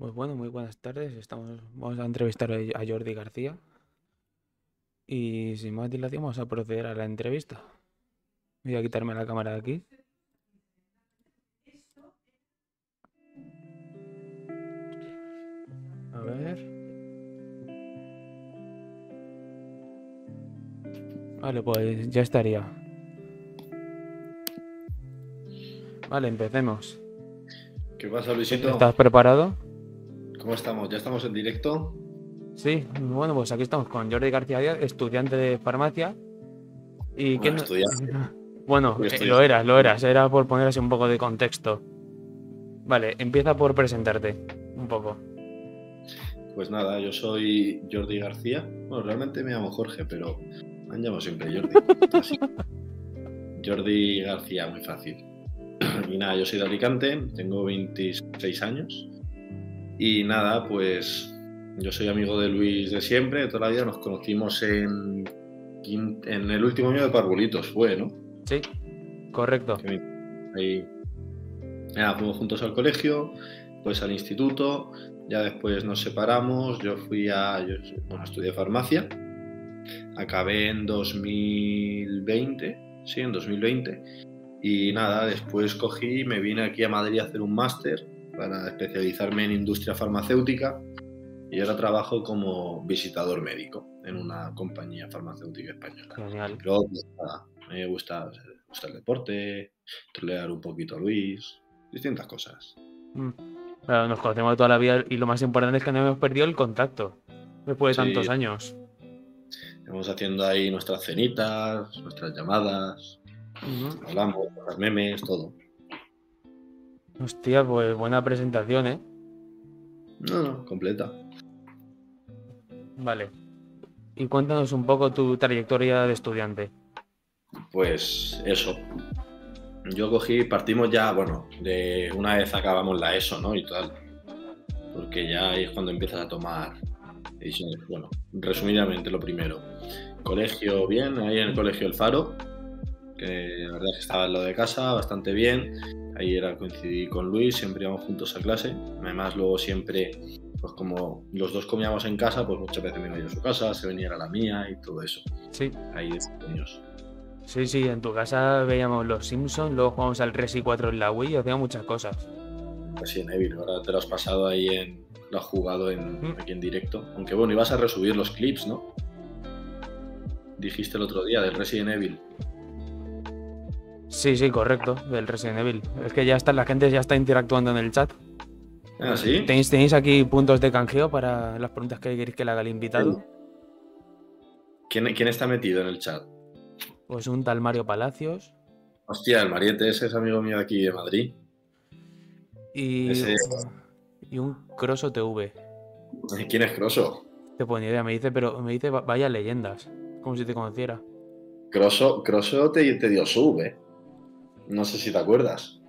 Pues bueno, muy buenas tardes. Vamos a entrevistar a Jordi García y sin más dilación vamos a proceder a la entrevista. Voy a quitarme la cámara de aquí. A ver. Vale, pues ya estaría. Vale, empecemos. ¿Qué pasa, Luisito? ¿Estás preparado? ¿Cómo estamos? ¿Ya estamos en directo? Sí, bueno, pues aquí estamos con Jordi García Díaz, estudiante de farmacia. ¿Y Bueno, quién no- estudiante. Bueno, Yo lo eras, era por poner así un poco de contexto. Vale, empieza por presentarte un poco. Pues nada, yo soy Jordi García. Bueno, realmente me llamo Jorge, pero me han llamado siempre Jordi. Así. Jordi García, muy fácil. Y nada, yo soy de Alicante, tengo 26 años. Y nada, pues yo soy amigo de Luis de siempre, de toda la vida. Nos conocimos en el último año de Parvulitos, fue, ¿no? Sí, correcto. Ahí, nada, fuimos juntos al colegio, pues al instituto, ya después nos separamos, yo estudié farmacia, acabé en 2020, sí, en 2020, y nada, después cogí y me vine aquí a Madrid a hacer un máster para especializarme en industria farmacéutica y ahora trabajo como visitador médico en una compañía farmacéutica española. Genial. Luego, pues, nada, a mí me gusta el deporte, trolear un poquito a Luis, distintas cosas. Claro, nos conocemos de toda la vida y lo más importante es que no hemos perdido el contacto después de Sí, tantos años. vamos haciendo ahí nuestras cenitas, nuestras llamadas, hablamos, los memes, todo. Hostia, pues buena presentación, ¿eh? No, completa. Vale. Y cuéntanos un poco tu trayectoria de estudiante. Pues eso. Partimos ya, bueno, de una vez acabamos la ESO, ¿no? Y tal. Porque ya ahí es cuando empiezas a tomar decisiones. Bueno, resumidamente lo primero. Colegio bien, ahí en el colegio El Faro, que la verdad es que estaba en lo de casa, bastante bien. Ahí coincidí con Luis, siempre íbamos juntos a clase. Además, luego siempre, pues como los dos comíamos en casa, pues muchas veces me iba yo a su casa, se venía a la mía y todo eso. Sí. Ahí de años. Sí, en tu casa veíamos los Simpsons, luego jugamos al Resi 4 en la Wii y hacíamos muchas cosas. Resident Evil, ahora te lo has pasado ahí lo has jugado aquí en directo. Aunque bueno, ibas a resubir los clips, ¿no? Dijiste el otro día del Resident Evil. Sí, correcto, del Resident Evil. Es que la gente ya está interactuando en el chat. ¿Ah, sí? ¿Tenéis aquí puntos de canjeo para las preguntas que queréis que le haga el invitado? ¿Quién está metido en el chat? Pues un tal Mario Palacios. Hostia, el Mariette, ese es amigo mío de aquí de Madrid. Y un Crosso TV. ¿Quién es Crosso? Te pone idea, me dice vaya leyendas. Como si te conociera. Crosso te dio sub, ¿eh? No sé si te acuerdas.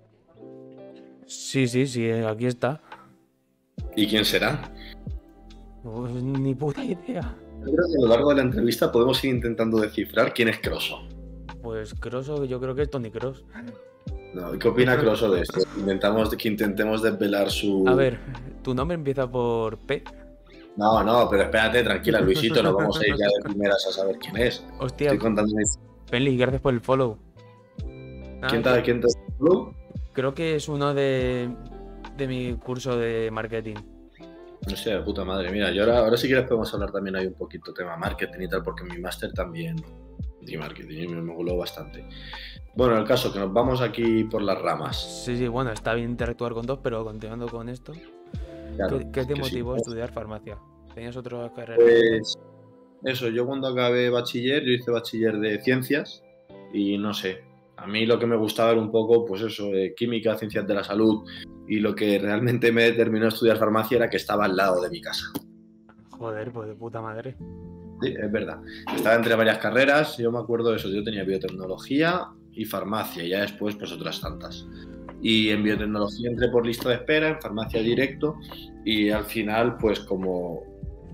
Sí, aquí está. ¿Y quién será? Pues ni puta idea. Yo creo que a lo largo de la entrevista podemos ir intentando descifrar quién es Crosso. Pues Crosso, yo creo que es Tony Cross. No, ¿qué opina Crosso de esto? Intentemos desvelar su... A ver, tu nombre empieza por P. No, pero espérate, tranquila, Luisito, no vamos a ir ya de primeras a saber quién es. Hostia, Estoy contándome... Penly, gracias por el follow. ¿Quién te follow? Creo que es uno de mi curso de marketing. No sé, de puta madre. Mira, yo ahora si quieres podemos hablar también ahí un poquito tema marketing y tal, porque en mi máster también di marketing y me moló bastante. Bueno, el caso, que nos vamos aquí por las ramas. Sí, bueno, está bien interactuar con dos, pero continuando con esto, Claro, ¿qué te que motivó a sí. estudiar farmacia? ¿Tenías otra carrera? Pues eso, yo cuando acabé bachiller, yo hice bachiller de ciencias y no sé, a mí lo que me gustaba era un poco, pues eso, química, ciencias de la salud, y lo que realmente me determinó a estudiar farmacia era que estaba al lado de mi casa. Joder, pues de puta madre. Sí, es verdad. Estaba entre varias carreras, yo me acuerdo de eso, yo tenía biotecnología y farmacia, y ya después pues otras tantas. Y en biotecnología entré por lista de espera, en farmacia directo, y al final pues como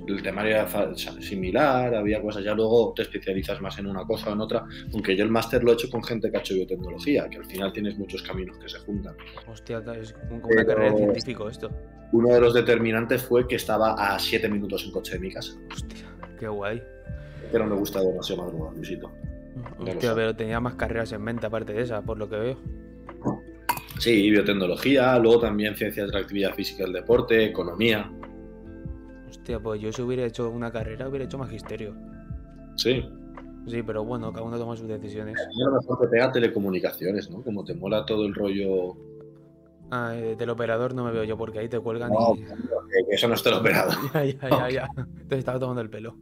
el temario era similar, había cosas, ya luego te especializas más en una cosa o en otra, aunque yo el máster lo he hecho con gente que ha hecho biotecnología, que al final tienes muchos caminos que se juntan. Hostia, es como una carrera de Pero científico esto. uno de los determinantes fue que estaba a 7 minutos en coche de mi casa. Hostia, qué guay. Pero me gusta demasiado madrugar, Luisito. Hostia, pero tenía más carreras en mente aparte de esa, por lo que veo. Sí, biotecnología, luego también ciencias de la actividad física y el deporte, economía. Hostia, pues yo si hubiera hecho una carrera, hubiera hecho magisterio. Sí. Sí, pero bueno, cada uno toma sus decisiones. A lo mejor te pega telecomunicaciones, ¿no? Como te mola todo el rollo. Ah, del operador no me veo yo porque ahí te cuelgan No, y... que eso no es teleoperador. Ya. Te estaba tomando el pelo.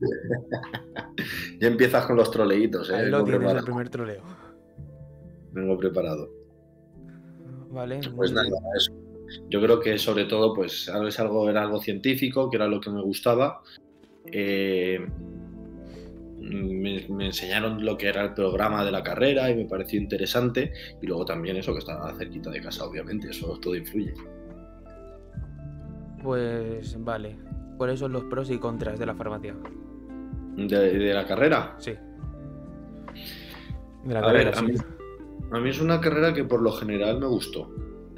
Ya empiezas con los troleitos, Ahí lo tienes, el primer troleo. Vengo preparado. Vale, Pues muy nada, bien. eso. Yo creo que sobre todo, pues era algo científico, que era lo que me gustaba. Me enseñaron lo que era el programa de la carrera y me pareció interesante. Y luego también eso, que estaba cerquita de casa, obviamente, eso todo influye. Pues vale. ¿Cuáles son los pros y contras de la farmacia? ¿De la carrera? Sí. De la A carrera, ver, sí. a mí es una carrera que por lo general me gustó.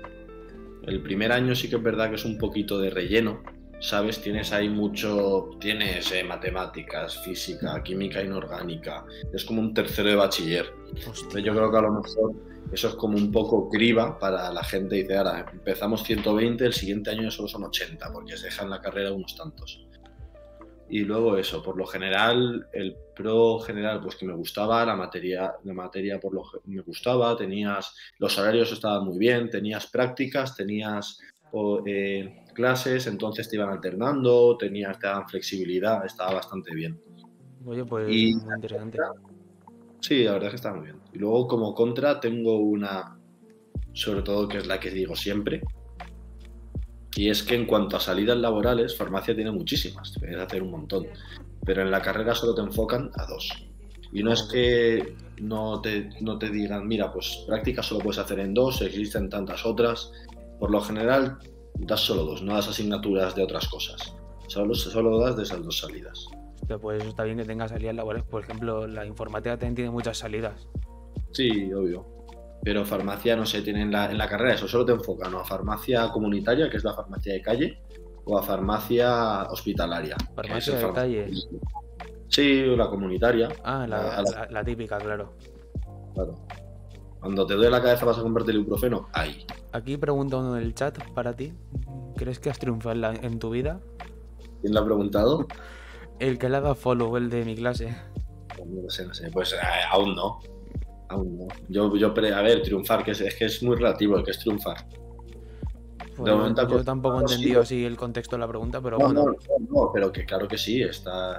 El primer año sí que es verdad que es un poquito de relleno, ¿sabes? Tienes ahí mucho, tienes matemáticas, física, química inorgánica, es como un tercero de bachiller. Hostia. Yo creo que a lo mejor eso es como un poco criba para la gente, dice, ahora empezamos 120, el siguiente año ya solo son 80, porque se dejan la carrera unos tantos. Y luego eso, por lo general, el pro general, pues que me gustaba, la materia me gustaba, los horarios estaban muy bien, tenías prácticas, tenías clases, entonces te iban alternando, te daban flexibilidad, estaba bastante bien. Oye, pues Y muy interesante. sí, la verdad es que estaba muy bien. Y luego como contra tengo una, sobre todo que es la que digo siempre, y es que en cuanto a salidas laborales, farmacia tiene muchísimas, te puedes hacer un montón, pero en la carrera solo te enfocan a dos. Y no es que no te digan, mira, pues prácticas solo puedes hacer en dos, existen tantas otras. Por lo general, das solo dos, no das asignaturas de otras cosas. Solo das de esas dos salidas. Hostia, pues eso está bien que tengas salidas laborales. Por ejemplo, la informática también tiene muchas salidas. Sí, obvio. Pero farmacia, no sé, en la carrera eso, solo te enfocan o a farmacia comunitaria, que es la farmacia de calle, o a farmacia hospitalaria. Farmacia de calle. Sí, la comunitaria. Ah, la típica, claro. Claro. Cuando te duele la cabeza vas a comprarte el ibuprofeno, ahí. Aquí pregunta uno en el chat para ti. ¿Crees que has triunfado en tu vida? ¿Quién lo ha preguntado? El que le ha dado follow, el de mi clase. No sé. Pues aún no. Aún no. A ver, triunfar, que es que es muy relativo el que es triunfar. Pues De momento, yo tampoco he entendido así el contexto de la pregunta, pero bueno. No, pero que claro que sí,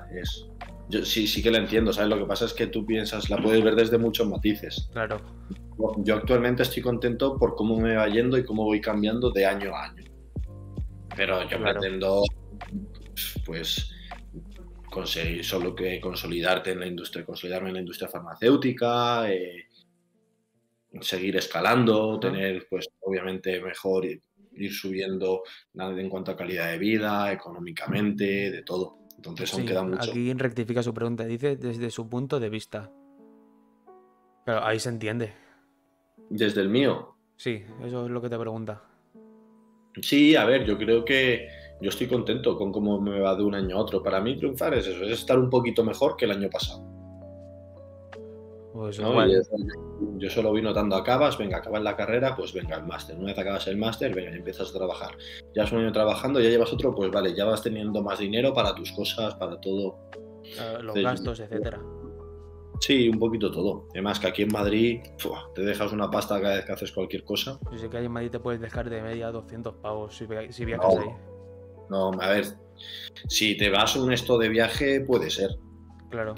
yo sí que la entiendo, ¿sabes? Lo que pasa es que tú piensas, la puedes ver desde muchos matices. Claro. Yo actualmente estoy contento por cómo me va yendo y cómo voy cambiando de año a año. Pero yo pretendo, pues, conseguir solo que consolidarme en la industria farmacéutica, seguir escalando, tener, pues, obviamente mejor ir subiendo en cuanto a calidad de vida, económicamente, de todo. Entonces aún queda mucho. Aquí rectifica su pregunta, dice desde su punto de vista. Claro, ahí se entiende. Desde el mío. Sí, eso es lo que te pregunta. Sí, a ver, yo creo que yo estoy contento con cómo me va de un año a otro. Para mí triunfar es eso, es estar un poquito mejor que el año pasado. Pues ¿No? igual. Yo solo voy notando, acabas la carrera, pues venga, el máster. Una vez acabas el máster, venga, ya empiezas a trabajar. Ya has un año trabajando, ya llevas otro, pues vale, ya vas teniendo más dinero para tus cosas, para todo. Los gastos, etcétera. Sí, un poquito todo. Además que aquí en Madrid te dejas una pasta cada vez que haces cualquier cosa. Yo sé que ahí en Madrid te puedes dejar de media 200 pavos si viajas ahí. No, a ver, si te vas un esto de viaje puede ser. Claro.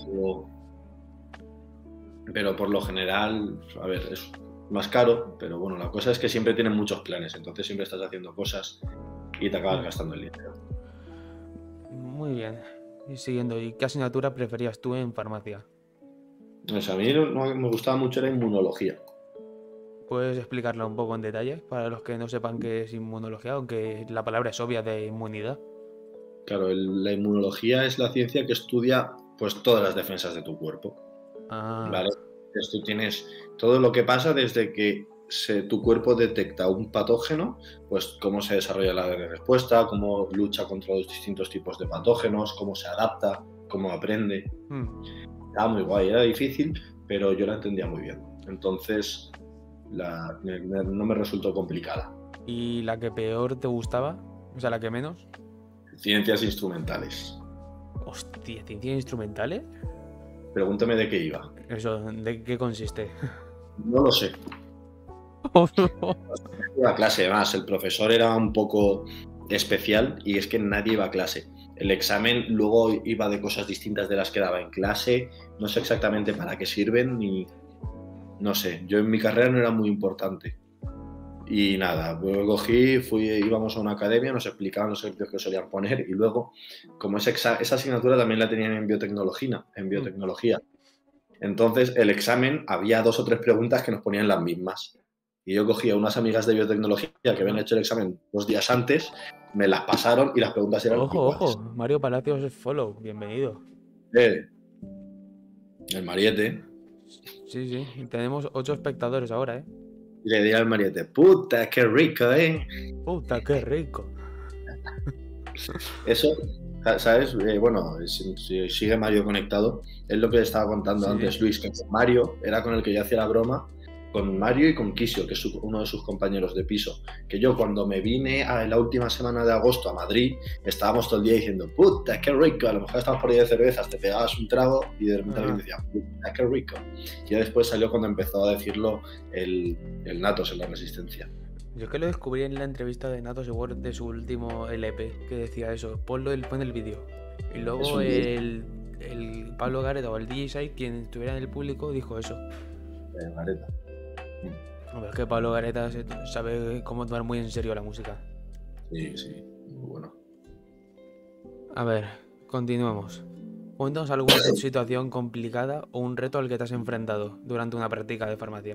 Pero por lo general, a ver, es más caro, pero bueno, la cosa es que siempre tienen muchos planes, entonces siempre estás haciendo cosas y te acabas gastando el dinero. Muy bien. Y siguiendo, ¿y qué asignatura preferías tú en farmacia? O sea, a mí no me gustaba mucho la inmunología. ¿Puedes explicarla un poco en detalle para los que no sepan qué es inmunología, aunque la palabra es obvia de inmunidad? Claro, la inmunología es la ciencia que estudia pues todas las defensas de tu cuerpo, Ah, ¿vale? Entonces tú tienes todo lo que pasa desde que tu cuerpo detecta un patógeno, pues cómo se desarrolla la respuesta, cómo lucha contra los distintos tipos de patógenos, cómo se adapta, cómo aprende. Estaba muy guay, era difícil, pero yo la entendía muy bien. Entonces no me resultó complicada. ¿y la que peor te gustaba? O sea, la que menos. Ciencias instrumentales. Hostia, ¿ciencias instrumentales? Pregúntame de qué iba. Eso, ¿de qué consiste? No lo sé. La clase, además, el profesor era un poco especial y es que nadie iba a clase. El examen luego iba de cosas distintas de las que daba en clase. No sé exactamente para qué sirven ni... No sé, yo en mi carrera no era muy importante. Y nada, pues cogí, íbamos a una academia, nos explicaban los ejercicios que solían poner y luego, como esa asignatura también la tenían en biotecnología. Entonces, el examen, había 2 o 3 preguntas que nos ponían las mismas. Y yo cogía unas amigas de biotecnología que habían hecho el examen 2 días antes, me las pasaron y las preguntas eran Ojo, iguales. ojo, Mario Palacios es follow, bienvenido. El Mariette. Sí, sí, y tenemos 8 espectadores ahora, ¿eh? Y le di al Mariette, puta, qué rico, ¿eh? Puta, qué rico. Eso, ¿sabes? Bueno, si sigue Mario conectado, es lo que le estaba contando Sí, antes sí. Luis, que con Mario era con el que yo hacía la broma, con Mario y con Kisio, que es uno de sus compañeros de piso. Que yo cuando me vine la última semana de agosto a Madrid, estábamos todo el día diciendo, puta, qué rico, a lo mejor estábamos por ahí de cervezas, te pegabas un trago y de repente alguien decía, puta, qué rico. Y ya después salió cuando empezó a decirlo el Natos en la Resistencia. Yo es que lo descubrí en la entrevista de Natos Word de su último LP, que decía eso, pon el vídeo. Y luego el Pablo Gareta o el DJ Sai, quien estuviera en el público, dijo eso. Gareta. Es que Pablo Gareta sabe cómo tomar muy en serio la música. Sí, sí, muy bueno. A ver, continuemos. Cuéntanos alguna situación complicada o un reto al que te has enfrentado durante una práctica de farmacia.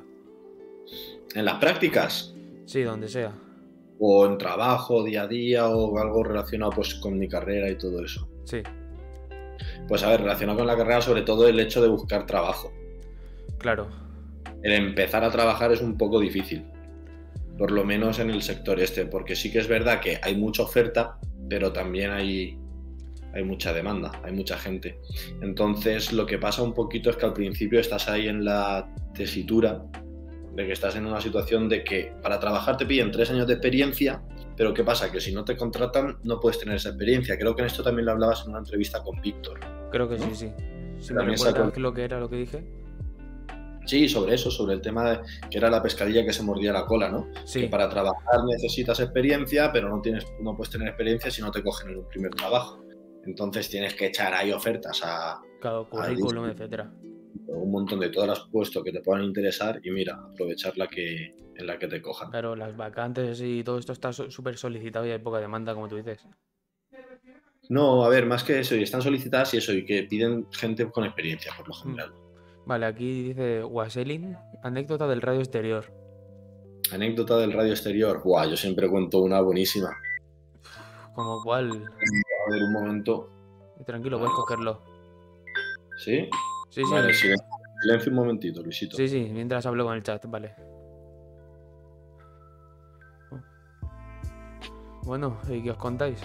En las prácticas, Sí, donde sea. o en trabajo, día a día, o algo relacionado pues con mi carrera y todo eso. Sí. Pues a ver, relacionado con la carrera, sobre todo el hecho de buscar trabajo. Claro. El empezar a trabajar es un poco difícil, por lo menos en el sector este, porque sí que es verdad que hay mucha oferta, pero también hay mucha demanda, hay mucha gente. Entonces lo que pasa un poquito es que al principio estás ahí en la tesitura de que estás en una situación de que para trabajar te piden 3 años de experiencia, pero ¿qué pasa? Que si no te contratan no puedes tener esa experiencia. Creo que en esto también lo hablabas en una entrevista con Víctor. Creo que ¿no? sí, sí. Si me También recuerdas lo que era lo que dije. Sí, sobre eso, sobre el tema de que era la pescadilla que se mordía la cola, ¿no? Sí. Que para trabajar necesitas experiencia, pero no puedes tener experiencia si no te cogen en un primer trabajo. Entonces tienes que echar ahí ofertas Cada currículum, etcétera. Un montón de todas las puestos que te puedan interesar y mira, aprovechar en la que te cojan. Claro, las vacantes y todo esto está súper solicitado y hay poca demanda, como tú dices. No, a ver, más que eso, y están solicitadas y eso, y que piden gente con experiencia, por lo general. Vale, aquí dice Waselin, anécdota del radio exterior. Anécdota del radio exterior. Buah, yo siempre cuento una buenísima. ¿Como cuál? A ver, un momento. Tranquilo, puedes cogerlo. ¿Sí? Sí, sí. Vale, silencio un momentito, Luisito. Sí, sí, mientras hablo con el chat, vale. Bueno, ¿y qué os contáis?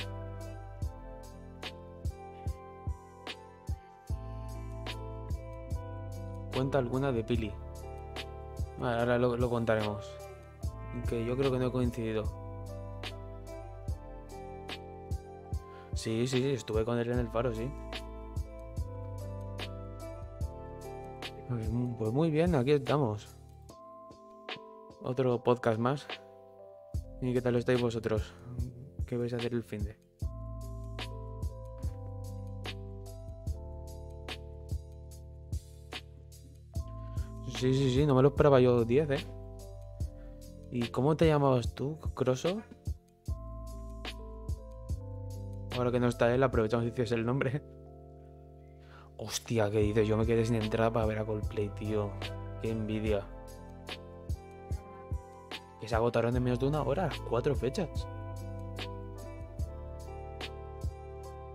Cuenta alguna de Pili. Vale, ahora lo contaremos. Que yo creo que no he coincidido. Sí, sí, estuve con él en el Faro, sí. Pues muy bien, aquí estamos. Otro podcast más. ¿Y qué tal estáis vosotros? ¿Qué vais a hacer el finde? Sí, sí, sí, no me lo esperaba yo 10, ¿eh? ¿Y cómo te llamabas tú, Croso? Ahora que no está él, aprovechamos y dices el nombre. Hostia, ¿qué dices? Yo me quedé sin entrada para ver a Coldplay, tío. Qué envidia. Que se agotaron en menos de una hora, 4 fechas.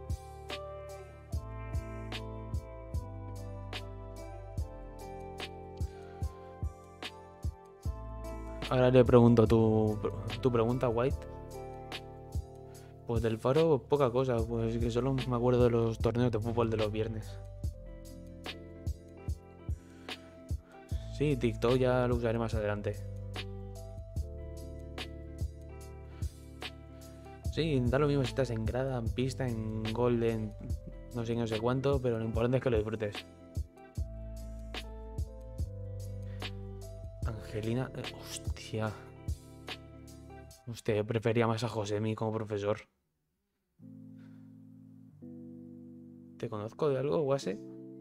Ahora le pregunto tu pregunta, White. Pues del Faro, poca cosa. Pues que solo me acuerdo de los torneos de fútbol de los viernes. Sí, TikTok ya lo usaré más adelante. Sí, da lo mismo si estás en grada, en pista, en golden, no sé, no sé cuánto, pero lo importante es que lo disfrutes. Angelina, hostia. Hostia, yo prefería más a Josemi como profesor. ¿Te conozco de algo, Guase?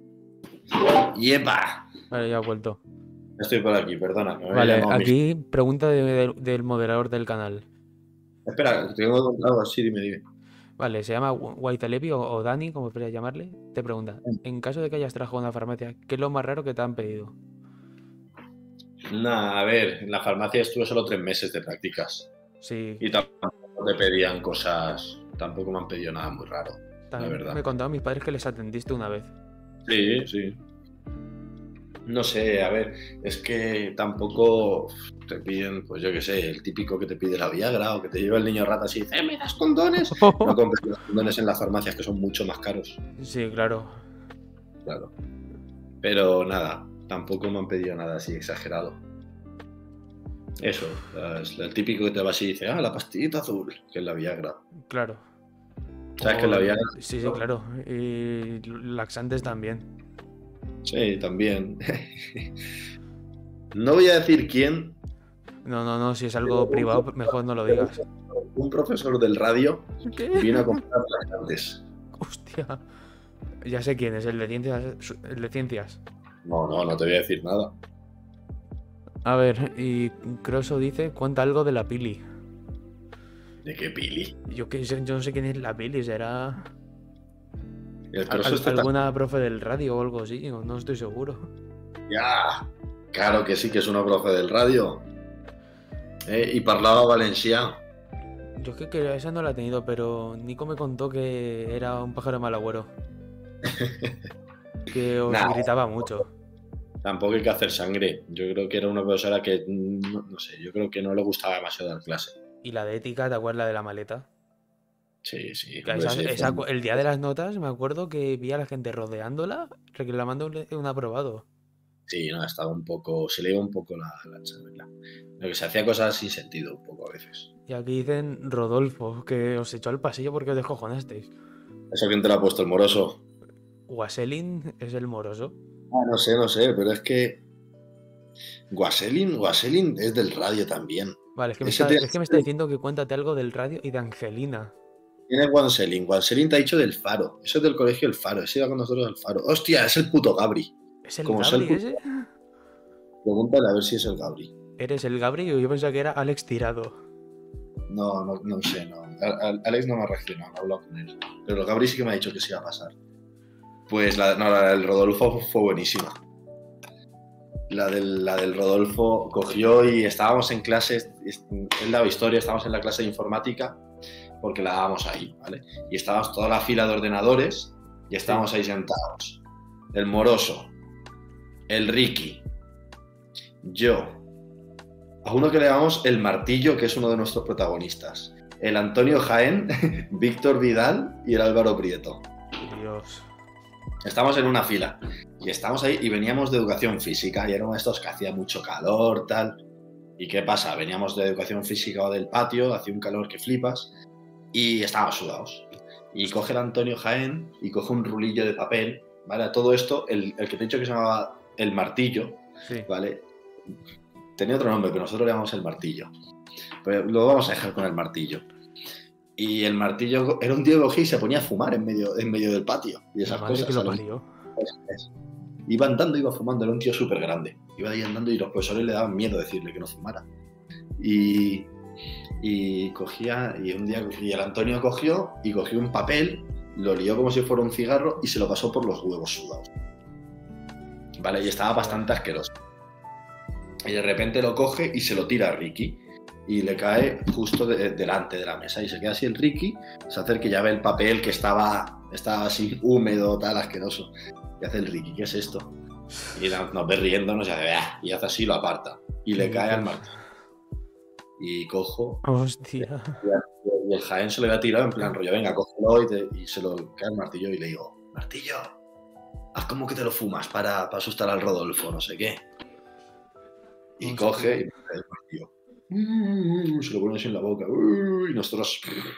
¡Yepa! Vale, ya he vuelto. Estoy por aquí, perdona. Que me había Vale, llamado aquí pregunta del moderador del canal. Espera, tengo algo así, dime. Vale, se llama Waitalepi o Dani, como prefieras llamarle. Te pregunta, en caso de que hayas trabajado en una farmacia, ¿qué es lo más raro que te han pedido? Nah, a ver, en la farmacia estuve solo 3 meses de prácticas. Sí, Y tampoco te pedían cosas, tampoco me han pedido nada muy raro, la también verdad. me contaban mis padres que les atendiste una vez. Sí, sí. No sé, a ver, es que tampoco te piden, pues yo qué sé, el típico que te pide la Viagra o que te lleva el niño rata así y dice, ¿me das condones? No compres los condones en las farmacias que son mucho más caros, Sí, claro. claro. Pero nada, tampoco me han pedido nada así exagerado. Eso, es el típico que te va así y dice, la pastillita azul, que es la Viagra. Claro. ¿Sabes qué es la Viagra? Sí, sí, claro. Y laxantes también. Sí, también. No voy a decir quién. No, si es algo privado, mejor no lo digas. Un profesor del radio ¿Qué? vino a comprar laxantes. Hostia. Ya sé quién es, el de ciencias. El de ciencias. No te voy a decir nada. A ver, y Crosso dice, cuenta algo de la Pili. ¿De qué pili? Yo no sé quién es la Pili, será El Crosso está alguna profe del radio o algo así, no estoy seguro. Ya, claro que sí que es una profe del radio. Y parlava valencià. Yo es que esa no la he tenido, pero Nico me contó que era un pájaro mal agüero. Que os gritaba mucho. Tampoco hay que hacer sangre. Yo creo que era una profesora que, no sé, yo creo que no le gustaba demasiado dar clase. Y la de ética, ¿te acuerdas la de la maleta? Sí. Que el día de las notas me acuerdo que vi a la gente rodeándola reclamando un aprobado. Sí, no, estaba un poco, se le iba un poco la charla. Lo que se hacía cosas sin sentido un poco a veces. Y aquí dicen Rodolfo, que os echó al pasillo porque os descojonasteis. ¿Eso quién te lo ha puesto, el moroso? Guaselin es el moroso. No sé, pero es que Guaselin es del radio también. Vale, es que me está diciendo que cuéntate algo del radio y de Angelina. ¿Quién es Guaselin? Guaselin te ha dicho del Faro. Eso es del colegio El Faro. Ese iba con nosotros al Faro. ¡Hostia! Es el puto Gabri. ¿Es el Como Gabri ese? Pregúntale a ver si es el Gabri. ¿Eres el Gabri? Yo pensaba que era Alex Tirado. No sé, no. Alex no me ha reaccionado, no he hablado con él. Pero el Gabri sí que me ha dicho que se iba a pasar. Pues la del Rodolfo fue buenísima. La del Rodolfo cogió y estábamos en clases, él daba historia, estábamos en la clase de informática porque la dábamos ahí, ¿vale? Y estábamos toda la fila de ordenadores y estábamos ahí sentados. El moroso, el Ricky, yo, a uno que le llamamos el Martillo, que es uno de nuestros protagonistas, el Antonio Jaén, Víctor Vidal y el Álvaro Prieto. Dios. Estamos en una fila y estamos ahí y veníamos de educación física y era uno de estos que hacía mucho calor, tal. ¿Y qué pasa? Veníamos de educación física o del patio, hacía un calor que flipas y estábamos sudados. Y coge el Antonio Jaén y coge un rulillo de papel, ¿vale? A todo esto, el que te he dicho que se llamaba el Martillo, Sí. ¿vale? Tenía otro nombre, pero nosotros le llamamos el Martillo. Pero lo vamos a dejar con el Martillo. Y el Martillo era un tío que cogía y se ponía a fumar en medio del patio. Y esas cosas. Que lo parió. Iba andando, iba fumando, era un tío súper grande. Iba ahí andando y los profesores le daban miedo decirle que no fumara. Y cogía, y un día el Antonio cogió un papel, lo lió como si fuera un cigarro y se lo pasó por los huevos sudados. Vale, y estaba bastante asqueroso. Y de repente lo coge y se lo tira a Ricky. Y le cae justo delante de la mesa y se queda así el Ricky, se acerca y ya ve el papel que estaba así húmedo, tal, asqueroso. Y hace el Ricky, ¿qué es esto? Y nos ve riéndonos y hace así, lo aparta. Y le cae al Martín. y cojo. Hostia. Y el Jaén se lo había tirado en plan rollo, venga, cógelo y se lo cae el martillo y le digo, martillo, haz como que te lo fumas para asustar al Rodolfo, no sé qué. Y Hostia. coge y me el martillo. Se lo pone así en la boca. Y nosotros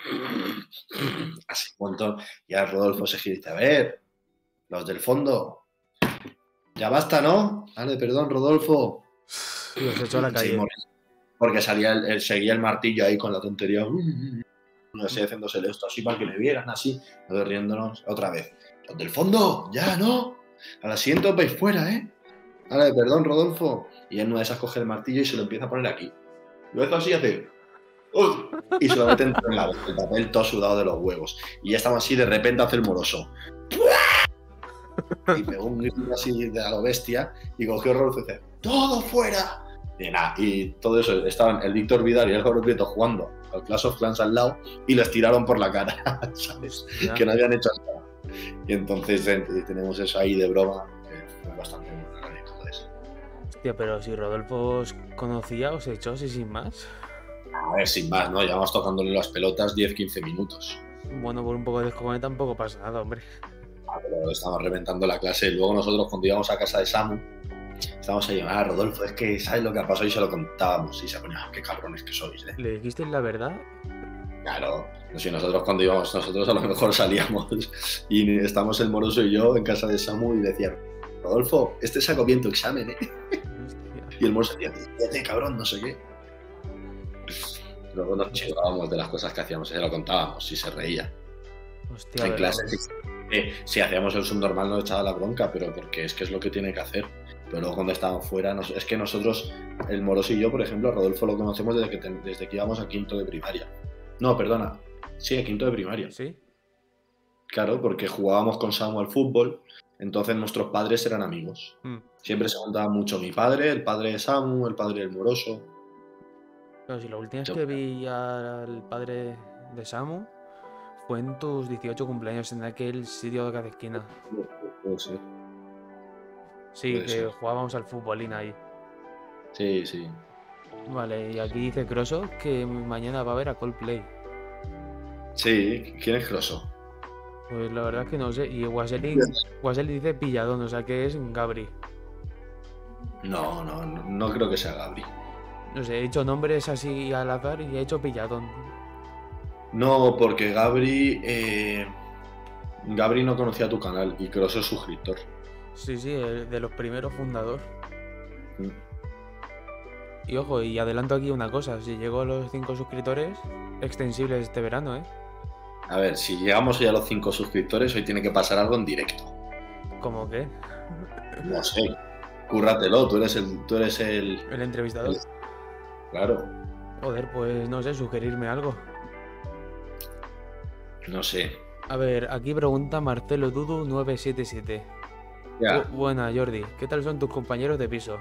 así un montón. Y ahora Rodolfo se gira y dice, a ver, los del fondo, ya basta, ¿no? Vale, perdón, Rodolfo. Y os echó a la calle. Seguimos, porque seguía el martillo ahí con la tontería. Así haciéndosele esto así para que le vieran así, riéndonos otra vez. Los del fondo, ya, ¿no? Al asiento vais fuera, ¿eh? Vale, perdón, Rodolfo. Y en una de esas coge el martillo y se lo empieza a poner aquí. Lo hace así y hace... y se lo mete entre la boca, el papel todo sudado de los huevos. Y ya estamos así, de repente hace el moroso. Y pegó un grito así de a lo bestia y cogió el Rodolfo y dice, ¡todo fuera! Y todo eso, estaban el Víctor Vidal y el Jorge Prieto jugando al Clash of Clans al lado y les tiraron por la cara, ¿sabes? Hostia. Que no habían hecho nada. Y entonces tenemos eso ahí de broma, que fue bastante buena todo eso. Hostia, pero si Rodolfo os conocía, os echó así sin más. A ver, sin más, ¿no? Llevamos tocándole las pelotas 10-15 minutos. Bueno, por un poco de descojones tampoco pasa nada, hombre. Pero estamos reventando la clase. Luego nosotros cuando íbamos a casa de Samu, estábamos ahí, Rodolfo, es que ¿sabes lo que ha pasado? Y se lo contábamos. Y se ponía, qué cabrones que sois, ¿eh? ¿Le dijisteis la verdad? Claro, no sé, nosotros cuando íbamos, nosotros a lo mejor salíamos y estábamos el Moroso y yo en casa de Samu y decía, Rodolfo, este sacó bien tu examen, ¿eh? Hostia. Y el Moroso decía, fíjate, cabrón, no sé qué. Luego nos chingábamos de las cosas que hacíamos, se lo contábamos y se reía. Hostia, En pero- clase, si hacíamos el subnormal nos echaba la bronca, pero porque es que es lo que tiene que hacer. Pero luego cuando estábamos fuera, es que nosotros, el Moroso y yo, por ejemplo, a Rodolfo lo conocemos desde que íbamos a quinto de primaria. No, perdona, sí, a quinto de primaria. ¿Sí? Claro, porque jugábamos con Samu al fútbol, entonces nuestros padres eran amigos. Siempre se juntaba mucho mi padre, el padre de Samu, el padre del Moroso. Pero si la última vez Yo- que vi al padre de Samu fue en tus 18 cumpleaños en aquel sitio de cada esquina. Puede ser. Sí, Puede que ser. jugábamos al futbolín ahí. Sí, sí. Vale, y aquí dice Crosso que mañana va a haber a Coldplay. Sí, ¿quién es Grosso? Pues la verdad es que no sé. Y Waseli dice Pilladón, o sea que es Gabri. No creo que sea Gabri. No sé, he hecho nombres así al azar y he hecho Pilladón. No, porque Gabri no conocía tu canal y Grosso es suscriptor. Sí, de los primeros fundador. Mm. Y ojo, y adelanto aquí una cosa, si llego a los 5 suscriptores, extensibles este verano, ¿eh? A ver, si llegamos hoy a los 5 suscriptores, hoy tiene que pasar algo en directo. ¿Cómo qué? No sé, cúrratelo, tú eres el... El entrevistador. Claro, Joder, pues no sé, sugerirme algo. no sé. A ver, aquí pregunta Marcelo Dudu 977. Ya. Buena, Jordi, ¿qué tal son tus compañeros de piso?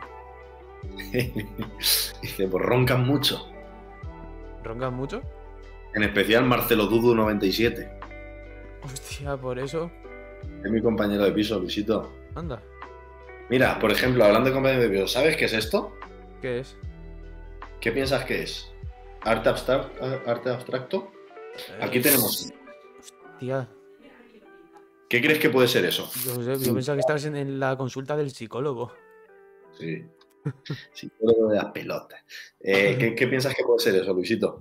Dice, pues roncan mucho. ¿Roncan mucho? En especial Marcelo Dudu 97. Hostia, por eso. Es mi compañero de piso, Luisito. Anda, Mira, por ejemplo, hablando de compañero de piso, ¿sabes qué es esto? ¿qué es? ¿Qué piensas que es? ¿Arte abstracto? Aquí tenemos... Tía, ¿Qué crees que puede ser eso? yo pensaba que estabas en la consulta del psicólogo. Sí. Psicólogo de las pelotas. ¿Qué piensas que puede ser eso, Luisito?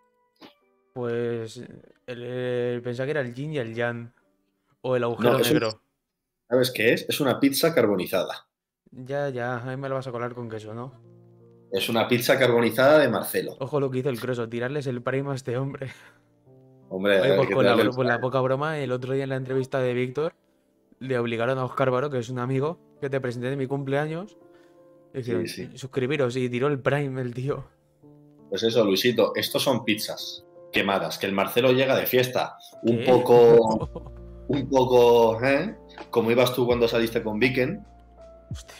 Pues pensaba que era el yin y el yang. O el agujero No, es negro. ¿Sabes qué es? Es una pizza carbonizada. Ya, a mí me lo vas a colar con queso, ¿no? Es una pizza carbonizada de Marcelo. Ojo lo que hizo el Crosso, tirarles el prime a este hombre. Hombre, Oye, hay pues que con la, darle el- por la poca broma, el otro día en la entrevista de Víctor, le obligaron a Oscar Baró, que es un amigo, que te presenté en mi cumpleaños. Y dijeron, Sí. suscribiros, y tiró el prime el tío. Pues eso, Luisito, estos son pizzas quemadas, que el Marcelo llega de fiesta. Un ¿Qué? poco, ¿eh? Como ibas tú cuando saliste con Viken. Hostia.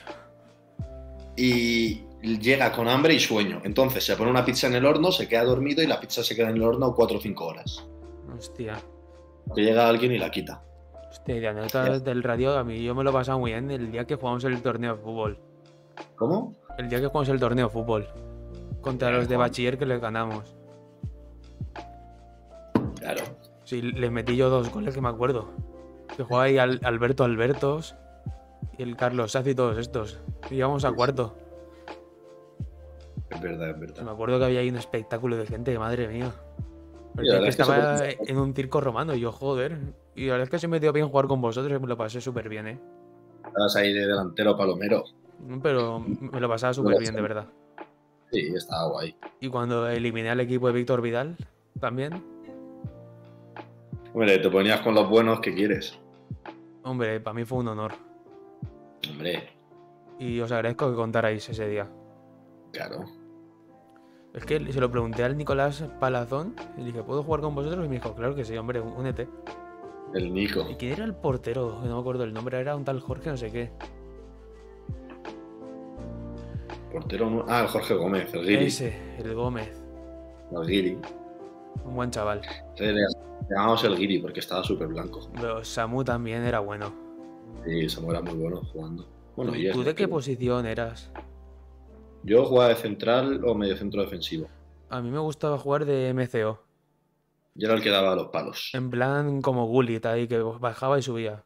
Y llega con hambre y sueño. Entonces se pone una pizza en el horno, se queda dormido y la pizza se queda en el horno 4 o 5 horas. Hostia. Que llega alguien y la quita. Hostia, y de anécdotas del radio, a mí yo me lo he pasado muy bien el día que jugamos el torneo de fútbol. ¿Cómo? El día que jugamos el torneo de fútbol. Contra los de bachiller que les ganamos. Claro. Sí, les metí yo 2 goles que me acuerdo. Que jugaba ahí Alberto Albertos y el Carlos Saz y todos estos. Y íbamos a cuarto. Es verdad, es verdad. Me acuerdo que había ahí un espectáculo de gente, madre mía. Y la verdad Parecía que es que estaba en un circo romano y yo, joder. Y la verdad es que se me dio bien jugar con vosotros y me lo pasé súper bien, ¿eh? Estabas ahí de delantero palomero. Pero me lo pasaba súper bien, de verdad. Sí, estaba guay. Y cuando eliminé al equipo de Víctor Vidal, también. Hombre, te ponías con los buenos, ¿qué quieres? Hombre, para mí fue un honor. Hombre, Y os agradezco que contarais ese día. claro. Es que se lo pregunté al Nicolás Palazón y le dije, ¿puedo jugar con vosotros? Y me dijo, claro que sí, hombre, únete. El Nico. ¿Y quién era el portero? No me acuerdo el nombre, era un tal Jorge no sé qué. Portero. Ah, el Jorge Gómez, el Guiri. Ese, el Gómez. El Guiri. Un buen chaval. Le llamamos el Guiri porque estaba súper blanco. Pero Samu también era bueno. Sí, Samu era muy bueno jugando. Bueno, y ¿Tú es de qué que- posición eras? Yo jugaba de central o medio centro defensivo. A mí me gustaba jugar de MCO. Yo era el que daba los palos. En plan como Gullit ahí, que bajaba y subía.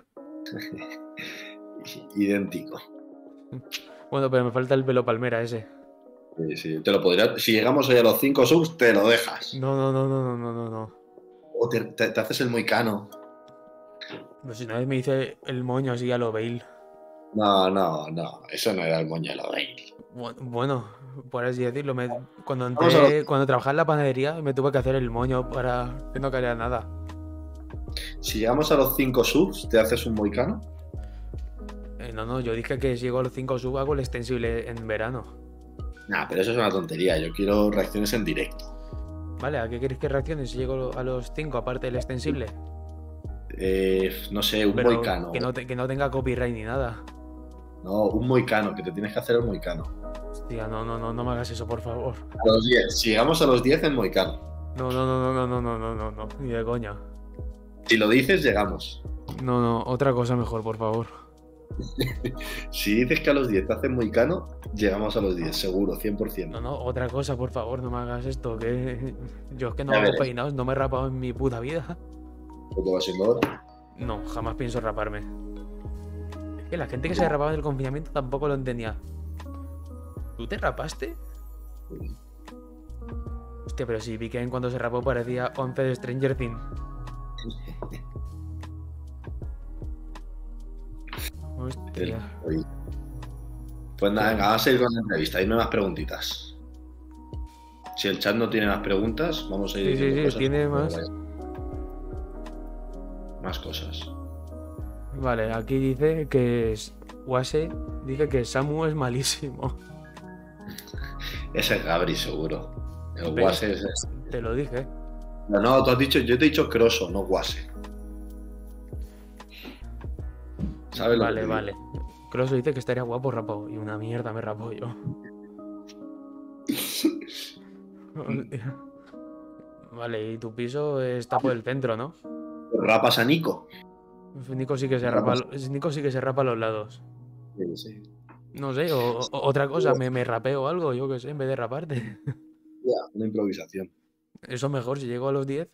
Idéntico. Bueno, pero me falta el pelo palmera ese. Sí, sí, te lo podría. Si llegamos hoy a los 5 subs, te lo dejas. No. O te haces el moicano. Pues si una vez me hice el moño así a lo Bale. No. Eso no era el moñuelo. Bueno, por así decirlo. Cuando Vamos a cuando trabajaba en la panadería me tuve que hacer el moño para que no cayera nada. Si llegamos a los 5 subs, te haces un moicano. No, yo dije que si llego a los 5 sub hago el extensible en verano. Nah, pero eso es una tontería. Yo quiero reacciones en directo. Vale, ¿a qué queréis que reaccione si llego a los 5 aparte del extensible? No sé, un Pero moicano. que no tenga copyright ni nada. No, un moicano, que te tienes que hacer el moicano. Hostia, no me hagas eso, por favor. A los 10. Si llegamos a los 10, en moicano. No, ni de coña. Si lo dices, llegamos. No, otra cosa mejor, por favor. Si dices que a los 10 te hacen moicano, llegamos a los 10, seguro, 100%. No, otra cosa, por favor, no me hagas esto, que yo es que no Ya hago verás. peinados, no me he rapado en mi puta vida. ¿Qué te va siendo hora? No, jamás pienso raparme. Es que la gente que se rapaba en el confinamiento tampoco lo entendía. ¿Tú te rapaste? Hostia, pero sí, vi que en cuando se rapó parecía 11 de Stranger Things. Hostia. Pues nada, venga, vamos a ir con la entrevista. Dime más preguntitas. Si el chat no tiene más preguntas, vamos a ir Sí, diciendo cosas. tiene más. Más cosas. Vale, aquí dice que Wase dice que Samu es malísimo. Ese es Gabri, seguro. El ¿Ves? Guase es. Te lo dije. No, tú has dicho, yo te he dicho Crosso, no Guase. ¿Sabes lo que te digo? Vale. Crosso dice que estaría guapo rapado. Y una mierda me rapo yo. Hostia. Vale, y tu piso está por el centro, ¿no? Rapas a Nico. Nico sí que se rapa a los lados. Sí. No sé, o otra cosa, me rapeo algo, yo que sé, en vez de raparte. Ya, una improvisación. Eso mejor, si llego a los 10.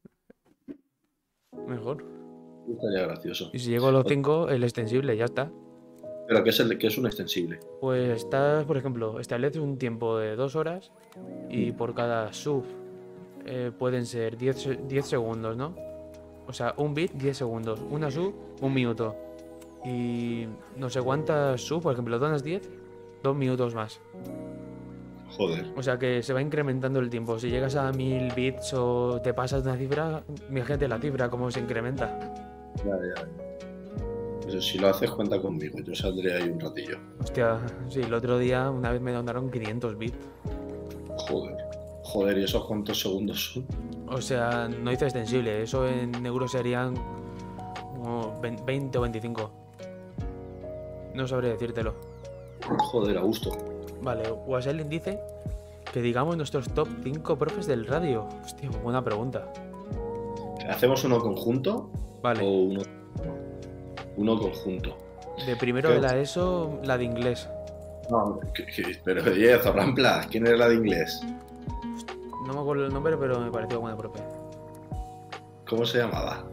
Mejor. Estaría gracioso. Y si llego a los 5, el extensible, ya está. Pero ¿qué es un extensible? Pues estás, por ejemplo, establece un tiempo de 2 horas y por cada sub pueden ser 10 segundos, ¿no? O sea, un bit, 10 segundos. Una sub, 1 minuto. Y no sé cuántas sub, por ejemplo, donas 10, 2 minutos más. Joder. O sea que se va incrementando el tiempo. Si llegas a 1000 bits o te pasas de una cifra, imagínate la cifra, cómo se incrementa. Ya. Pero si lo haces, cuenta conmigo. Yo saldré ahí un ratillo. Hostia, sí, el otro día una vez me donaron 500 bits. Joder, ¿y esos cuántos segundos son? O sea, no hice extensible, eso en euros serían como 20 o 25. No sabré decírtelo. Joder, a gusto. Vale, Waselin dice que digamos nuestros top 5 profes del radio. Hostia, buena pregunta. ¿Hacemos uno conjunto Vale, o uno conjunto? de primero de la ESO, la de inglés. No, pero oye, Zorramplas, ¿quién era la de inglés? No me acuerdo el nombre, pero me pareció buena profe. ¿Cómo se llamaba?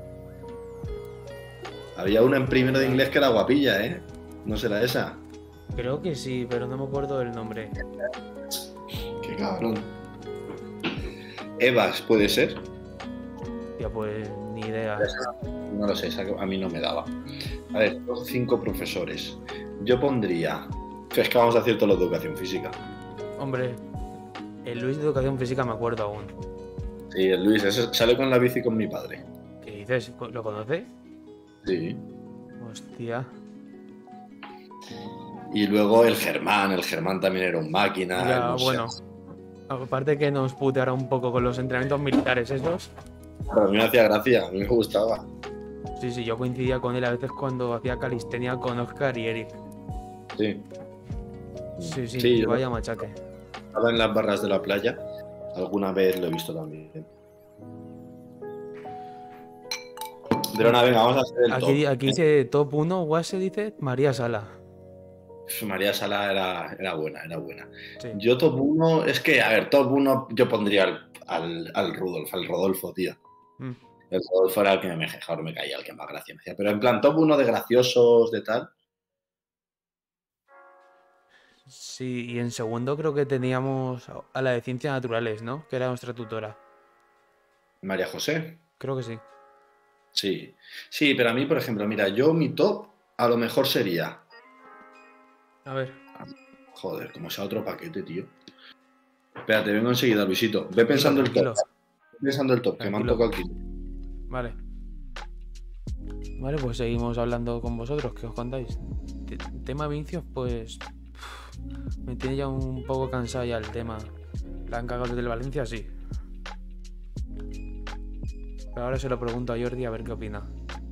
Había una en primero de inglés que era guapilla, ¿eh? ¿No será esa? Creo que sí, pero no me acuerdo del nombre. Qué cabrón. Evas, ¿puede ser? Tía, pues ni idea. No lo sé, esa a mí no me daba. A ver, 5 profesores. Yo pondría... Es que vamos a hacer todo lo de educación física. Hombre, el Luis de Educación Física me acuerdo aún. Sí, el Luis, ese sale con la bici con mi padre. ¿Qué dices? ¿Lo conoces? Sí. Hostia. Y luego el Germán también era un máquina. Ya, bueno. Aparte que nos puteara un poco con los entrenamientos militares esos. Pero a mí me hacía gracia, a mí me gustaba. Sí, yo coincidía con él a veces cuando hacía calistenia con Oscar y Eric. Sí. Sí, y vaya machaque. Estaba en las barras de la playa, alguna vez lo he visto también. Pero nada, venga, vamos a hacer el top. Aquí dice top 1, Guase dice María Sala. María Sala era buena. Sí. Yo top 1, es que, a ver, top 1 yo pondría al Rodolfo, tío. El Rodolfo era el que mejor me caía, el que más gracia me hacía. Pero en plan, top 1 de graciosos, de tal. Sí, y en segundo creo que teníamos a la de Ciencias Naturales, ¿no? Que era nuestra tutora. María José. Creo que sí. Sí, pero a mí, por ejemplo, mira, yo mi top a lo mejor sería... A ver. Joder, como sea otro paquete, tío. Espérate, vengo enseguida, Luisito. Ve pensando el top. Ve pensando el top, que me han tocado aquí. Vale. Vale, pues seguimos hablando con vosotros. ¿Qué os contáis? Tema Vincios, pues... me tiene ya un poco cansado ya el tema. ¿La han cagado desde el Valencia? Sí. Pero ahora se lo pregunto a Jordi a ver qué opina.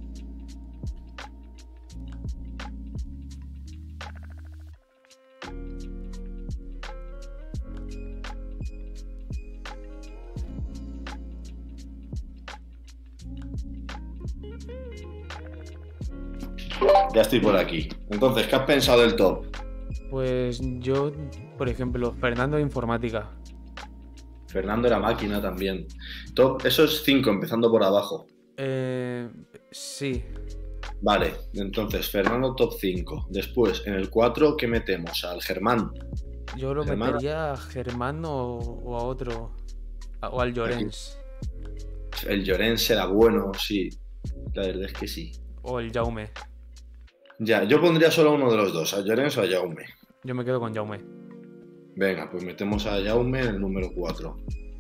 Ya estoy por aquí. Entonces, ¿qué has pensado del top? Pues yo, por ejemplo, Fernando de Informática. Fernando era máquina también. Top, esos 5, empezando por abajo. Sí. Vale, entonces, Fernando top 5. Después, en el 4, ¿qué metemos? Al Germán. Yo lo metería a Germán o a otro. O al Llorens. El Llorens era bueno, sí. La verdad es que sí. O el Jaume. Ya, yo pondría solo uno de los dos, a Llorens o a Jaume. Yo me quedo con Jaume. Venga, pues metemos a Jaume en el número 4.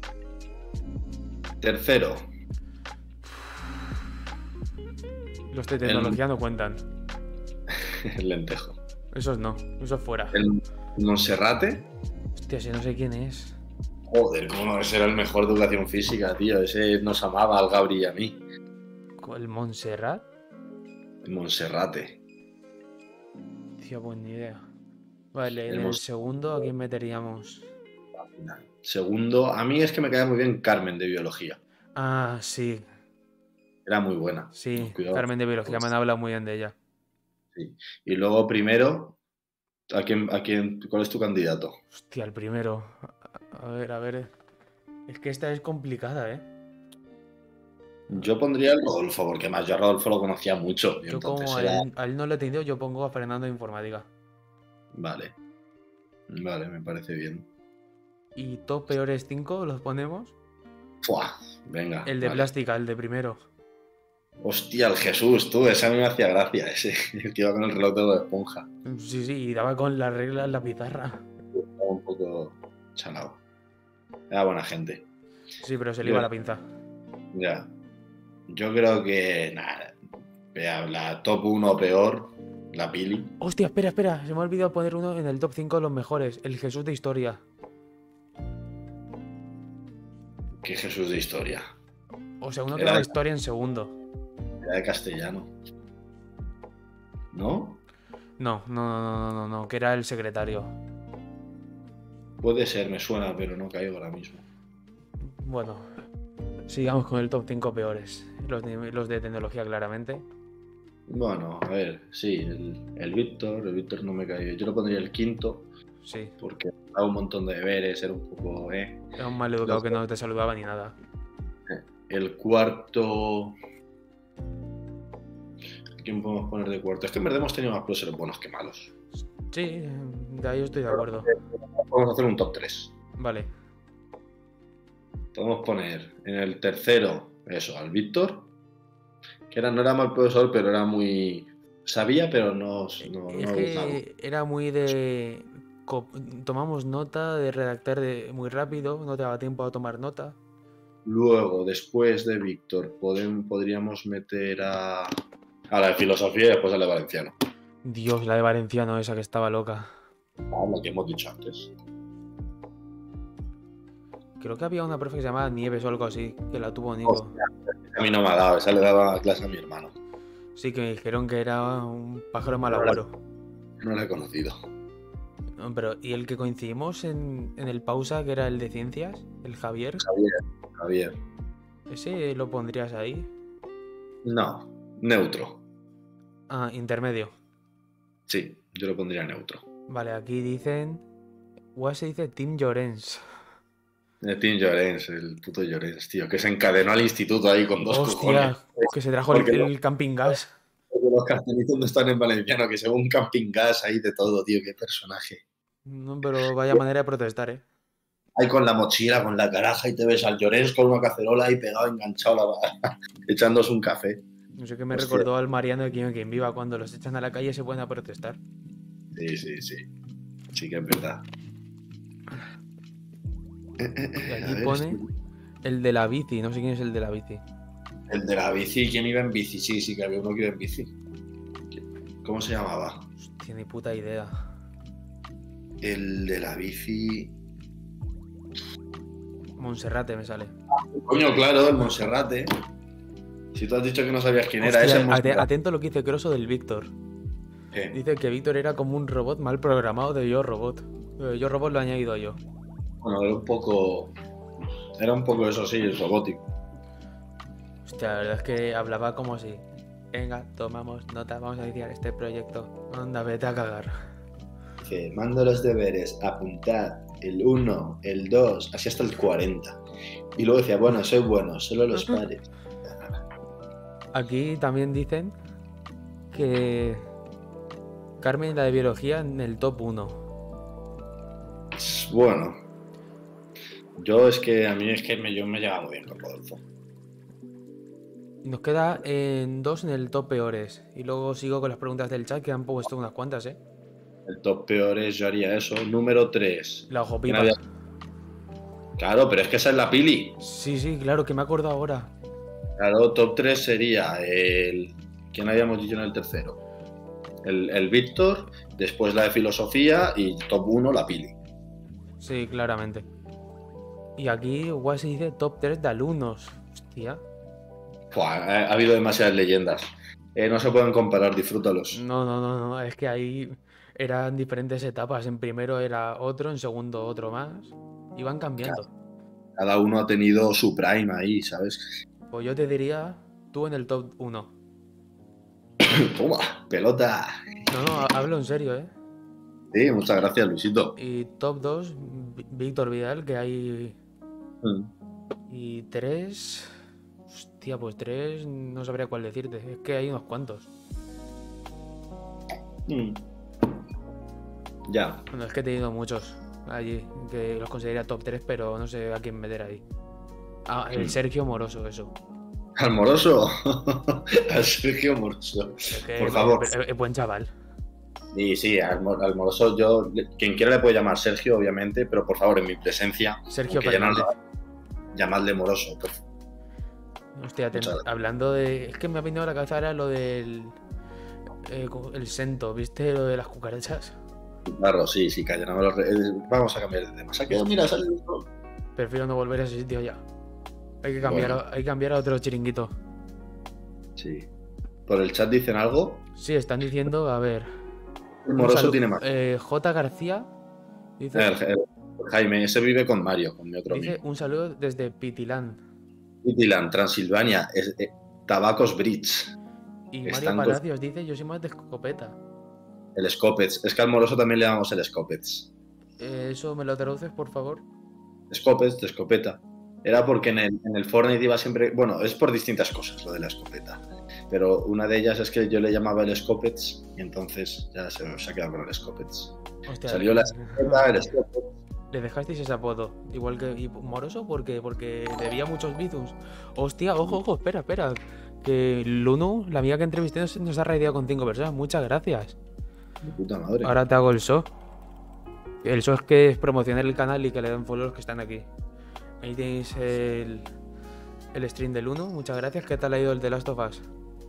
Tercero. Los de tecnología no cuentan. El Lentejo. Esos no, esos fuera. El Monserrate. Hostia, si no sé quién es. Joder, cómo no, ese era el mejor de educación física, tío. Ese nos amaba al Gabri y a mí. ¿El Montserrat? El Monserrate. Tío, pues ni idea. Vale, en el segundo, ¿a quién meteríamos? Segundo, a mí es que me cae muy bien Carmen de biología. Ah, sí. Era muy buena. Sí, Carmen de biología, me han hablado muy bien de ella. Sí. Y luego primero, ¿cuál es tu candidato? Hostia, el primero. A ver. Es que esta es complicada, ¿eh? Yo pondría el Rodolfo, porque más yo a Rodolfo lo conocía mucho. Yo como a él no le he tenido, yo pongo a Fernando de Informática. Vale, me parece bien. ¿Y top peores 5 los ponemos? ¡Fua! Venga. El de plástica, el de primero. Hostia, el Jesús, tú, ese a mí me hacía gracia, ese, el que iba con el reloj de esponja. Sí, y daba con las reglas en la pizarra. Estaba un poco chanado. Era buena gente. Sí, pero se le iba la pinza. Ya. Yo creo que, nada, la top 1 peor, la Pili. Hostia, espera, se me ha olvidado poner uno en el top 5 de los mejores, el Jesús de Historia. ¿Qué Jesús de Historia? O sea, uno que daba historia en segundo. Era de castellano. ¿No? No, que era el secretario. Puede ser, me suena, pero no caigo ahora mismo. Bueno, sigamos con el top 5 peores. Los de tecnología, claramente. Bueno, a ver, sí, el Víctor no me cae. Yo lo pondría el quinto, Sí. porque daba un montón de deberes, era un poco, Era un mal educado que no te saludaba ni nada. El cuarto... ¿Quién podemos poner de cuarto? Es que en verdad hemos tenido más próceres buenos que malos. Sí, de ahí estoy de acuerdo. Vamos a hacer un top 3. Vale. Podemos poner en el tercero, eso, al Víctor, que no era mal profesor, pero era muy... Sabía, pero no Es abusaba. que era muy de... Tomamos nota, de redactar muy rápido, no te daba tiempo a tomar nota. Luego, después de Víctor, podríamos meter a la de filosofía y después a la de valenciano. Dios, la de valenciano esa que estaba loca. Lo que hemos dicho antes. Creo que había una profe que se llamaba Nieves o algo así, que la tuvo Nico. Hostia, a mí no me ha dado, esa le daba clase a mi hermano. Sí, que me dijeron que era un pájaro mal agüero. No la he conocido. No, pero, ¿y el que coincidimos en el pausa, que era el de ciencias? ¿El Javier? Javier. ¿Ese lo pondrías ahí? No, neutro. Ah, intermedio. Sí, yo lo pondría neutro. Vale, aquí dicen... se dice Tim Llorens. El Tim Llorens, el puto Llorens, tío, que se encadenó al instituto ahí con dos Hostia, cojones. que se trajo Porque el camping gas. Porque los castellitos no están en valenciano, que se ve un camping gas ahí de todo, tío, qué personaje. No, pero vaya manera de protestar, ¿eh? Ahí con la mochila, con la caraja y te ves al Llorens con una cacerola ahí pegado, enganchado, echándose un café. No sé qué me Hostia. recordó al Mariano de Quien Viva, cuando los echan a la calle se pueden a protestar. Sí. Sí que es verdad. Y aquí pone el de la bici, no sé quién es el de la bici. El de la bici, ¿quién iba en bici? Sí, que había uno que iba en bici. ¿Cómo se llamaba? Hostia, ni puta idea. El de la bici... Monserrate me sale. Coño, claro, el Monserrate. Si tú has dicho que no sabías quién era, Hostia, ese Monserrate. atento a lo que dice Croso del Víctor. Dice que Víctor era como un robot mal programado de Yo Robot. Yo Robot lo he añadido yo. Bueno, era un poco eso sí, robótico. Hostia, la verdad es que hablaba como así. Venga, tomamos nota, vamos a iniciar este proyecto. Anda, vete a cagar. Dice, mando los deberes, apuntad el 1, el 2, así hasta el 40. Y luego decía, bueno, soy bueno, solo los pares. Aquí también dicen que Carmen, la de biología, en el top 1. Bueno, yo me he llevado bien con Rodolfo. Nos queda en 2 en el top peores. Y luego sigo con las preguntas del chat, que han puesto unas cuantas, ¿eh? El top peores, yo haría eso. Número 3. La ojo pipa. Claro, pero es que esa es la Pili. Sí, claro, que me acuerdo ahora. Claro, top 3 sería el... ¿Quién habíamos dicho en el tercero? El Víctor, después la de filosofía y top 1 la Pili. Sí, claramente. Y aquí igual se dice top 3 de alumnos. Hostia. Ha habido demasiadas leyendas. No se pueden comparar, disfrútalos. No, es que ahí eran diferentes etapas. En primero era otro, en segundo otro más. Iban cambiando. Cada uno ha tenido su prime ahí, ¿sabes? Pues yo te diría, tú en el top 1. Toma, pelota. No, hablo en serio, ¿eh? Sí, muchas gracias, Luisito. Y top 2, Víctor Vidal, que hay... Y 3... Hostia, pues 3 no sabría cuál decirte. Es que hay unos cuantos. Ya. Bueno, es que he tenido muchos allí, que los consideraría top 3, pero no sé a quién meter ahí. Ah, el Sergio Moroso, eso. ¿Al Moroso? Al Sergio Moroso. Por favor. Es buen chaval. Sí, al Moroso yo... Quien quiera le puede llamar Sergio, obviamente, pero por favor, en mi presencia... Sergio Fernández. Llamadle Moroso, por favor. Hostia, hablando de... Es que me ha venido a la cabeza ahora lo del... el Sento, ¿viste? Lo de las cucarachas. Claro, sí, calla. Vamos a cambiar de tema. Mira, sale el sol. Prefiero no volver a ese sitio ya. Hay que cambiar a otro chiringuito. Sí. ¿Por el chat dicen algo? Sí, están diciendo, a ver... El Moroso tiene más. J. García dice... El Jaime, ese vive con Mario, con mi otro amigo. Dice un saludo desde Pitilán. Pitilán, Transilvania, Tabacos Bridge. Y Mario Están Palacios dice, yo soy más de escopeta. el Scopets. Es que al moroso también le llamamos el Scopets. ¿Eso me lo traduces, por favor? Scopets, de escopeta. Era porque en el Fortnite iba siempre. Bueno, es por distintas cosas lo de la escopeta. Pero una de ellas es que yo le llamaba el Scopets y entonces ya se ha quedado con el Scopets. Hostia, Salió la escopeta, el Scopets. le dejasteis ese apodo. Igual que y moroso porque debía muchos bizums. Hostia, ojo, espera. Que Luno, la amiga que entrevisté, nos ha raideado con 5 personas. Muchas gracias. De puta madre. Ahora te hago el show. El show es que es promocionar el canal y que le den follow los que están aquí. Ahí tenéis el stream del 1. Muchas gracias. ¿Qué tal ha ido el de Last of Us?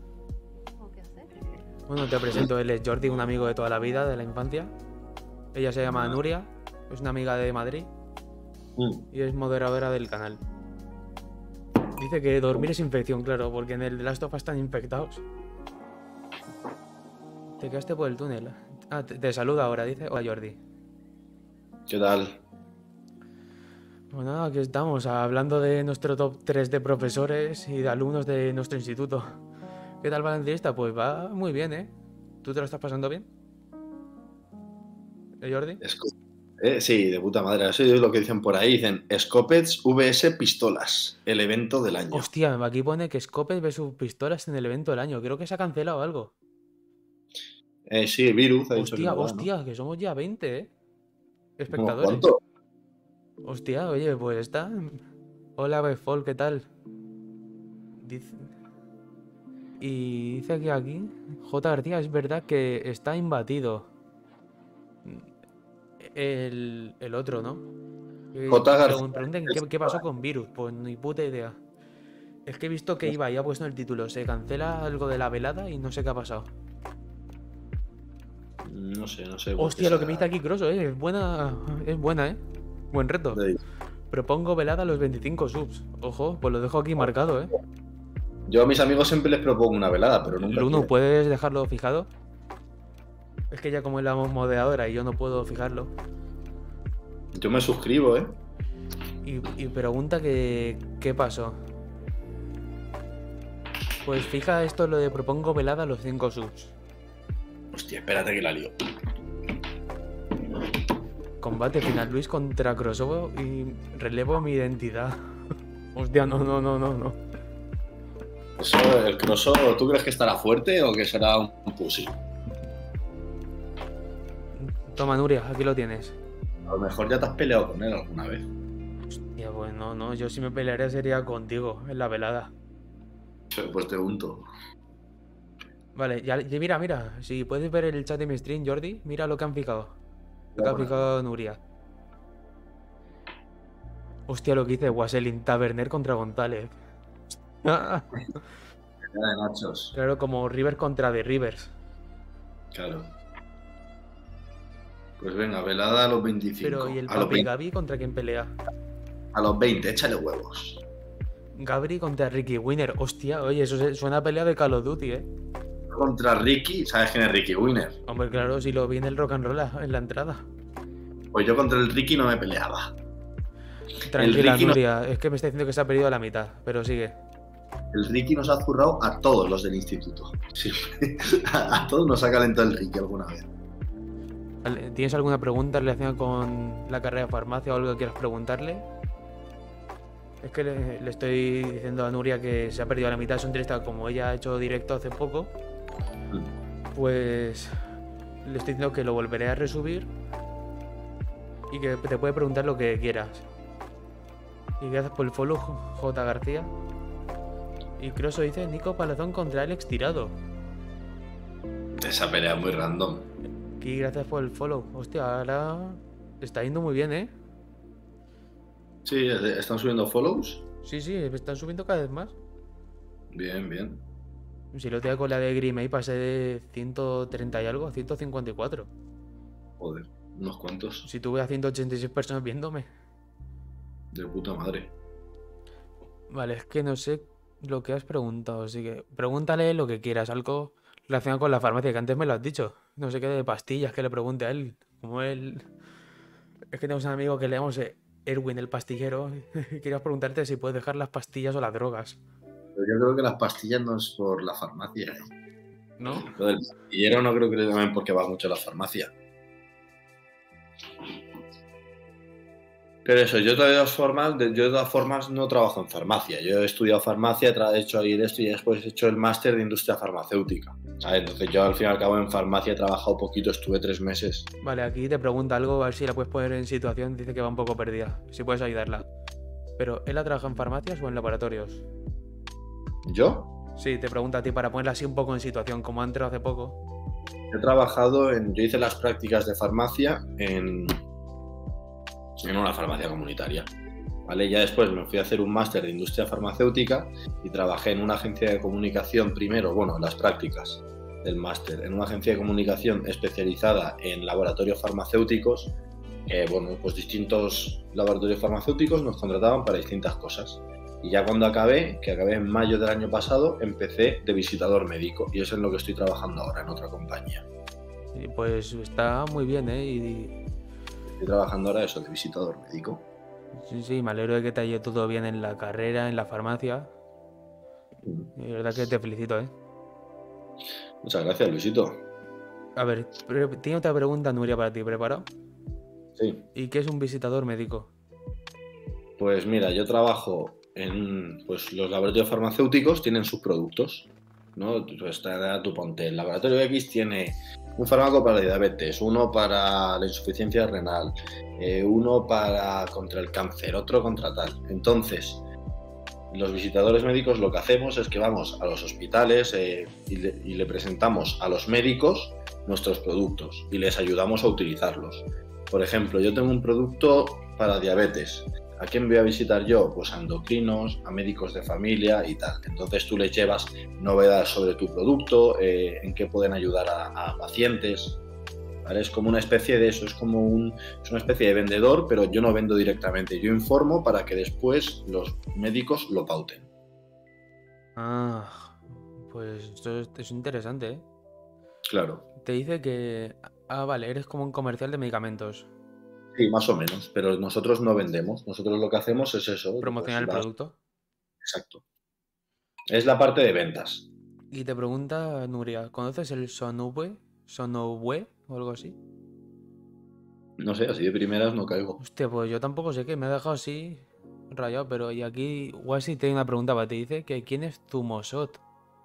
Bueno, te presento. Él es Jordi, un amigo de toda la vida, de la infancia. Ella se llama Nuria. Es una amiga de Madrid. Y es moderadora del canal. Dice que dormir es infección, claro, porque en el de Last of Us están infectados. Te quedaste por el túnel. Ah, te saluda ahora, dice. Hola, Jordi. ¿Qué tal? Pues nada, aquí estamos hablando de nuestro top 3 de profesores y de alumnos de nuestro instituto. ¿Qué tal va la entrevista? Pues va muy bien, ¿eh? ¿Tú te lo estás pasando bien? Jordi? Sí, de puta madre. Eso es lo que dicen por ahí. Dicen Scopets vs Pistolas, el evento del año. Hostia, aquí pone que Scopes ve sus pistolas en el evento del año. Creo que se ha cancelado algo. Sí, Virus ha dicho que no va, Hostia, que somos ya 20, ¿eh? ¿no? Espectadores. ¿Cuánto? Hostia, oye, pues está. Hola, Befol, ¿qué tal? Y dice que aquí, J. García, es verdad que está imbatido. El otro, ¿no? J. García. Pregunten qué pasó con Virus, pues ni puta idea. Es que he visto que iba y ha puesto en el título, se cancela algo de la velada y no sé qué ha pasado. No sé. Hostia, lo que me dice aquí Crosso, es buena, ¿eh? Buen reto. Propongo velada a los 25 subs. Ojo, pues lo dejo aquí marcado, ¿eh? Yo a mis amigos siempre les propongo una velada, pero nunca. Luno, ¿puedes dejarlo fijado? Es que ya como es la moderadora y yo no puedo fijarlo. Yo me suscribo, ¿eh? Y pregunta que qué pasó. Pues fija esto lo de propongo velada a los 5 subs. Hostia, espérate que la lío. Combate final Luis contra Crossover y relevo mi identidad. Hostia, no. Eso, el Crosso, ¿tú crees que estará fuerte o que será un pussy? Toma, Nuria, aquí lo tienes. A lo mejor ya te has peleado con él alguna vez. Hostia, pues no, yo si me pelearía sería contigo en la velada. Pues te unto. Vale, ya mira, si puedes ver el chat de mi stream, Jordi, mira lo que han fijado. Lo que ha fijado Nuria. Hostia, lo que dice Waselin, Taberner contra González. De nachos. Claro, como River contra The Rivers. Claro. Pues venga, velada a los 25. Pero, ¿y el a los papi 20. Gaby contra quién pelea? A los 20, échale huevos. Gabri contra Ricky Winner. Hostia, oye, eso suena a pelea de Call of Duty, ¿eh? Contra Ricky, ¿sabes quién es Ricky Winner? Hombre, claro, si lo vi en el rock and roll en la entrada. Pues yo contra el Ricky no me peleaba. Tranquila, Nuria, es que me está diciendo que se ha perdido a la mitad, pero sigue. El Ricky nos ha zurrado a todos los del instituto. Sí. A todos nos ha calentado el Ricky alguna vez. ¿Tienes alguna pregunta relacionada con la carrera de farmacia o algo que quieras preguntarle? Es que le estoy diciendo a Nuria que se ha perdido a la mitad de su entrevista, como ella ha hecho directo hace poco. Pues le estoy diciendo que lo volveré a resubir y que te puede preguntar lo que quieras. Y gracias por el follow, J. García. Y Crosso dice Nico Palazón contra Alex Tirado. Esa pelea es muy random. Y gracias por el follow. Hostia, ahora está yendo muy bien, ¿eh? Sí, ¿están subiendo follows? Sí, están subiendo cada vez más. Bien. Si lo tengo con la de Grimey pasé de 130 y algo a 154. Joder, unos cuantos. Si tuve a 186 personas viéndome. De puta madre. Vale, es que no sé lo que has preguntado, así que pregúntale lo que quieras, algo relacionado con la farmacia, que antes me lo has dicho. No sé qué de pastillas que le pregunte a él. Como él... Es que tenemos un amigo que le llamamos Erwin el pastillero. Quería preguntarte si puedes dejar las pastillas o las drogas. Pero yo creo que las pastillas no es por la farmacia, ¿eh? ¿no? Lo del pastillero no creo que también porque va mucho a la farmacia. Pero eso, yo de todas formas no trabajo en farmacia. Yo he estudiado farmacia, he hecho ahí esto y después he hecho el máster de industria farmacéutica. ¿Vale? Entonces yo al fin y al cabo en farmacia he trabajado poquito, estuve 3 meses. Vale, aquí te pregunta algo, a ver si la puedes poner en situación. Dice que va un poco perdida, si puedes ayudarla. Pero, ¿él ha trabajado en farmacias o en laboratorios? ¿Yo? Sí, te pregunta a ti para ponerla así un poco en situación, como ha entrado hace poco. Yo hice las prácticas de farmacia en una farmacia comunitaria. ¿Vale? Ya después me fui a hacer un máster de industria farmacéutica y trabajé en una agencia de comunicación primero, bueno, en las prácticas del máster, en una agencia de comunicación especializada en laboratorios farmacéuticos. Bueno, pues distintos laboratorios farmacéuticos nos contrataban para distintas cosas. Y ya cuando que acabé en mayo del año pasado, empecé de visitador médico y eso es en lo que estoy trabajando ahora en otra compañía. Y pues está muy bien, ¿eh? Estoy trabajando ahora eso, de visitador médico. Sí, me alegro de que te haya ido todo bien en la carrera, en la farmacia. Y la verdad que te felicito, ¿eh? Muchas gracias, Luisito. A ver, tiene otra pregunta, Nuria, para ti, ¿preparado? Sí. ¿Y qué es un visitador médico? Pues mira, yo trabajo en pues los laboratorios farmacéuticos tienen sus productos, ¿no? Pues tú ponte, el laboratorio X tiene un fármaco para la diabetes, uno para la insuficiencia renal, uno contra el cáncer, otro contra tal. Entonces, los visitadores médicos lo que hacemos es que vamos a los hospitales y le presentamos a los médicos nuestros productos y les ayudamos a utilizarlos. Por ejemplo, yo tengo un producto para diabetes. ¿A quién voy a visitar yo? Pues a endocrinos, a médicos de familia y tal. Entonces tú les llevas novedades sobre tu producto, en qué pueden ayudar a pacientes. ¿Vale? Es como una especie de eso, es una especie de vendedor, pero yo no vendo directamente. Yo informo para que después los médicos lo pauten. Ah, pues esto es interesante, ¿eh? Claro. Te dice que... Ah, vale, eres como un comercial de medicamentos. Sí, más o menos, pero nosotros no vendemos. Nosotros lo que hacemos es eso. Promocionar el producto. Exacto. Es la parte de ventas. Y te pregunta, Nuria, ¿conoces el Sonubwe? ¿Sonobue o algo así? No sé, así de primeras no caigo. Hostia, pues yo tampoco sé qué, me ha dejado así rayado, pero y aquí Wasi tiene una pregunta para ti. Dice que ¿quién es Zumosot?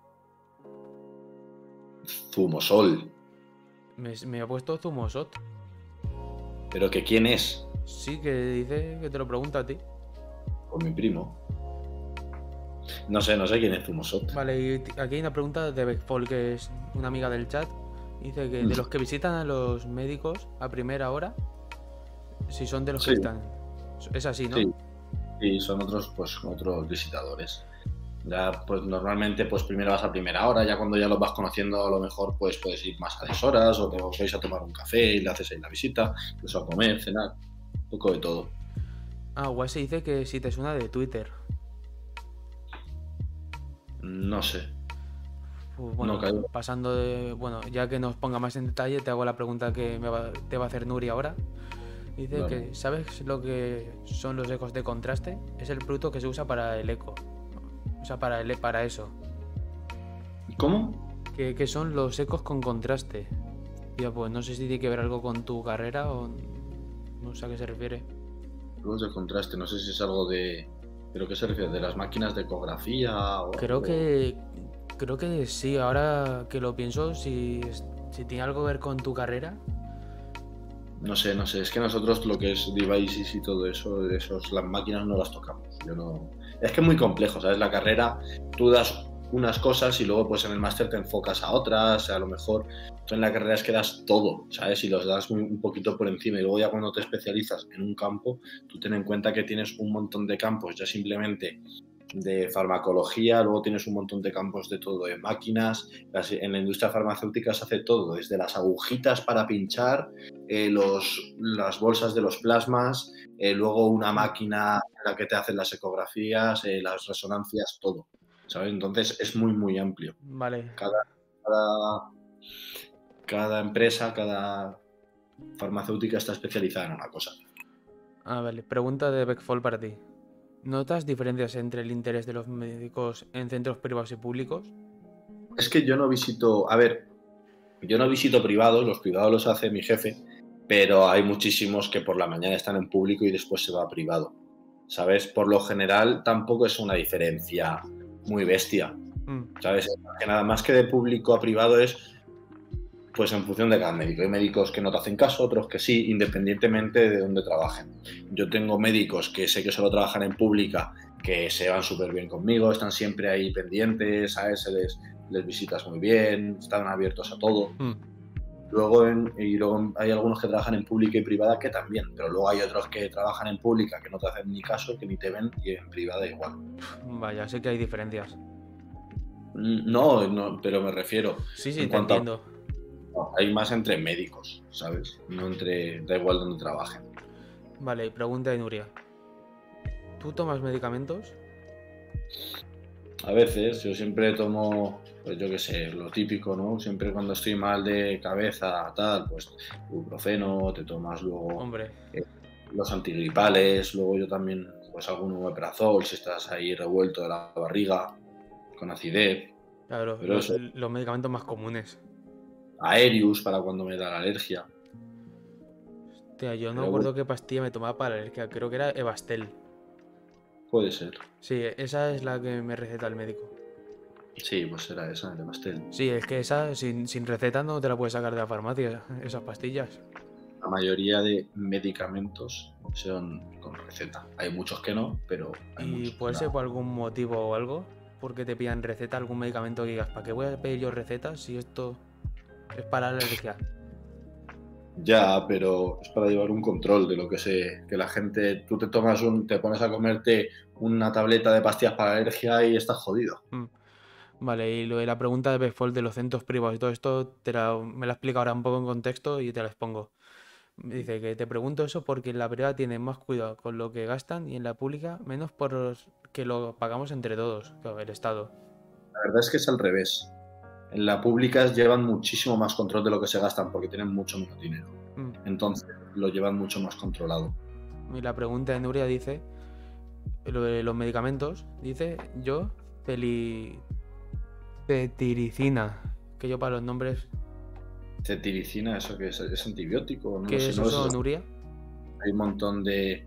Zumosol. Me ha puesto Zumosot. ¿Pero que quién es? Sí, que dice que te lo pregunta a ti. Pues mi primo. No sé quién es Zumosot. Vale, y aquí hay una pregunta de Beckfall, que es una amiga del chat. Dice que de los que visitan a los médicos a primera hora, si son de los que están. Es así, ¿no? Sí, y son otros visitadores. Ya, pues normalmente, pues primero vas a primera hora, ya cuando ya los vas conociendo, a lo mejor pues puedes ir más a deshoras o te vais a tomar un café y le haces ahí la visita, incluso a comer, cenar, un poco de todo. Ah, Wasi dice que si te suena de Twitter. No sé. Pues bueno, pasando de... Bueno, ya que nos ponga más en detalle, te hago la pregunta que te va a hacer Nuri ahora. Dice Claro. que, ¿sabes lo que son los ecos de contraste? Es el producto que se usa para el eco. O sea, para eso. ¿Cómo? ¿Qué son los ecos con contraste? Ya, pues no sé si tiene que ver algo con tu carrera o... No sé a qué se refiere. Luz de contraste, no sé si es algo de... ¿Pero qué se refiere? ¿De las máquinas de ecografía? Creo que sí, ahora que lo pienso, si tiene algo que ver con tu carrera. No sé, es que nosotros lo que es devices y todo eso, las máquinas no las tocamos. Yo no... Es que es muy complejo, ¿sabes? La carrera, tú das unas cosas y luego pues en el máster te enfocas a otras, a lo mejor tú en la carrera es que das todo, ¿sabes? Y los das un poquito por encima y luego ya cuando te especializas en un campo, tú ten en cuenta que tienes un montón de campos ya simplemente de farmacología, luego tienes un montón de campos de todo, de máquinas, en la industria farmacéutica se hace todo, desde las agujitas para pinchar, las bolsas de los plasmas, luego una máquina en la que te hacen las ecografías, las resonancias, todo, ¿sabes? Entonces es muy, muy amplio. Vale. Cada empresa, cada farmacéutica está especializada en una cosa. Ah, vale. Pregunta de Beckfall para ti. ¿Notas diferencias entre el interés de los médicos en centros privados y públicos? Es que yo no visito, a ver, yo no visito privados, los privados los hace mi jefe, pero hay muchísimos que por la mañana están en público y después se va a privado. ¿Sabes? Por lo general tampoco es una diferencia muy bestia. ¿Sabes? Que nada más que de público a privado es pues en función de cada médico. Hay médicos que no te hacen caso, otros que sí, independientemente de dónde trabajen. Yo tengo médicos que sé que solo trabajan en pública, que se van súper bien conmigo, están siempre ahí pendientes, ¿sabes? Les visitas muy bien, están abiertos a todo. Luego hay algunos que trabajan en pública y privada que también, pero luego hay otros que trabajan en pública que no te hacen ni caso, que ni te ven, y en privada igual. Vaya, sé que hay diferencias. No, pero me refiero. Sí, te entiendo. No, hay más entre médicos, ¿sabes? No entre. Da igual donde trabajen. Vale, pregunta de Nuria. ¿Tú tomas medicamentos? A veces, yo siempre tomo, pues yo qué sé, lo típico, ¿no? Siempre cuando estoy mal de cabeza, tal, pues ibuprofeno, te tomas luego Hombre. Los antigripales, luego yo también, pues algún omeprazol si estás ahí revuelto de la barriga, con acidez. Claro, Pero los medicamentos más comunes. Aerius para cuando me da la alergia. Hostia, yo no me acuerdo qué pastilla me tomaba para la alergia, creo que era Evastel. Puede ser. Sí, esa es la que me receta el médico. Sí, pues era esa, el Evastel. Sí, es que esa sin receta no te la puedes sacar de la farmacia, esas pastillas. La mayoría de medicamentos son con receta. Hay muchos que no, pero hay ¿Y muchos. puede ser por algún motivo o algo? Porque te pidan receta, algún medicamento que digas, ¿para qué voy a pedir yo recetas si esto es para la alergia? Ya, pero es para llevar un control de lo que la gente, tú te pones a comerte una tableta de pastillas para la alergia y estás jodido. Vale, y lo de la pregunta de Befol de los centros privados y todo esto, me la explica ahora un poco en contexto y te la expongo. Me dice que te pregunto eso porque en la privada tienen más cuidado con lo que gastan y en la pública menos por que lo pagamos entre todos, claro, el Estado. La verdad es que es al revés. En la pública llevan muchísimo más control de lo que se gastan porque tienen mucho menos dinero. Entonces lo llevan mucho más controlado. Y la pregunta de Nuria dice, lo de los medicamentos, dice yo, cetiricina, que yo para los nombres... Cetiricina, ¿eso qué es antibiótico? No ¿Qué sé, es no eso, sé. Nuria? Hay un montón de...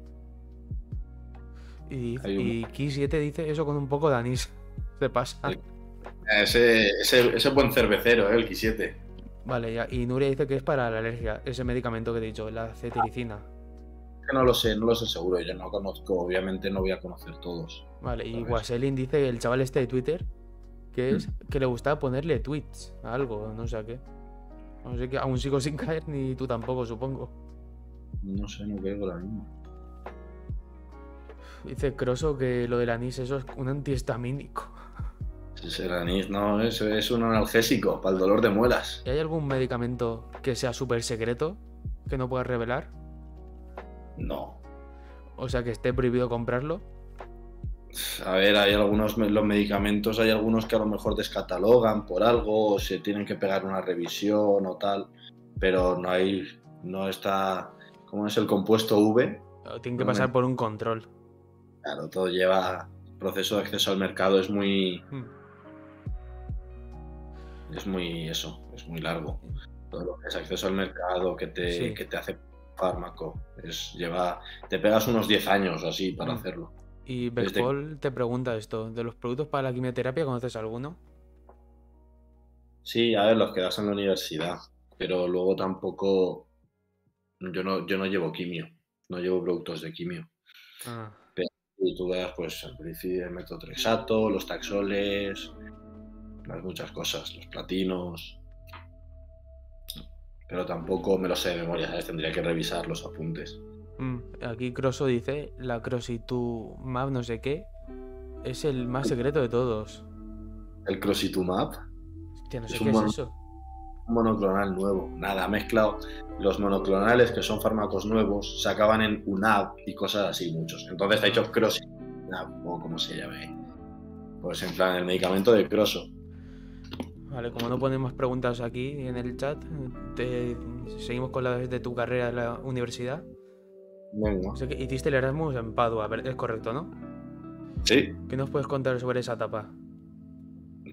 Y Q7 dice eso con un poco de anís. Se pasa. Ese buen cervecero, el Q7. Vale, ya. Y Nuria dice que es para la alergia, ese medicamento que he dicho, la cetiricina. No lo sé seguro, yo no conozco, obviamente no voy a conocer todos. Vale, y Waselin dice, el chaval este de Twitter, que es que le gustaba ponerle tweets a algo, no sé a qué. No sé qué, aún sigo sin caer, ni tú tampoco, supongo. No sé, no caigo ahora mismo. Dice Croso que lo del anís, eso es un antihistamínico. Sí, el anís, no, eso es un analgésico para el dolor de muelas. ¿Y hay algún medicamento que sea súper secreto, que no puedas revelar? No. O sea, que esté prohibido comprarlo. A ver, los medicamentos, hay algunos que a lo mejor descatalogan por algo, o se tienen que pegar una revisión o tal, pero no está, ¿cómo es el compuesto V? Tienen que pasar por un control. Claro, todo lleva, el proceso de acceso al mercado es muy largo. Todo lo que es acceso al mercado, que te hace fármaco, te pegas unos 10 años o así para hacerlo. Y Befol te pregunta esto, ¿de los productos para la quimioterapia conoces alguno? Sí, a ver, los que das en la universidad, pero luego tampoco, yo no llevo quimio, no llevo productos de quimio. Pero si tú veas, pues el metotrexato, los taxoles, muchas cosas, los platinos, pero tampoco me lo sé de memoria, ¿sabes? Tendría que revisar los apuntes. Aquí Croso dice, la Crositumab no sé qué, es el más secreto de todos. ¿El Crositumab? Hostia, no sé qué es eso. Un monoclonal nuevo, nada, ha mezclado los monoclonales, que son fármacos nuevos, se acaban en UNAB y cosas así, muchos. Entonces ha hecho Crositumab, o como se llame. Pues en plan, el medicamento de Croso. Vale, como no ponemos preguntas aquí en el chat, seguimos con la de tu carrera de la universidad. Venga. O sea, que hiciste el Erasmus en Padua, es correcto, ¿no? Sí. ¿Qué nos puedes contar sobre esa etapa?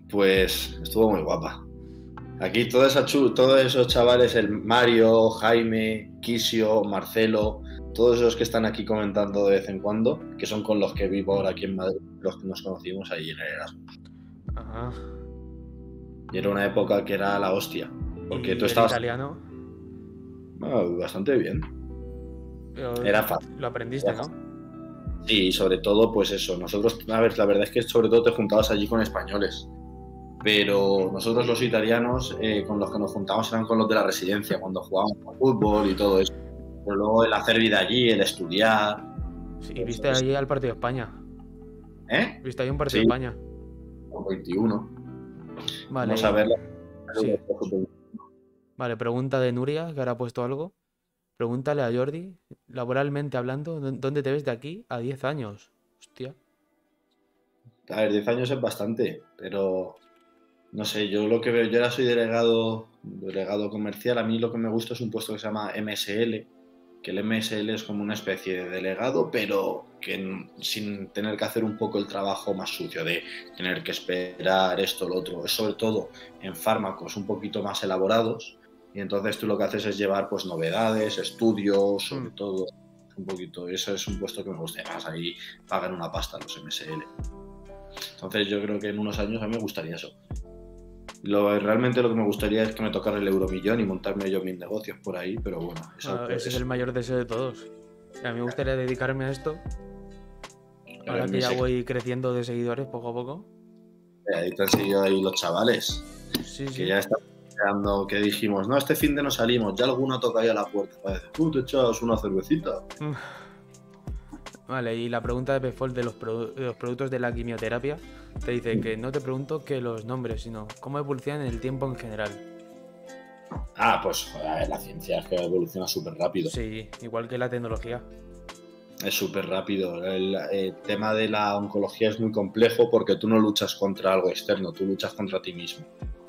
Pues estuvo muy guapa. Aquí todos esos chavales, el Mario, Jaime, Kisio, Marcelo, todos esos que están aquí comentando de vez en cuando, que son con los que vivo ahora aquí en Madrid, los que nos conocimos ahí en el Erasmus. Ajá. Y era una época que era la hostia. Porque ¿Y tú el estabas italiano? bastante bien. Pero Era fácil. lo aprendiste, ¿no? Sí, y sobre todo, pues eso. Nosotros, a ver, la verdad es que sobre todo te juntabas allí con españoles. Pero nosotros los italianos, con los que nos juntábamos eran con los de la residencia, cuando jugábamos al fútbol y todo eso. Pero luego el hacer vida allí, el estudiar. Sí, ¿y viste allí al partido de España? ¿Eh? ¿Viste ahí un partido Sí. de España? Con 21. Vale. Vamos a verlo. Sí. Vale, pregunta de Nuria, que ahora ha puesto algo. Pregúntale a Jordi, laboralmente hablando, ¿dónde te ves de aquí a 10 años? Hostia. A ver, 10 años es bastante, pero no sé, yo lo que veo, yo ahora soy delegado comercial, a mí lo que me gusta es un puesto que se llama MSL, que el MSL es como una especie de delegado, pero que sin tener que hacer un poco el trabajo más sucio de tener que esperar esto, lo otro, es sobre todo en fármacos un poquito más elaborados, y entonces tú lo que haces es llevar pues novedades, estudios, sobre todo, un poquito, eso es un puesto que me gusta, además ahí pagan una pasta los MSL. Entonces yo creo que en unos años a mí me gustaría eso. Realmente lo que me gustaría es que me tocara el euromillón y montarme yo mis negocios por ahí, pero bueno. Ese es el mayor deseo de todos. A mí me gustaría dedicarme a esto. Ahora que ya voy creciendo de seguidores poco a poco. Ahí te han seguido ahí los chavales. Sí, que sí. ya están esperando, que dijimos, no, este fin de no salimos, ya alguno toca ahí a la puerta. Parece, tú te echas una cervecita. Vale, y la pregunta de Pefol de los productos de la quimioterapia te dice que no te pregunto que los nombres, sino cómo evolucionan en el tiempo en general. Pues joder, la ciencia es que evoluciona súper rápido. Sí, igual que la tecnología. Es súper rápido. El tema de la oncología es muy complejo porque tú no luchas contra algo externo, tú luchas contra ti mismo.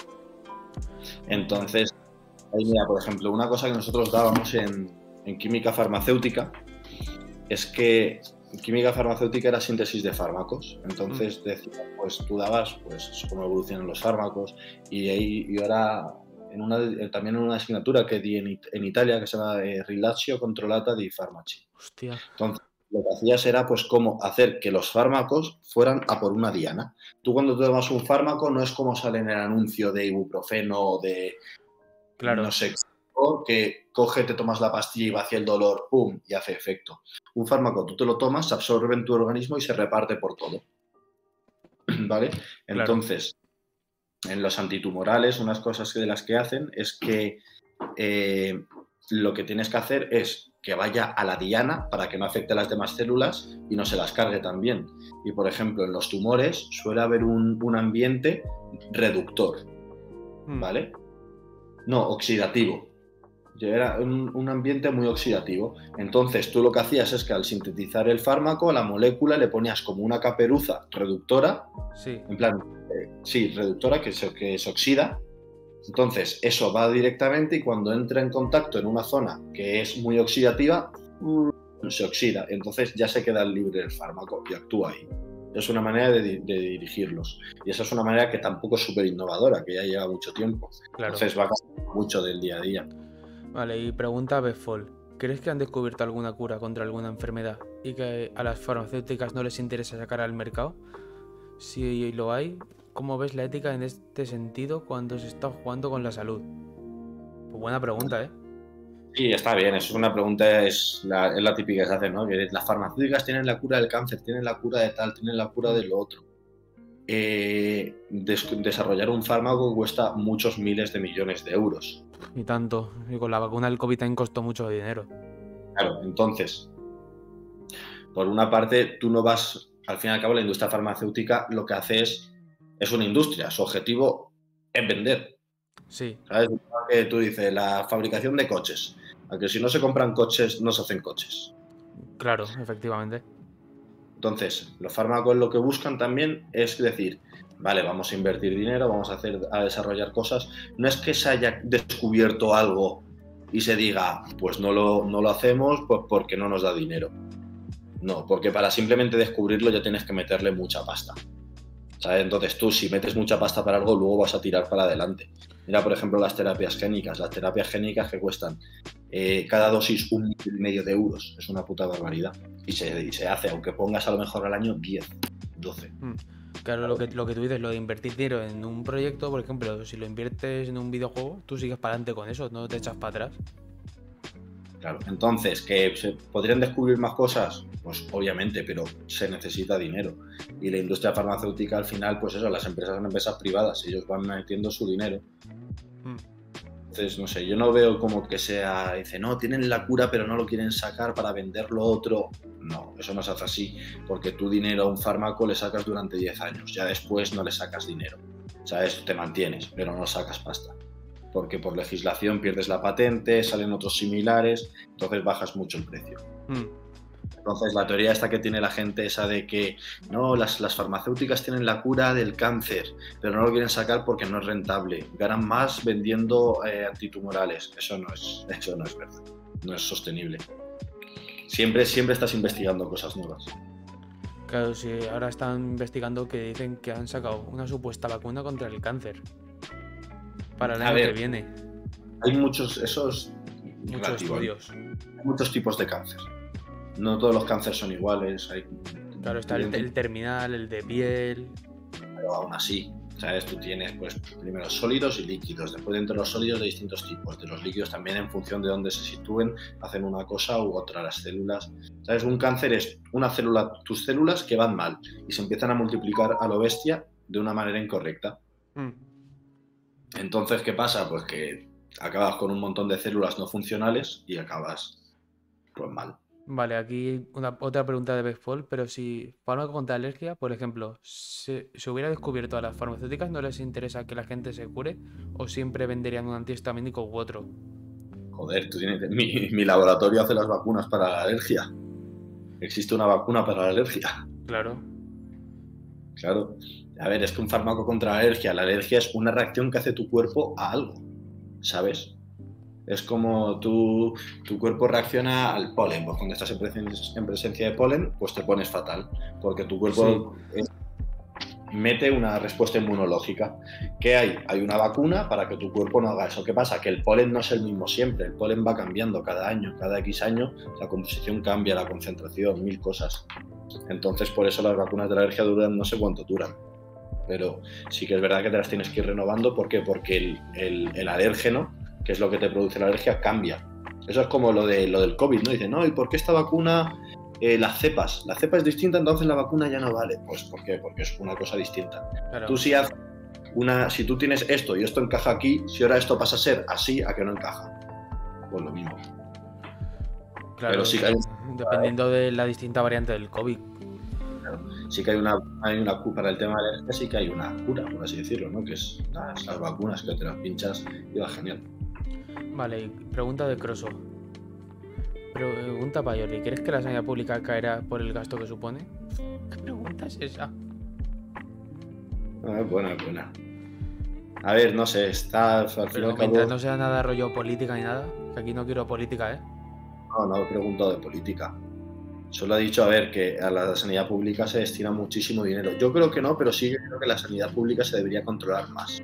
Entonces, ahí mira, por ejemplo, una cosa que nosotros dábamos en química farmacéutica es que química farmacéutica era síntesis de fármacos. Entonces, pues tú dabas pues cómo evolucionan los fármacos y ahora también en una asignatura que di en Italia que se llama Rilascio Controllata di Farmaci. Hostia. Entonces, lo que hacías era pues cómo hacer que los fármacos fueran a por una diana. Tú cuando tomas un fármaco no es como sale en el anuncio de ibuprofeno o de no sé, que coge, te tomas la pastilla y vacía el dolor, pum, y hace efecto. Un fármaco tú te lo tomas, se absorbe en tu organismo y se reparte por todo. ¿Vale? Entonces, en los antitumorales, unas cosas de las que hacen es que lo que tienes que hacer es que vaya a la diana para que no afecte a las demás células y no se las cargue también. Y, por ejemplo, en los tumores suele haber un ambiente reductor, ¿vale? No, oxidativo. Era un ambiente muy oxidativo. Entonces, tú lo que hacías es que al sintetizar el fármaco, a la molécula le ponías como una caperuza reductora. Sí. En plan, reductora que se oxida. Entonces, eso va directamente y cuando entra en contacto en una zona que es muy oxidativa, se oxida. Entonces ya se queda libre el fármaco y actúa ahí. Es una manera de dirigirlos. Y esa es una manera que tampoco es súper innovadora, que ya lleva mucho tiempo. Claro. Entonces va a cambiar mucho del día a día. Vale, y pregunta Befol. ¿Crees que han descubierto alguna cura contra alguna enfermedad y que a las farmacéuticas no les interesa sacar al mercado? Si lo hay, ¿cómo ves la ética en este sentido cuando se está jugando con la salud? Pues buena pregunta, ¿eh? Sí, está bien, es una pregunta, es la típica que se hace, ¿no? Que las farmacéuticas tienen la cura del cáncer, tienen la cura de tal, tienen la cura de lo otro. Desarrollar un fármaco cuesta muchos miles de millones de euros. Y tanto, y con la vacuna del COVID también costó mucho dinero. Claro, entonces, por una parte, tú no vas, al fin y al cabo, la industria farmacéutica lo que hace es una industria, su objetivo es vender. Sí. ¿Sabes? Que tú dices, la fabricación de coches, aunque si no se compran coches, no se hacen coches. Claro, efectivamente. Entonces, los fármacos lo que buscan también es decir, vale, vamos a invertir dinero, vamos a desarrollar cosas. No es que se haya descubierto algo y se diga, pues no lo hacemos pues porque no nos da dinero. No, porque para simplemente descubrirlo ya tienes que meterle mucha pasta. ¿sabes? Entonces tú, si metes mucha pasta para algo, luego vas a tirar para adelante. Mira, por ejemplo, las terapias génicas. Las terapias génicas que cuestan cada dosis 1,5 de euros. Es una puta barbaridad. Y se hace, aunque pongas a lo mejor al año 10, 12. Claro, lo que tú dices, lo de invertir dinero en un proyecto, por ejemplo, si lo inviertes en un videojuego, tú sigues para adelante con eso, no te echas para atrás. Claro, entonces, ¿que se podrían descubrir más cosas? Pues obviamente, pero se necesita dinero. Y la industria farmacéutica al final, pues eso, las empresas son empresas privadas, ellos van metiendo su dinero. Entonces, no sé, yo no veo como que sea, dice, no, tienen la cura pero no lo quieren sacar para venderlo otro. No, eso no se hace así, porque tu dinero a un fármaco le sacas durante 10 años, ya después no le sacas dinero. ¿Sabes? Te mantienes, pero no sacas pasta. Porque por legislación pierdes la patente, salen otros similares, entonces bajas mucho el precio. Entonces la teoría esta que tiene la gente, esa de que no, las farmacéuticas tienen la cura del cáncer, pero no lo quieren sacar porque no es rentable, ganan más vendiendo antitumorales. Eso no es verdad, no es sostenible. Siempre estás investigando cosas nuevas. Claro, si ahora están investigando que dicen que han sacado una supuesta vacuna contra el cáncer para el año que viene. Hay muchos estudios. Hay muchos tipos de cáncer. No todos los cánceres son iguales. Claro, está el terminal, el de piel. Pero aún así, ¿sabes? Tú tienes, pues, primero sólidos y líquidos. Después, dentro de los sólidos, de distintos tipos. De los líquidos también, en función de dónde se sitúen, hacen una cosa u otra. Las células, ¿sabes? Un cáncer es una célula, tus células que van mal y se empiezan a multiplicar a lo bestia de una manera incorrecta. Entonces, ¿qué pasa? Pues que acabas con un montón de células no funcionales y acabas, pues, mal. Vale, aquí otra pregunta de béisbol, pero si fármaco contra alergia, por ejemplo, se hubiera descubierto a las farmacéuticas, ¿no les interesa que la gente se cure o siempre venderían un antihistamínico u otro? Joder, tú tienes, mi laboratorio hace las vacunas para la alergia. Existe una vacuna para la alergia. Claro. A ver, es que un fármaco contra la alergia es una reacción que hace tu cuerpo a algo, ¿sabes? Es como tu cuerpo reacciona al polen, pues cuando estás en presencia de polen, pues te pones fatal, porque tu cuerpo mete una respuesta inmunológica. ¿Qué hay? Hay una vacuna para que tu cuerpo no haga eso. ¿Qué pasa? Que el polen no es el mismo siempre, el polen va cambiando cada año, cada X año, la composición cambia, la concentración, 1000 cosas. Entonces, por eso las vacunas de la alergia duran no sé cuánto duran. Pero sí que es verdad que te las tienes que ir renovando. ¿Por qué? Porque el alérgeno, que es lo que te produce la alergia, cambia. Eso es como lo del COVID, ¿no? Dicen, no, ¿y por qué esta vacuna, la cepa es distinta, entonces la vacuna ya no vale? Pues ¿por qué? Porque es una cosa distinta. Claro. Tú si tú tienes esto y esto encaja aquí, si ahora esto pasa a ser así, ¿a que no encaja? Pues lo mismo. Claro, pero sí que dependiendo de la distinta variante del COVID. Claro, sí que hay una cura para el tema de la alergia, sí que hay una cura, por así decirlo, ¿no? Que es las vacunas, que te las pinchas y va genial. Vale, pregunta de Crosso. Pregunta para Jordi, ¿crees que la sanidad pública caerá por el gasto que supone? ¿Qué pregunta es esa? Buena. A ver, no sé, está al final. Mientras no sea nada rollo política ni nada, que aquí no quiero política, ¿eh? No he preguntado de política. Solo he dicho, a ver, que a la sanidad pública se destina muchísimo dinero. Yo creo que no, pero sí creo que la sanidad pública se debería controlar más.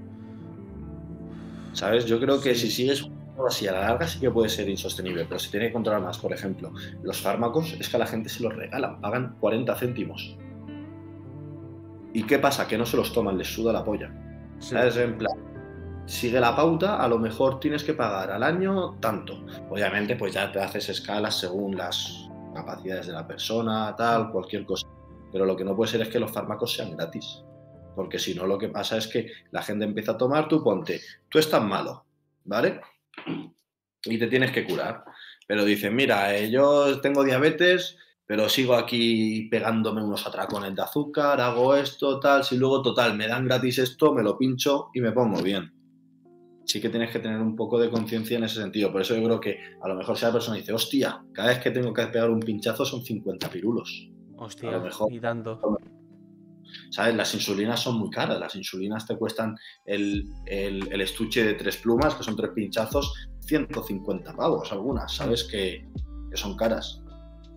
¿Sabes? Yo creo que si sigues así a la larga sí que puede ser insostenible, pero se tiene que controlar más. Por ejemplo, los fármacos es que a la gente se los regalan, pagan 40 céntimos. ¿Y qué pasa? Que no se los toman, les suda la polla. Sí. ¿Sabes? En plan, sigue la pauta, a lo mejor tienes que pagar al año tanto. Obviamente, pues ya te haces escalas según las capacidades de la persona, tal, cualquier cosa. Pero lo que no puede ser es que los fármacos sean gratis. Porque si no, lo que pasa es que la gente empieza a tomar, tú estás malo, ¿vale? Y te tienes que curar. Pero dicen, mira, yo tengo diabetes, pero sigo aquí pegándome unos atracones de azúcar, hago esto, tal, si luego, total, me dan gratis esto, me lo pincho y me pongo bien. Sí que tienes que tener un poco de conciencia en ese sentido. Por eso yo creo que a lo mejor si la persona dice, hostia, cada vez que tengo que pegar un pinchazo son 50 pirulos. Hostia, a lo mejor, y tanto. ¿Sabes? Las insulinas son muy caras. Las insulinas te cuestan el estuche de 3 plumas, que son 3 pinchazos, 150 pavos algunas, ¿sabes? Que son caras.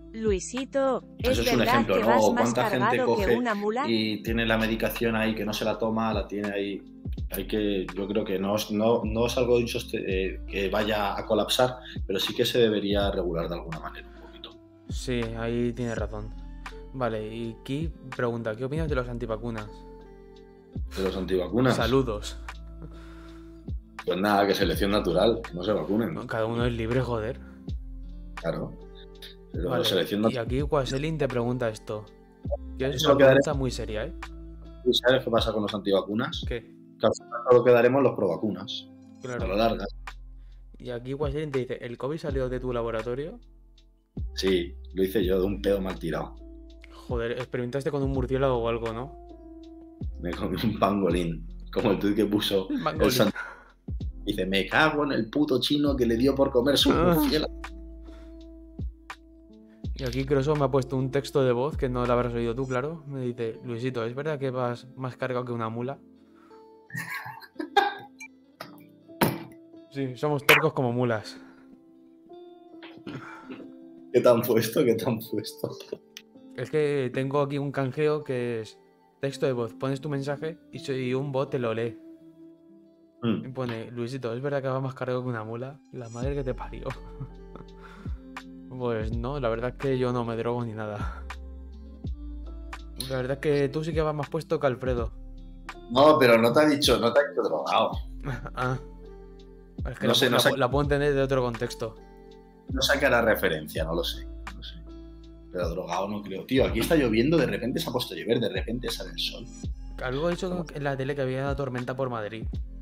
Luisito, Eso ¿es es un verdad ejemplo, que ¿no? vas O más cuánta gente cargado que coge una mula? y tiene la medicación ahí que no se la toma, la tiene ahí. Yo creo que no es algo que vaya a colapsar, pero sí que se debería regular de alguna manera un poquito. Sí, ahí tienes razón. Vale, y aquí pregunta, ¿qué opinas de los antivacunas? De los antivacunas. Saludos. Pues nada, que selección natural, que no se vacunen. No, cada uno es libre, joder. Claro. Pero Vale, selección y natural. aquí Quaselin te pregunta esto. Que es Eso una quedaré- pregunta muy seria, ¿eh? ¿Tú sabes qué pasa con los antivacunas? ¿Qué? Que al final solo quedaremos los provacunas. Claro. A lo largo. Y aquí Quaselin te dice, ¿el COVID salió de tu laboratorio? Sí, lo hice yo de un pedo mal tirado. Joder, experimentaste con un murciélago o algo, ¿no? Me comí un pangolín, como el tuit que puso El el pangolín. santo. Dice, me cago en el puto chino que le dio por comer su murciélago. Y aquí Croso me ha puesto un texto de voz que no lo habrás oído tú, claro. Me dice, Luisito, ¿es verdad que vas más cargado que una mula? Sí, somos tercos como mulas. ¿Qué te han puesto? ¿Qué te han puesto? Es que tengo aquí un canjeo que es texto de voz. Pones tu mensaje y un bot te lo lee. Me pone, Luisito, ¿es verdad que vas más cargado que una mula? La madre que te parió. Pues no, la verdad es que yo no me drogo ni nada. La verdad es que tú sí que vas más puesto que Alfredo. No, pero no te ha dicho drogado. Ah. Es que No sé, la puedo entender de otro contexto. No sé a qué hará referencia, no lo sé. Pero drogado no creo. Tío, aquí está lloviendo, de repente se ha puesto a llover, de repente sale el sol. Algo he dicho en la tele que había una tormenta por Madrid.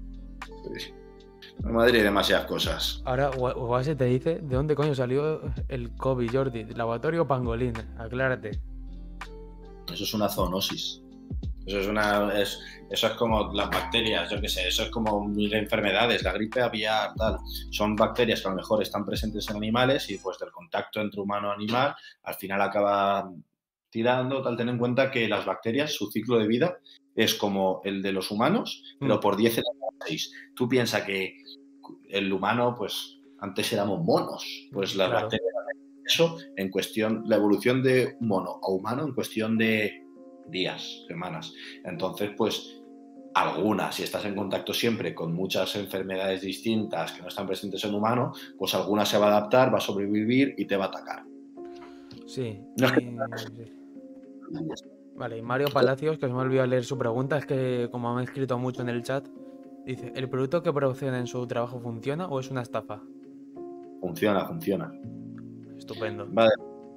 En Madrid hay demasiadas cosas. Ahora, Oase te dice, ¿de dónde coño salió el COVID, Jordi? ¿Laboratorio Pangolín? Aclárate. Eso es una zoonosis. Eso es como las bacterias, yo qué sé, eso es como mil enfermedades, la gripe aviar, tal. Son bacterias que a lo mejor están presentes en animales y pues del contacto entre humano y animal al final acaba tirando, tal. Ten en cuenta que las bacterias, su ciclo de vida es como el de los humanos, pero por 10 elevado a 6. Tú piensas que el humano, pues antes éramos monos, pues las bacterias, eso en cuestión, la evolución de mono a humano en cuestión de días, semanas. Entonces, pues algunas, si estás en contacto siempre con muchas enfermedades distintas que no están presentes en humano, pues alguna se va a adaptar, va a sobrevivir y te va a atacar. Sí. No es que... Sí. Vale, y Mario Palacios, que se me ha olvidado leer su pregunta, es que como me ha escrito mucho en el chat, dice, ¿el producto que producen en su trabajo funciona o es una estafa? Funciona. Estupendo. Vale.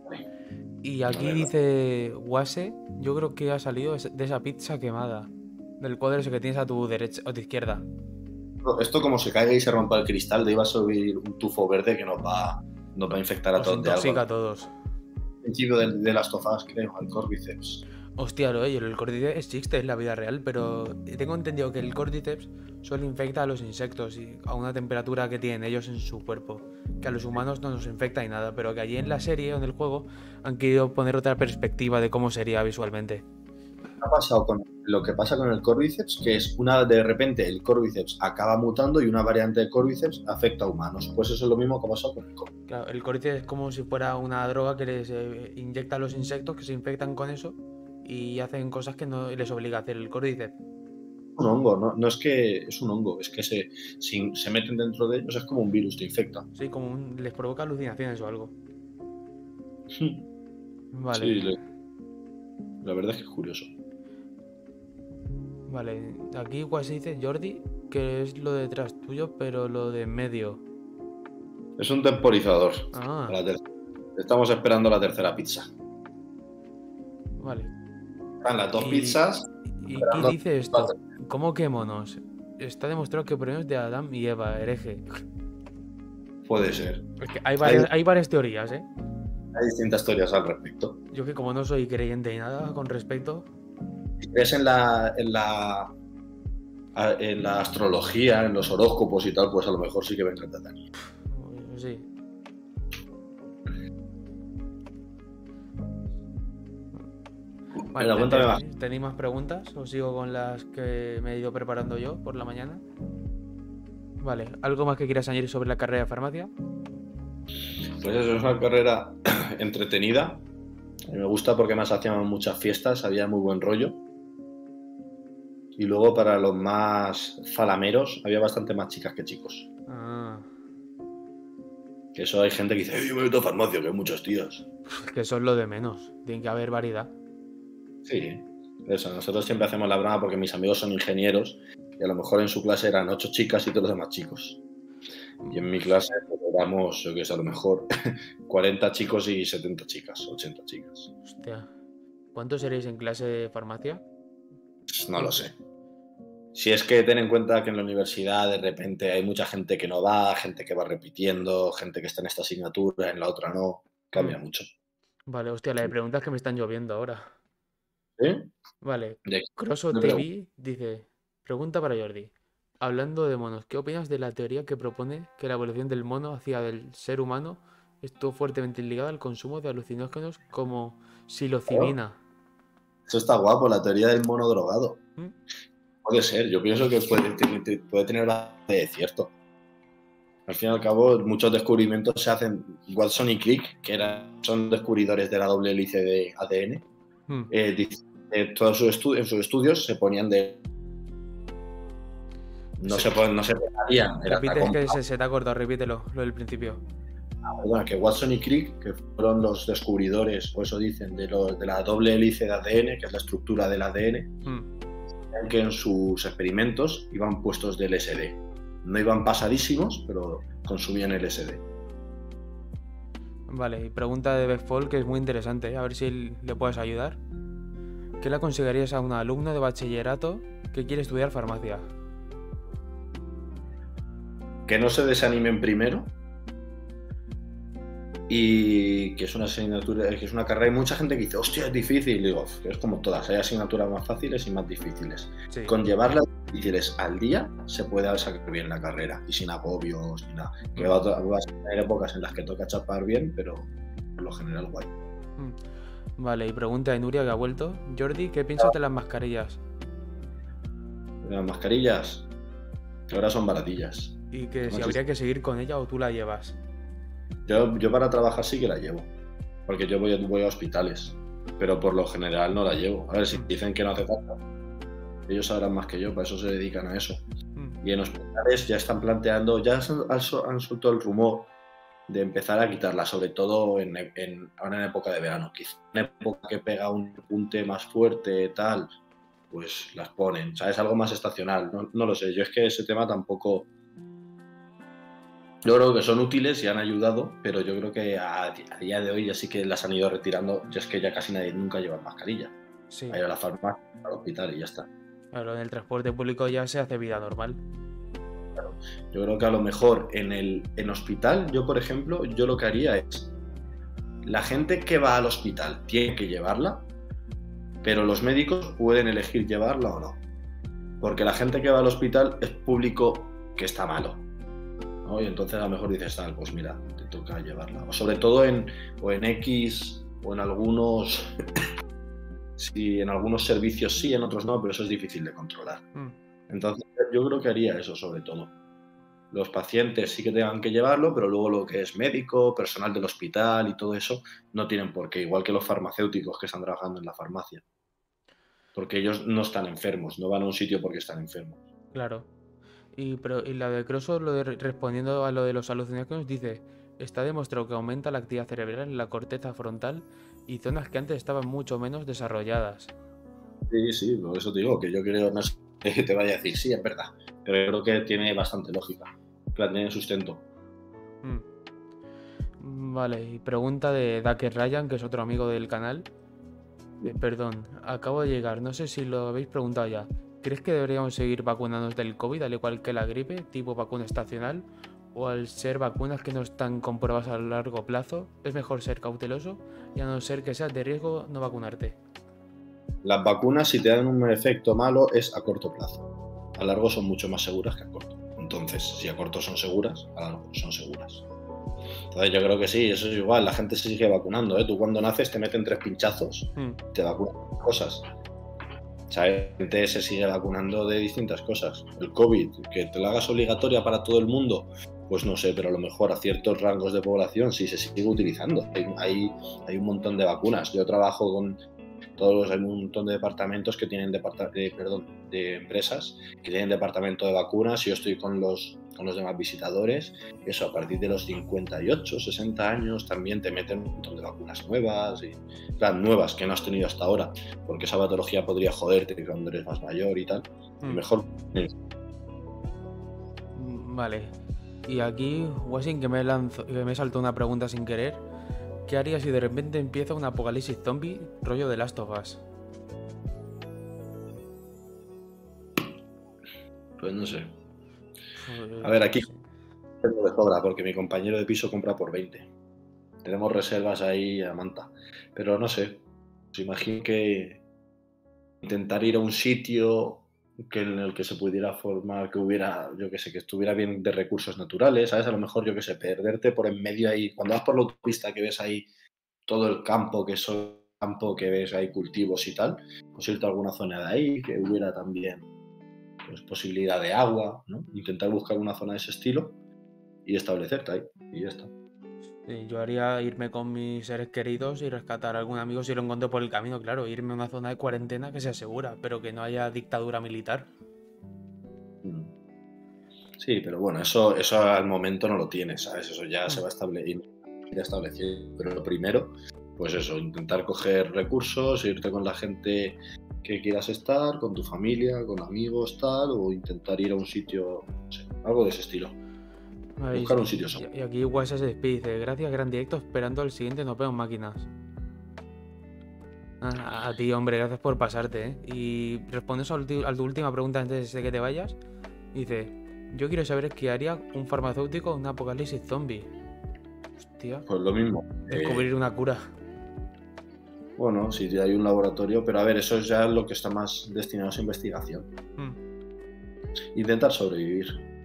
Y aquí dice Wase, yo creo que ha salido de esa pizza quemada, del cuadro ese que tienes a tu derecha o a tu izquierda. Esto como se caiga y se rompa el cristal, de iba a subir un tufo verde que nos va a infectar a todos. Nos intoxica a todos. El principio de las tofas, creo, el Cordyceps. Hostia, el Cordyceps existe en la vida real, pero tengo entendido que el Cordyceps solo infecta a los insectos y a una temperatura que tienen ellos en su cuerpo. Que a los humanos no nos infecta ni nada, pero que allí en la serie o en el juego han querido poner otra perspectiva de cómo sería visualmente. ¿Qué ha pasado con lo que pasa con el Cordyceps? Que es de repente el Cordyceps acaba mutando y una variante de Cordyceps afecta a humanos. Pues eso es lo mismo que ha pasado con el COVID. Claro, el Cordyceps es como si fuera una droga que les inyecta a los insectos que se infectan con eso y hacen cosas que no les obliga a hacer el Cordyceps. Un hongo, no es que es un hongo, es que se meten dentro de ellos, es como un virus, te infecta. Sí, como les provoca alucinaciones o algo. Vale. Sí, la verdad es que es curioso. Vale, aquí igual se dice Jordi, que es lo detrás tuyo, pero lo de medio. Es un temporizador. Ah. Estamos esperando la tercera pizza. Vale. Están las dos pizzas. ¿Y qué dice esto? ¿Cómo que monos? Está demostrado que provienen de Adán y Eva, hereje. Puede ser. Es que hay varias teorías, ¿eh? Hay distintas teorías al respecto. Yo que como no soy creyente ni nada con respecto... Si crees en la astrología, en los horóscopos y tal, pues a lo mejor sí que vendrá Tatani. Sí. Vale, cuéntame más. ¿Tenéis más preguntas? ¿O sigo con las que me he ido preparando yo por la mañana? Vale, ¿algo más que quieras añadir sobre la carrera de farmacia? Pues eso es una carrera entretenida. A mí me gusta porque más hacíamos muchas fiestas, había muy buen rollo. Y luego para los más falameros había bastante más chicas que chicos. Ah, Que eso hay gente que dice, yo me meto a farmacia, que hay muchas tías. que eso es lo de menos. Tiene que haber variedad. Sí, eso, nosotros siempre hacemos la broma porque mis amigos son ingenieros y a lo mejor en su clase eran 8 chicas y todos los demás chicos. Y en mi clase pues, éramos, yo que sé, a lo mejor 40 chicos y 70 chicas, 80 chicas. Hostia. ¿Cuántos seréis en clase de farmacia? No lo sé. Si es que ten en cuenta que en la universidad de repente hay mucha gente que no va, gente que va repitiendo, gente que está en esta asignatura, en la otra no, cambia mucho. Vale, hostia, la de preguntas que me están lloviendo ahora. ¿Sí? Vale, ¿De Crosso qué TV dice, pregunta para Jordi. Hablando de monos, ¿qué opinas de la teoría que propone que la evolución del mono hacia del ser humano estuvo fuertemente ligada al consumo de alucinógenos como psilocibina? Eso está guapo, la teoría del mono drogado. ¿Mm? Puede ser, yo pienso que puede tener bastante de cierto. Al fin y al cabo, muchos descubrimientos se hacen. Watson y Crick, que son descubridores de la doble hélice de ADN, todos en sus estudios se ponían de. No se pegarían. Repite, es que se te ha cortado, repítelo, lo del principio. Perdona, que Watson y Crick, que fueron los descubridores, o eso dicen, de la doble hélice de ADN, que es la estructura del ADN, que en sus experimentos iban puestos de LSD. No iban pasadísimos, pero consumían LSD. Vale, y pregunta de Befol, que es muy interesante, a ver si le puedes ayudar. ¿Qué le aconsejarías a un alumno de bachillerato que quiere estudiar farmacia? Que no se desanimen primero y que es una asignatura, que es una carrera. Hay mucha gente que dice, hostia, es difícil. Y digo, es como todas, hay asignaturas más fáciles y más difíciles. Sí. Con llevarlas difíciles al día se puede sacar bien la carrera y sin agobios ni nada. Que vas a tener épocas en las que toca chapar bien, pero por lo general guay. Vale, y pregunta de Nuria, que ha vuelto. Jordi, ¿qué piensas de las mascarillas? Las mascarillas, que ahora son baratillas. Y que si habría que seguir con ella o tú la llevas. Yo para trabajar sí que la llevo, porque yo voy a hospitales, pero por lo general no la llevo. A ver, si dicen que no hace falta, ellos sabrán más que yo, para eso se dedican a eso. Y en hospitales ya están planteando, ya han soltado el rumor de empezar a quitarla, sobre todo ahora en época de verano. Quizá en época que pega un punte más fuerte, tal, pues las ponen, ¿sabes? Algo más estacional, no lo sé. Yo es que ese tema tampoco. Yo creo que son útiles y han ayudado, pero yo creo que a día de hoy ya sí que las han ido retirando. Ya es que ya casi nadie nunca lleva mascarilla. Sí. A ir a la farmacia, al hospital y ya está. Claro, en el transporte público ya se hace vida normal. Claro. Yo creo que a lo mejor en hospital, yo por ejemplo, yo lo que haría es, la gente que va al hospital tiene que llevarla, pero los médicos pueden elegir llevarla o no. Porque la gente que va al hospital es público que está malo, ¿no? Y entonces a lo mejor dices, tal, pues mira, te toca llevarla. O sobre todo en X o en algunos sí, en algunos servicios sí, en otros no, pero eso es difícil de controlar. Entonces yo creo que haría eso sobre todo. Los pacientes sí que tengan que llevarlo, pero luego lo que es médico, personal del hospital y todo eso, no tienen por qué, igual que los farmacéuticos que están trabajando en la farmacia. Porque ellos no están enfermos, no van a un sitio porque están enfermos. Claro. Y la de Crosso, respondiendo a lo de los alucinógenos, dice: está demostrado que aumenta la actividad cerebral en la corteza frontal y zonas que antes estaban mucho menos desarrolladas. Sí, por eso te digo que yo creo, no sé que te vaya a decir, sí, es verdad, pero yo creo que tiene bastante lógica, que tiene sustento. Vale, y pregunta de Daker Ryan, que es otro amigo del canal. Perdón, acabo de llegar, no sé si lo habéis preguntado ya. ¿Crees que deberíamos seguir vacunándonos del COVID al igual que la gripe, tipo vacuna estacional? ¿O al ser vacunas que no están comprobadas a largo plazo, es mejor ser cauteloso y a no ser que seas de riesgo no vacunarte? Las vacunas, si te dan un efecto malo, es a corto plazo. A largo son mucho más seguras que a corto. Entonces, si a corto son seguras, a largo son seguras. Entonces yo creo que sí, eso es igual, la gente se sigue vacunando, ¿eh? Tú cuando naces te meten 3 pinchazos, te vacunan cosas. O sea, la gente se sigue vacunando de distintas cosas. El COVID, que te lo hagas obligatoria para todo el mundo, pues no sé, pero a lo mejor a ciertos rangos de población sí se sigue utilizando. Hay un montón de vacunas. Yo trabajo con hay un montón de departamentos que tienen de empresas que tienen departamento de vacunas, y yo estoy con los demás visitadores. Eso, a partir de los 58, 60 años también te meten un montón de vacunas nuevas, nuevas que no has tenido hasta ahora, porque esa patología podría joderte cuando eres más mayor y tal. Y mejor. Vale. Y aquí, Washing, que me saltó una pregunta sin querer. ¿Qué harías si de repente empieza un apocalipsis zombie rollo de Last of Us? Pues no sé. A ver, aquí tengo de sobra porque mi compañero de piso compra por 20. Tenemos reservas ahí a manta. Pero no sé. Os imagino que intentar ir a un sitio en el que se pudiera formar, que hubiera, yo que sé, que estuviera bien de recursos naturales, ¿sabes? A lo mejor, yo que sé, perderte por en medio ahí. Cuando vas por la autopista que ves ahí todo el campo, que ves ahí cultivos y tal, pues irte a alguna zona de ahí, que hubiera también pues posibilidad de agua, ¿no? Intentar buscar una zona de ese estilo y establecerte ahí, y ya está. Sí, yo haría irme con mis seres queridos y rescatar a algún amigo si lo encuentro por el camino, claro, irme a una zona de cuarentena que sea segura, pero que no haya dictadura militar. Sí, pero bueno, eso al momento no lo tienes, ¿sabes? Eso ya se va a establecer. Pero lo primero, pues eso, intentar coger recursos, irte con la gente que quieras estar, con tu familia, con amigos, tal, o intentar ir a un sitio, no sé, algo de ese estilo. Buscar un sitio solo. Y aquí WhatsApp se despide, dice, gracias, gran directo, esperando al siguiente nos vemos máquinas. A ti, hombre, gracias por pasarte, ¿eh? Y respondes a tu última pregunta antes de que te vayas. Dice, yo quiero saber qué haría un farmacéutico en un apocalipsis zombie. Hostia. Pues lo mismo. Descubrir una cura. Bueno, si hay un laboratorio, pero a ver, eso es ya lo que está más destinado a investigación. Intentar sobrevivir.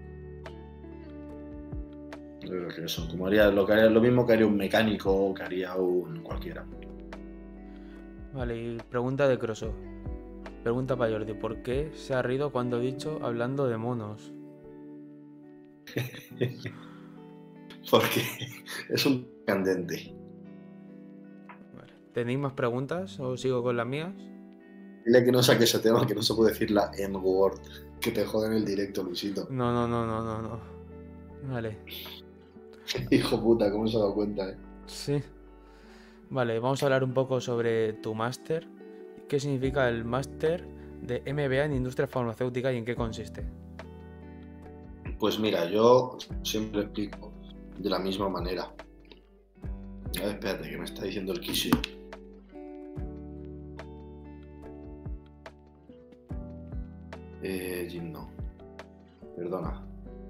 Yo creo que eso, lo mismo que haría un mecánico o que haría un cualquiera. Vale, y pregunta de Croso. Pregunta para Jordi, ¿por qué se ha rido cuando he dicho hablando de monos? Porque es un candente. Vale. ¿Tenéis más preguntas o sigo con las mías? Dile que no saque ese tema, que no se puede decir la N-word. Que te joden el directo, Luisito. No. Vale. Hijo puta, ¿cómo se ha dado cuenta, eh? Sí. Vale, vamos a hablar un poco sobre tu máster. ¿Qué significa el máster de MBA en Industria Farmacéutica y en qué consiste? Pues mira, yo siempre lo explico de la misma manera. A ver, espérate, que me está diciendo el Kisio. Jim, no. Perdona.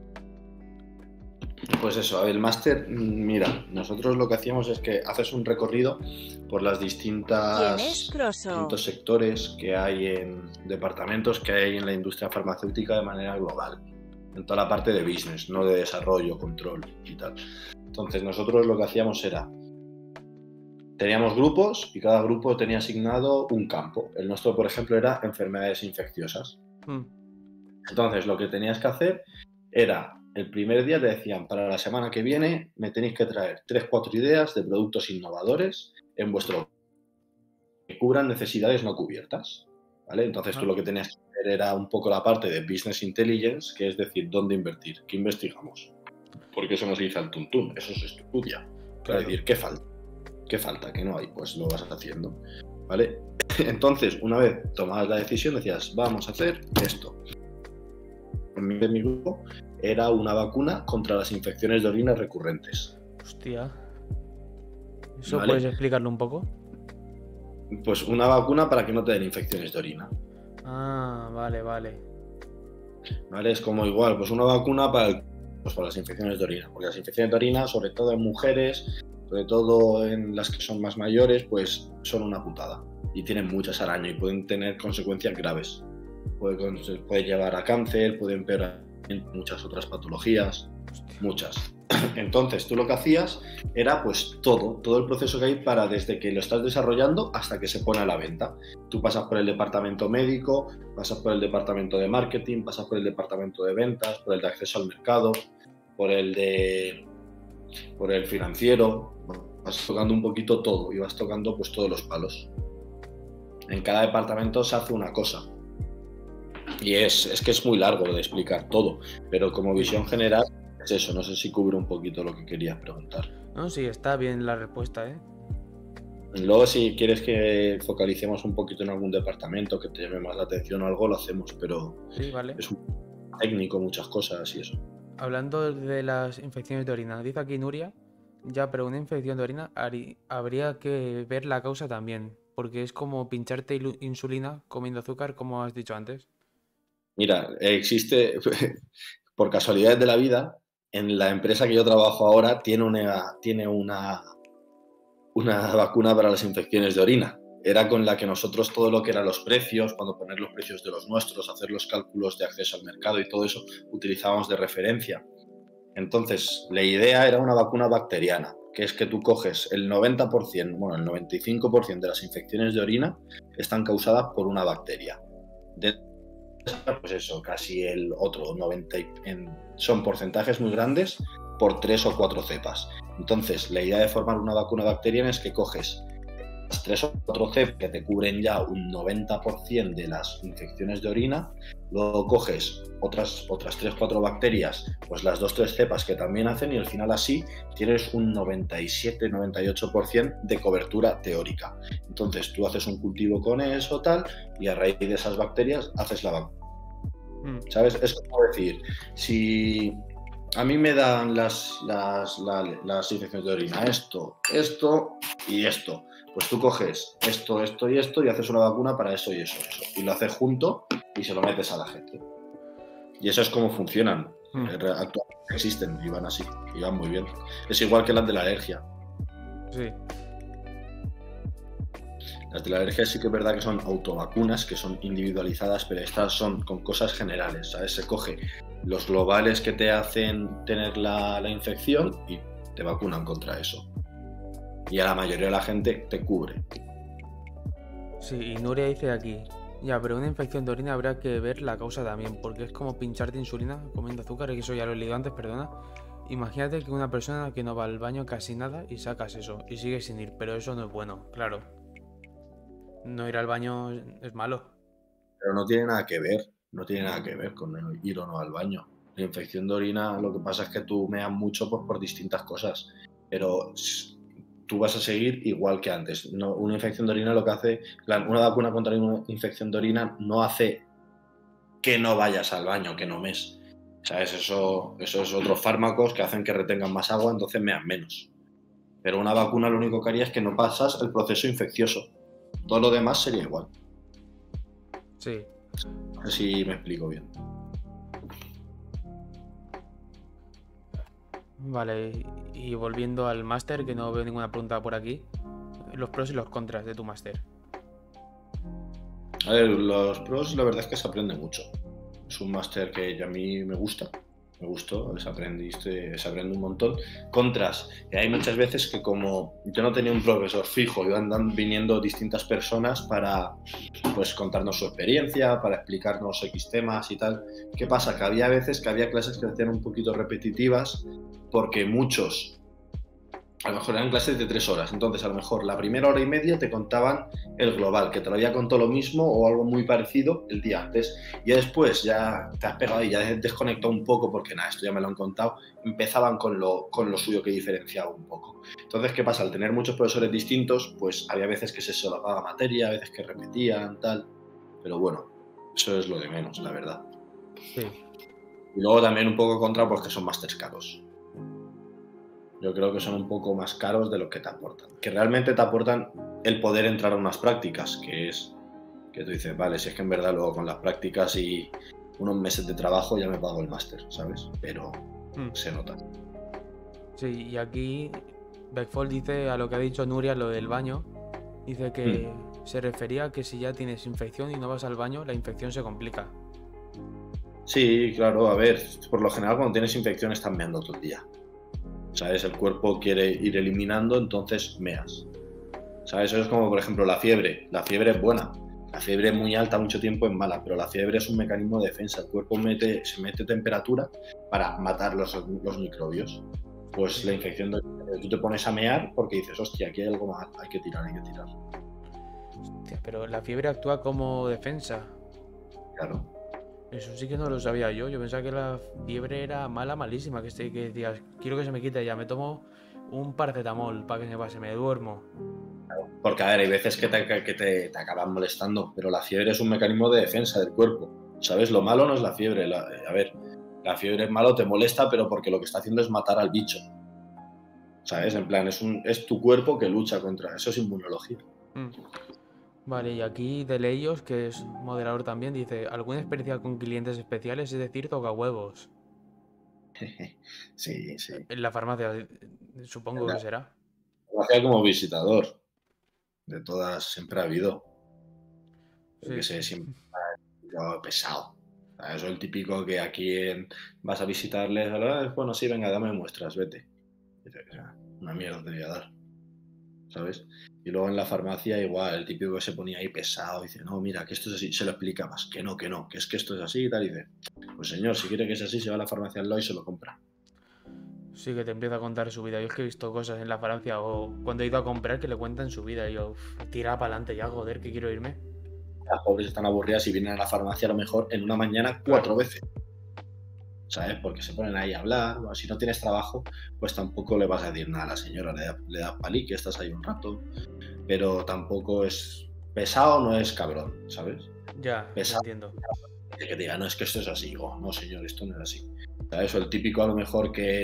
Pues eso, a ver, el máster, mira, nosotros lo que hacíamos es que haces un recorrido por las distintos sectores que hay en departamentos que hay en la industria farmacéutica de manera global, en toda la parte de business, no de desarrollo, control y tal. Entonces nosotros lo que hacíamos era, teníamos grupos y cada grupo tenía asignado un campo. El nuestro, por ejemplo, era enfermedades infecciosas. Entonces lo que tenías que hacer era, el primer día te decían, para la semana que viene me tenéis que traer 3-4 ideas de productos innovadores en vuestro que cubran necesidades no cubiertas, ¿vale? Entonces tú lo que tenías que hacer era un poco la parte de Business Intelligence, que es decir, dónde invertir, qué investigamos. Porque eso no se dice al tuntún, eso se estudia. Claro. Es decir, ¿qué falta? ¿Qué no hay? Pues lo vas haciendo, ¿vale? Entonces, una vez tomabas la decisión, decías, vamos a hacer esto. En mi grupo era una vacuna contra las infecciones de orina recurrentes. Hostia. ¿Eso ¿vale? ¿Puedes explicarlo un poco? Pues una vacuna para que no te den infecciones de orina. Ah, vale. Vale, es como igual, pues una vacuna para las infecciones de orina. Porque las infecciones de orina, sobre todo en mujeres, sobre todo en las que son más mayores, pues son una putada. Y tienen muchas al año y pueden tener consecuencias graves. Puede llevar a cáncer, puede empeorar muchas otras patologías, muchas. Entonces tú lo que hacías era pues todo el proceso que hay para desde que lo estás desarrollando hasta que se pone a la venta. Tú pasas por el departamento médico, pasas por el departamento de marketing, pasas por el departamento de ventas, por el de acceso al mercado, por el de, por el financiero, vas tocando un poquito todo y vas tocando pues todos los palos. En cada departamento se hace una cosa. Y es que es muy largo de explicar todo, pero como visión general es eso. No sé si cubre un poquito lo que querías preguntar. No, sí, está bien la respuesta, ¿eh? Luego, si quieres que focalicemos un poquito en algún departamento que te llame más la atención o algo, lo hacemos, pero Sí, vale. es un técnico, muchas cosas y eso. Hablando de las infecciones de orina, dice aquí Nuria, ya, pero una infección de orina habría que ver la causa también, porque es como pincharte insulina comiendo azúcar, como has dicho antes. Mira, existe, por casualidades de la vida, en la empresa que yo trabajo ahora tiene una vacuna para las infecciones de orina. Era con la que nosotros todo lo que eran los precios, cuando poner los precios de los nuestros, hacer los cálculos de acceso al mercado y todo eso, utilizábamos de referencia. Entonces, la idea era una vacuna bacteriana, que es que tú coges el 90%, bueno, el 95% de las infecciones de orina están causadas por una bacteria. Pues eso, casi el otro 90 son porcentajes muy grandes por 3 o 4 cepas. Entonces, la idea de formar una vacuna bacteriana es que coges las 3 o 4 cepas que te cubren ya un 90% de las infecciones de orina, luego coges otras 3 o 4 bacterias, pues las 2 o 3 cepas que también hacen, y al final así tienes un 97-98% de cobertura teórica. Entonces tú haces un cultivo con eso tal, y a raíz de esas bacterias haces la vacuna. ¿Sabes? Es como decir, si a mí me dan las infecciones de orina esto y esto, pues tú coges esto y esto y haces una vacuna para eso y eso. Y lo haces junto y se lo metes a la gente. Y eso es como funcionan. Actualmente existen y van así, y van muy bien. Es igual que las de la alergia. Sí. Las de la alergia sí que es verdad que son autovacunas, que son individualizadas, pero estas son con cosas generales, ¿sabes? Se coge los globales que te hacen tener la infección y te vacunan contra eso. Y a la mayoría de la gente te cubre. Sí, y Nuria dice aquí, ya, pero una infección de orina habrá que ver la causa también, porque es como pincharte insulina comiendo azúcar, y eso ya lo he leído antes, perdona. Imagínate que una persona que no va al baño casi nada y sacas eso y sigues sin ir, pero eso no es bueno, claro. No ir al baño es malo. Pero no tiene nada que ver, no tiene nada que ver con ir o no al baño. La infección de orina, lo que pasa es que tú meas mucho pues, por distintas cosas, pero tú vas a seguir igual que antes. No, una infección de orina lo que hace, una vacuna contra una infección de orina no hace que no vayas al baño, que no mes. ¿Sabes? Eso es otros fármacos que hacen que retengan más agua, entonces meas menos. Pero una vacuna lo único que haría es que no pasas el proceso infeccioso. Todo lo demás sería igual. Sí. No sé si me explico bien. Vale, y volviendo al máster, que no veo ninguna pregunta por aquí, los pros y los contras de tu máster. A ver, los pros la verdad es que se aprende mucho. Es un máster que a mí me gusta. Me gustó, se aprende un montón. Contras, y hay muchas veces que como yo no tenía un profesor fijo, iban viniendo distintas personas para pues contarnos su experiencia, para explicarnos X temas y tal. ¿Qué pasa? Que había veces que había clases que hacían un poquito repetitivas porque muchos, a lo mejor eran clases de 3 horas, entonces a lo mejor la primera hora y media te contaban el global, que te lo había contado lo mismo o algo muy parecido el día antes, y después ya te has pegado y ya has desconectado un poco porque nada, esto ya me lo han contado, empezaban con lo suyo que diferenciaba un poco. Entonces, ¿qué pasa? Al tener muchos profesores distintos, pues había veces que se solapaba materia, a veces que repetían, tal, pero bueno, eso es lo de menos, la verdad. Sí. Y luego también un poco contra, pues que son másters caros. Yo creo que son un poco más caros de lo que te aportan. Que realmente te aportan el poder entrar a unas prácticas, que es que tú dices, vale, si es que en verdad luego con las prácticas y unos meses de trabajo ya me pago el máster, ¿sabes? Pero se nota. Sí, y aquí Beckfold dice a lo que ha dicho Nuria, lo del baño, dice que se refería a que si ya tienes infección y no vas al baño, la infección se complica. Sí, claro, a ver, por lo general cuando tienes infección estás meando todo el día. ¿Sabes? El cuerpo quiere ir eliminando, entonces meas. ¿Sabes? Eso es como, por ejemplo, la fiebre. La fiebre es buena. La fiebre muy alta mucho tiempo es mala, pero la fiebre es un mecanismo de defensa. El cuerpo se mete temperatura para matar los microbios. Pues la infección tú te pones a mear porque dices, hostia, aquí hay algo mal, hay que tirar. Hostia, pero la fiebre actúa como defensa. Claro. Eso sí que no lo sabía yo. Yo pensaba que la fiebre era mala, malísima. Que decías, quiero que se me quite ya, me tomo un paracetamol para que se pase, me duermo. Porque, a ver, hay veces que te acaban molestando, pero la fiebre es un mecanismo de defensa del cuerpo. ¿Sabes? Lo malo no es la fiebre. A ver, la fiebre es malo, te molesta, pero porque lo que está haciendo es matar al bicho. ¿Sabes? En plan, es tu cuerpo que lucha contra. Eso es inmunología. Vale, y aquí de Leyos, que es moderador también, dice, ¿alguna experiencia con clientes especiales? Es decir, toca huevos. Sí. En la farmacia, supongo que será. Lo hacía como visitador. De todas siempre ha habido. Porque Sí. siempre pesado. Eso es el típico que aquí vas a visitarles, bueno, sí, venga, dame muestras, vete. Una mierda te voy a dar, ¿sabes? Y luego en la farmacia igual, el típico que se ponía ahí pesado, dice, no, mira, que esto es así, se lo explica más, que no, que es que esto es así y tal, y dice, pues señor, si quiere que sea así, se va a la farmacia al lado y se lo compra. Sí, que te empieza a contar su vida. Yo es que he visto cosas en la farmacia o cuando he ido a comprar que le cuentan su vida y yo, tira para adelante ya, joder, que quiero irme. Las pobres están aburridas y vienen a la farmacia a lo mejor en una mañana 4 veces. ¿Sabes? Porque se ponen ahí a hablar. Bueno, si no tienes trabajo, pues tampoco le vas a decir nada a la señora. Le das palí, que estás ahí un rato. Pero tampoco es pesado, no es cabrón, ¿sabes? Ya, Pesado. entiendo. Que te diga, no, es que esto es así. Digo, no, señor, esto no es así. ¿Sabes? O el típico a lo mejor que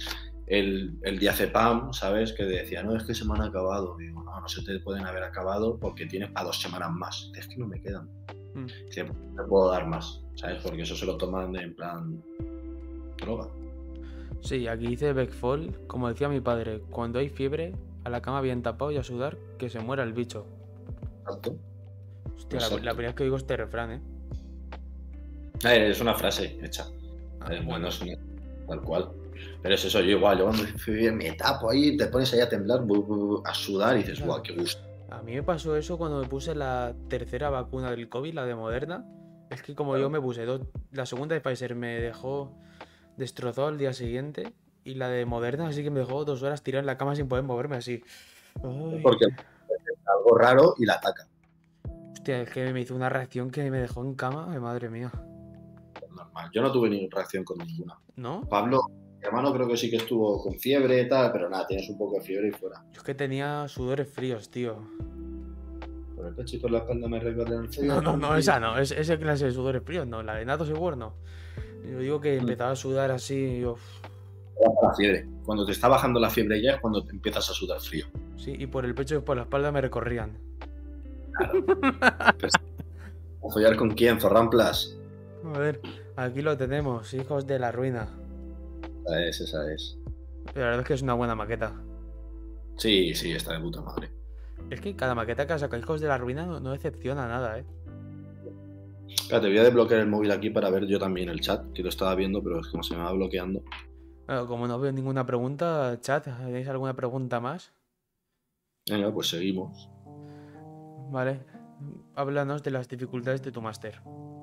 el diazepam, ¿sabes? Que decía, no, es que se me han acabado. Digo, no se te pueden haber acabado porque tienes para 2 semanas más. Es que no me quedan. Que no puedo dar más, ¿sabes? Porque eso se lo toman en plan droga. Sí, aquí dice Beckfall, como decía mi padre, cuando hay fiebre, a la cama bien tapado y a sudar, que se muera el bicho. Exacto. Hostia, la primera vez que oigo este refrán, ¿eh? Es una frase hecha. Bueno. No es una tal cual. Pero es eso, yo igual, yo cuando me tapo ahí, te pones ahí a temblar, a sudar y dices, guau, qué gusto. A mí me pasó eso cuando me puse la tercera vacuna del COVID, la de Moderna. Es que como yo me puse la segunda de Pfizer me dejó destrozado al día siguiente y la de Moderna así que me dejó 2 horas tirado en la cama sin poder moverme así. Ay. Porque es algo raro y la ataca. Hostia, es que me hizo una reacción que me dejó en cama, ay, madre mía. Normal, yo no tuve ninguna reacción con ninguna. ¿No? Pablo, mi hermano creo que sí que estuvo con fiebre y tal, pero nada, tienes un poco de fiebre y fuera. Yo es que tenía sudores fríos, tío. Por el pecho y por la espalda me recorren el frío. No, esa no, esa clase de sudores fríos no, la de Nato Seguro no. Yo digo que empezaba a sudar así y yo... La fiebre. Cuando te está bajando la fiebre ya es cuando te empiezas a sudar frío. Sí, y por el pecho y por la espalda me recorrían. Claro. ¿A follar con quién, Zorramplas? A ver, aquí lo tenemos, Hijos de la Ruina. Esa es. Pero la verdad es que es una buena maqueta. Sí, está de puta madre. Es que cada maqueta que ha sacado Hijos de la Ruina no decepciona nada, ¿eh? Espérate, voy a desbloquear el móvil aquí para ver yo también el chat, que lo estaba viendo, pero es que se me va bloqueando. Bueno, como no veo ninguna pregunta, chat, ¿tenéis alguna pregunta más? Venga, pues seguimos. Vale, háblanos de las dificultades de tu máster.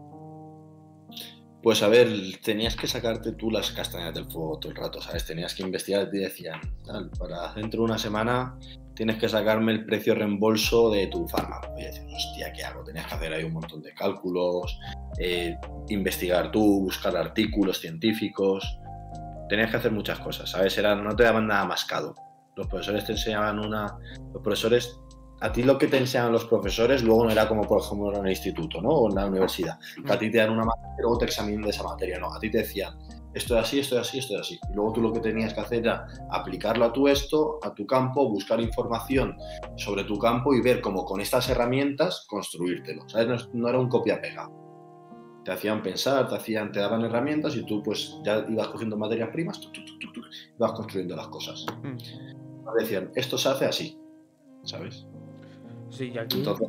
Pues a ver, tenías que sacarte tú las castañas del fuego todo el rato, ¿sabes? Tenías que investigar, te decían, para dentro de una semana tienes que sacarme el precio reembolso de tu fármaco. Y dices, hostia, ¿qué hago? Tenías que hacer ahí un montón de cálculos, investigar tú, buscar artículos científicos. Tenías que hacer muchas cosas, ¿sabes? No te daban nada mascado. Los profesores te enseñaban Los profesores... A ti lo que te enseñan los profesores luego no era como, por ejemplo, en el instituto, ¿no? O en la universidad. Que a ti te dan una materia y luego te examinan de esa materia. No, a ti te decían, esto es así, esto es así, esto es así. Y luego tú lo que tenías que hacer era aplicarlo a tu campo, buscar información sobre tu campo y ver cómo con estas herramientas construírtelo. ¿Sabes? No era un copia-pega. Te hacían pensar, te daban herramientas y tú pues ya ibas cogiendo materias primas, ibas construyendo las cosas. Decían, esto se hace así, ¿sabes? Sí, y aquí... Entonces,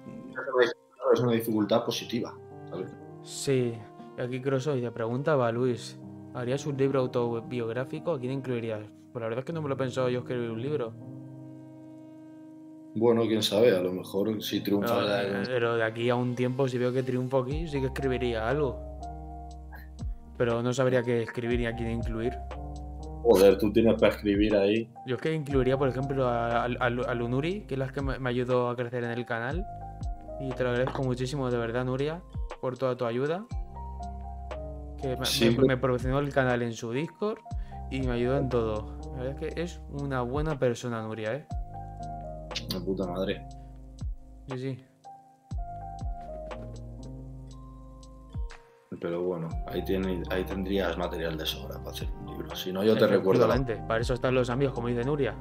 es una dificultad positiva, ¿sabes? Sí, y aquí Crosoy te preguntaba, Luis, ¿harías un libro autobiográfico? ¿A quién incluirías? Pues la verdad es que no me lo he pensado yo escribir un libro. Bueno, quién sabe, a lo mejor si triunfas... Pero de aquí a un tiempo, si veo que triunfo aquí, sí que escribiría algo. Pero no sabría qué escribir ni a quién incluir. Joder, tú tienes para escribir ahí. Yo es que incluiría, por ejemplo, a Lunuri, que es la que me ayudó a crecer en el canal. Y te lo agradezco muchísimo, de verdad, Nuria, por toda tu ayuda. Que me proporcionó el canal en su Discord y me ayudó en todo. La verdad es que es una buena persona, Nuria, ¿eh? La puta madre. Sí, sí. Pero bueno, ahí tendrías material de sobra para hacer un libro. Si no, yo te recuerdo. Para eso están los amigos, como dice Nuria.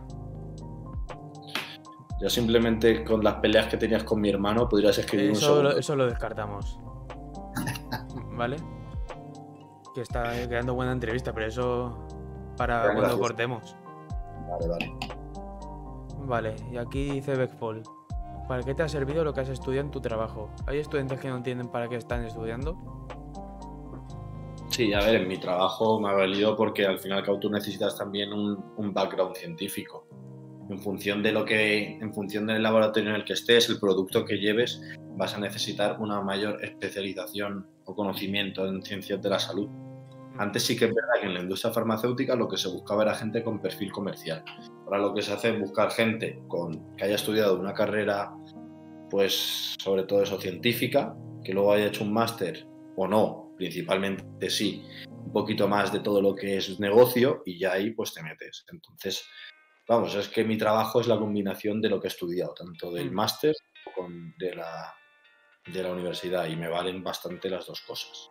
Ya simplemente con las peleas que tenías con mi hermano podrías escribir un segundo. Eso lo descartamos. ¿Vale? Que está quedando buena entrevista, pero eso para cuando cortemos. Vale. Vale, y aquí dice Beckfall. ¿Para qué te ha servido lo que has estudiado en tu trabajo? ¿Hay estudiantes que no entienden para qué están estudiando? Sí, a ver, en mi trabajo me ha valido porque al final que tú necesitas también un background científico. En función del laboratorio en el que estés, el producto que lleves, vas a necesitar una mayor especialización o conocimiento en ciencias de la salud. Antes sí que es verdad que en la industria farmacéutica lo que se buscaba era gente con perfil comercial. Ahora lo que se hace es buscar gente que haya estudiado una carrera, pues sobre todo eso, científica, que luego haya hecho un máster o no, principalmente sí, un poquito más de todo lo que es negocio y ya ahí pues te metes. Entonces, vamos, es que mi trabajo es la combinación de lo que he estudiado, tanto del máster como de la universidad, y me valen bastante las dos cosas.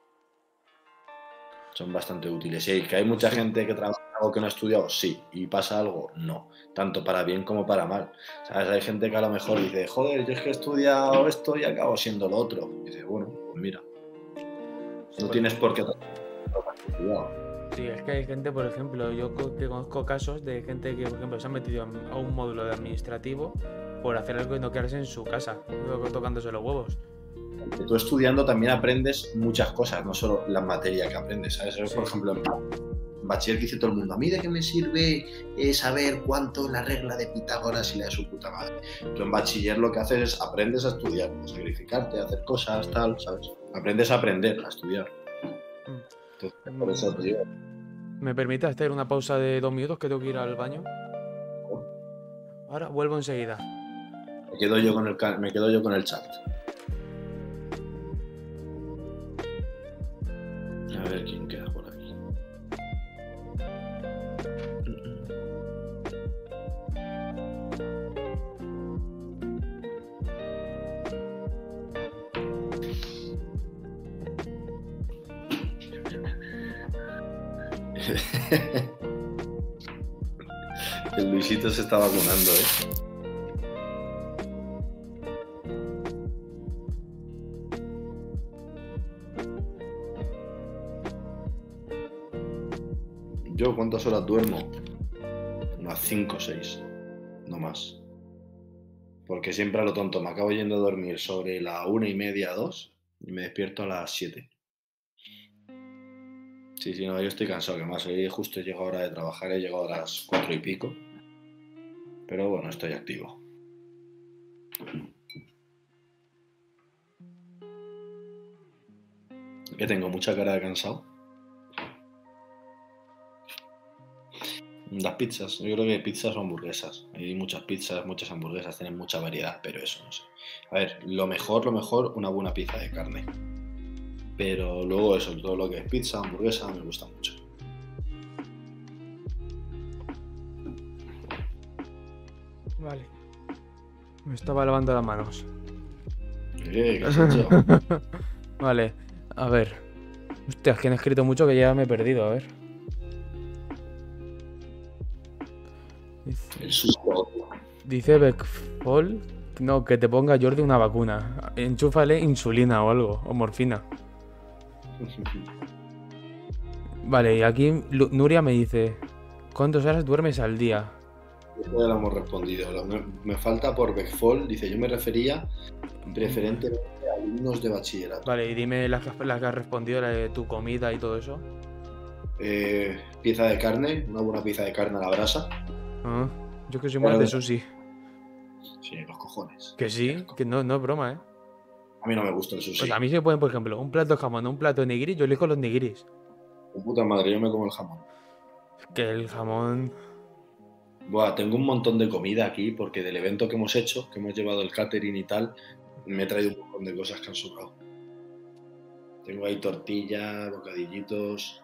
Son bastante útiles. Y que hay mucha gente que trabaja en algo que no ha estudiado, sí. Y pasa algo, no. Tanto para bien como para mal. ¿Sabes? Hay gente que a lo mejor dice, joder, yo es que he estudiado esto y acabo siendo lo otro. Y dice, bueno, pues mira. No tienes por qué lo que has estudiado. Sí, es que hay gente, por ejemplo, yo que conozco casos de gente que, por ejemplo, se han metido a un módulo de administrativo por hacer algo y no quedarse en su casa, tocándose los huevos. Tú estudiando también aprendes muchas cosas, no solo la materia que aprendes, ¿sabes? Sí. Por ejemplo, en bachiller que dice todo el mundo, ¿a mí de qué me sirve saber cuánto la regla de Pitágoras y la de su puta madre? Tú en bachiller lo que haces es aprendes a estudiar, sacrificarte, a hacer cosas, tal, ¿sabes? Aprendes a aprender, a estudiar. Entonces, por eso te digo. ¿Me permite hacer una pausa de 2 minutos que tengo que ir al baño? Ahora vuelvo enseguida. Me quedo yo con el chat. A ver quién queda por aquí. El Luisito se está vacunando, ¿Yo cuántas horas duermo? Unas 5 o 6, no más. Porque siempre a lo tonto me acabo yendo a dormir sobre la 1:30, 2 y me despierto a las 7. Sí, no, yo estoy cansado, que más hoy justo he llegado a hora de trabajar, he llegado a las 4 y pico. Pero bueno, estoy activo. ¿Que tengo mucha cara de cansado? Las pizzas, yo creo que pizzas o hamburguesas. Hay muchas pizzas, muchas hamburguesas, tienen mucha variedad, pero eso no sé. A ver, lo mejor, una buena pizza de carne. Pero luego eso, todo lo que es pizza, hamburguesa, me gusta mucho. Vale. Me estaba lavando las manos. ¿Qué has hecho? Vale, a ver. Hostia, es que han escrito mucho que ya me he perdido, a ver. El susto. Dice Beckfall, no, que te ponga Jordi una vacuna. Enchúfale insulina o algo, o morfina. Vale, y aquí Nuria me dice, ¿cuántas horas duermes al día? Esto ya lo hemos respondido. Me falta por Beckfall, dice, yo me refería preferentemente a alumnos de bachillerato. Vale, y dime las que has respondido, la de tu comida y todo eso. Pieza de carne, una buena pieza de carne a la brasa. Yo que soy más de sushi. Sí, los cojones. Que sí, que no es broma, ¿eh? A mí no me gusta el sushi. Pues a mí se pueden, por ejemplo, un plato de jamón o un plato de nigiri, yo elijo los nigiris. De puta madre, yo me como el jamón. Que el jamón... Buah, tengo un montón de comida aquí porque del evento que hemos hecho, que hemos llevado el catering y tal, me he traído un montón de cosas que han sobrado. Tengo ahí tortillas, bocadillitos.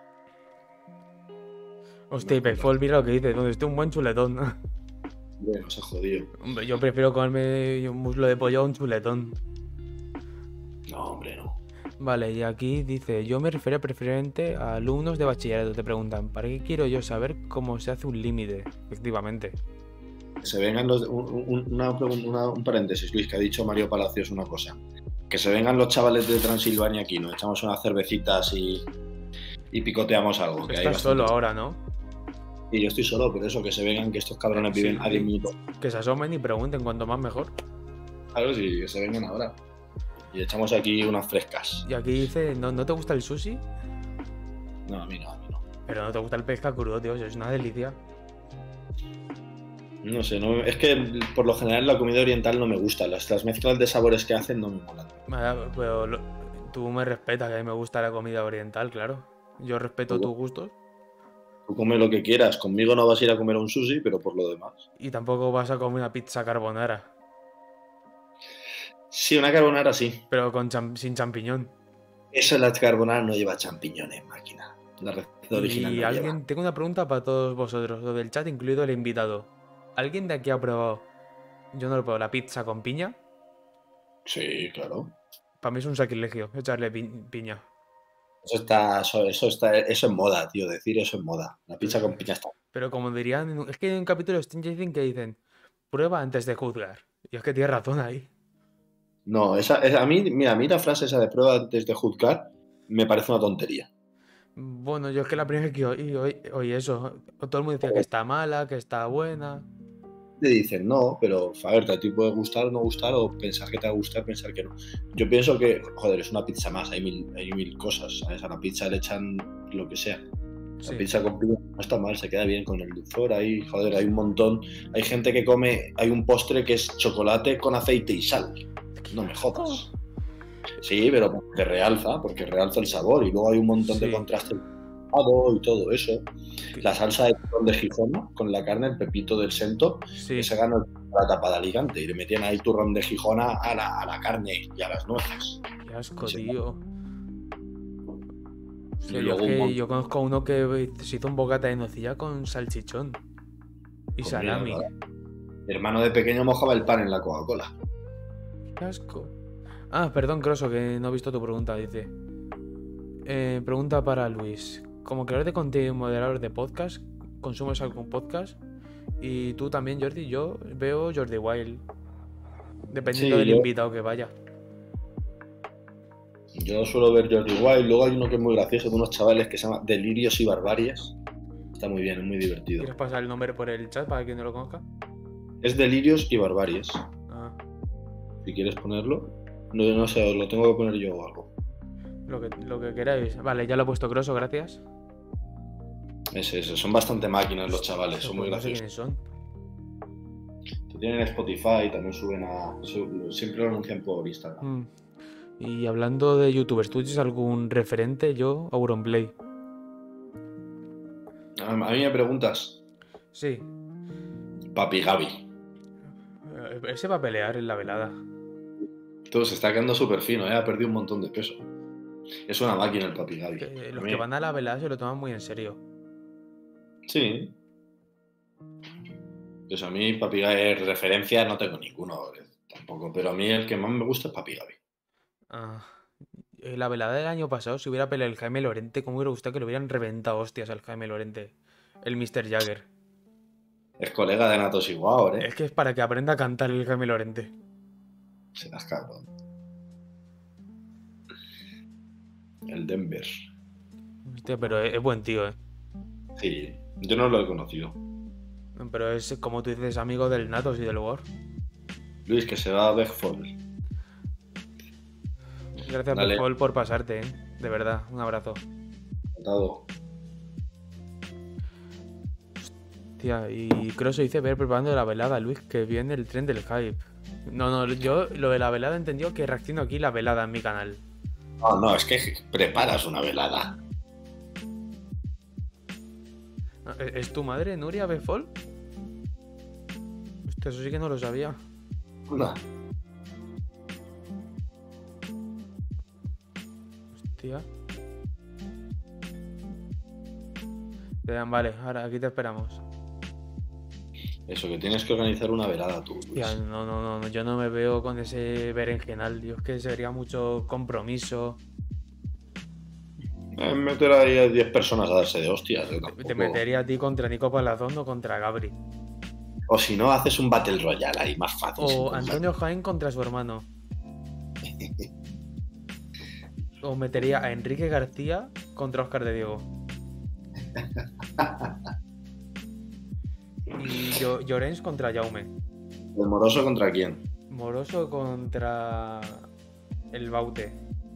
Hostia, y Payfall, mira lo que dice, donde esté un buen chuletón. Bueno, se ha jodido. Hombre, yo prefiero comerme un muslo de pollo a un chuletón. No, hombre, no. Vale, y aquí dice, yo me refiero preferentemente a alumnos de bachillerato. Te preguntan, ¿para qué quiero yo saber cómo se hace un límite? Efectivamente. Que se vengan los... Un paréntesis, Luis, que ha dicho Mario Palacios una cosa. Que se vengan los chavales de Transilvania aquí, nos echamos unas cervecitas y picoteamos algo. Que Estás solo ahora, ¿no? Y yo estoy solo, pero eso, que se vengan, que estos cabrones viven Sí, a 10 minutos. Que se asomen y pregunten, cuanto más mejor. Claro, sí, que se vengan ahora. Y echamos aquí unas frescas. Y aquí dice, ¿no te gusta el sushi? No, a mí no, a mí no. Pero no te gusta el pescado crudo, tío, es una delicia. No sé, no, es que por lo general la comida oriental no me gusta. Las mezclas de sabores que hacen no me molan. Pero tú me respetas, que a mí me gusta la comida oriental, claro. Yo respeto tus gustos. Tú come lo que quieras. Conmigo no vas a ir a comer un sushi, pero por lo demás. Y tampoco vas a comer una pizza carbonara. Sí, una carbonara sí. Pero sin champiñón. Eso, la carbonara no lleva champiñones, máquina. La receta original Y no lleva. tengo una pregunta para todos vosotros, lo del chat, incluido el invitado. ¿Alguien de aquí ha probado? Yo no lo puedo, la pizza con piña. Sí, claro. Para mí es un sacrilegio echarle piña. Eso es moda, tío. Decir eso es moda. La pizza con piña está. Pero como dirían, es que hay un capítulo de Stranger Things que dicen, prueba antes de juzgar. Y es que tienes razón ahí. No, a mí, mira, a mí la frase esa de prueba antes de juzgar me parece una tontería. Bueno, yo es que la primera vez que oí eso, todo el mundo decía que está mala, que está buena. Te dicen no, pero a ver, a ti puede gustar o no gustar, o pensar que te va a gustar, pensar que no. Yo pienso que, joder, es una pizza más, hay mil cosas, ¿sabes? A la pizza le echan lo que sea. La pizza con piña no está mal, se queda bien con el dulzor ahí, joder, hay un montón. Hay gente que come, hay un postre que es chocolate con aceite y sal. No me jodas. Sí, pero porque realza el sabor, y luego hay un montón de contrastes y todo eso. La salsa de turrón de Gijón con la carne, el pepito del Sento, que se ganó la tapada Alicante y le metían ahí turrón de Gijón a la carne y a las nueces. Qué asco, tío. Yo conozco a uno que se hizo un bocata de nocilla con salchichón y salami. Mi hermano de pequeño mojaba el pan en la Coca-Cola. Qué asco. Ah, perdón, Croso, que no he visto tu pregunta, dice. Pregunta para Luis. Como creador de contenido y moderador de podcast, ¿consumes algún podcast? Y tú también, Jordi. Yo veo Jordi Wild, dependiendo del invitado que vaya. Yo suelo ver Jordi Wild. Luego hay uno que es muy gracioso de unos chavales que se llama Delirios y Barbaries. Está muy bien, es muy divertido. ¿Quieres pasar el nombre por el chat para quien no lo conozca? Es Delirios y Barbaries. Ah. Si quieres ponerlo. No sé, os lo tengo que poner yo o algo. Lo que queráis. Vale, ya lo he puesto, Croso, gracias. Ese. Son bastante máquinas los chavales, son muy graciosos. ¿Quiénes son? Tienen Spotify, también suben siempre lo anuncian por Instagram. Y hablando de youtubers, ¿tú tienes algún referente? Yo, Auronplay. A mí me preguntas. Sí. Papi Gaby. Ese va a pelear en la velada. Todo se está quedando súper fino, ha perdido un montón de peso. Es una máquina el Papi Gaby. Los que van a la velada se lo toman muy en serio. Sí. Pues a mí Papi Gaby referencia no tengo ninguno tampoco, pero a mí el que más me gusta es Papi Gaby. La velada del año pasado, si hubiera peleado el Jaime Lorente, ¿cómo hubiera gustado que le hubieran reventado hostias al Jaime Lorente? El Mr. Jagger. Es colega de Natos Iguao, Es que es para que aprenda a cantar el Jaime Lorente. Serás cabrón. El Denver. Hostia, pero es buen tío, Sí, yo no lo he conocido. Pero es, como tú dices, amigo del Natos y del War. Luis, que se va a Begfall. Gracias, Begfall, por pasarte, de verdad. Un abrazo. Encantado. Hostia, y Crosso dice ver preparando la velada, Luis, que viene el tren del hype. No, yo lo de la velada entendió que reacciono aquí la velada en mi canal. No, es que preparas una velada. ¿Es tu madre, Nuria Befol? Hostia, eso sí que no lo sabía. No. Hostia. Vale, ahora aquí te esperamos. Eso, que tienes que organizar una velada tú, Luis. Hostia, no, yo no me veo con ese berenjenal, Dios, que sería mucho compromiso. Meter ahí a 10 personas a darse de hostias. Te metería a ti contra Nico Palazón o contra Gabri. O si no, haces un Battle Royale ahí, más fácil. O Antonio Jaén contra su hermano. O metería a Enrique García contra Óscar de Diego. Y Llorens contra Jaume. ¿El Moroso contra quién? Moroso contra el Baute.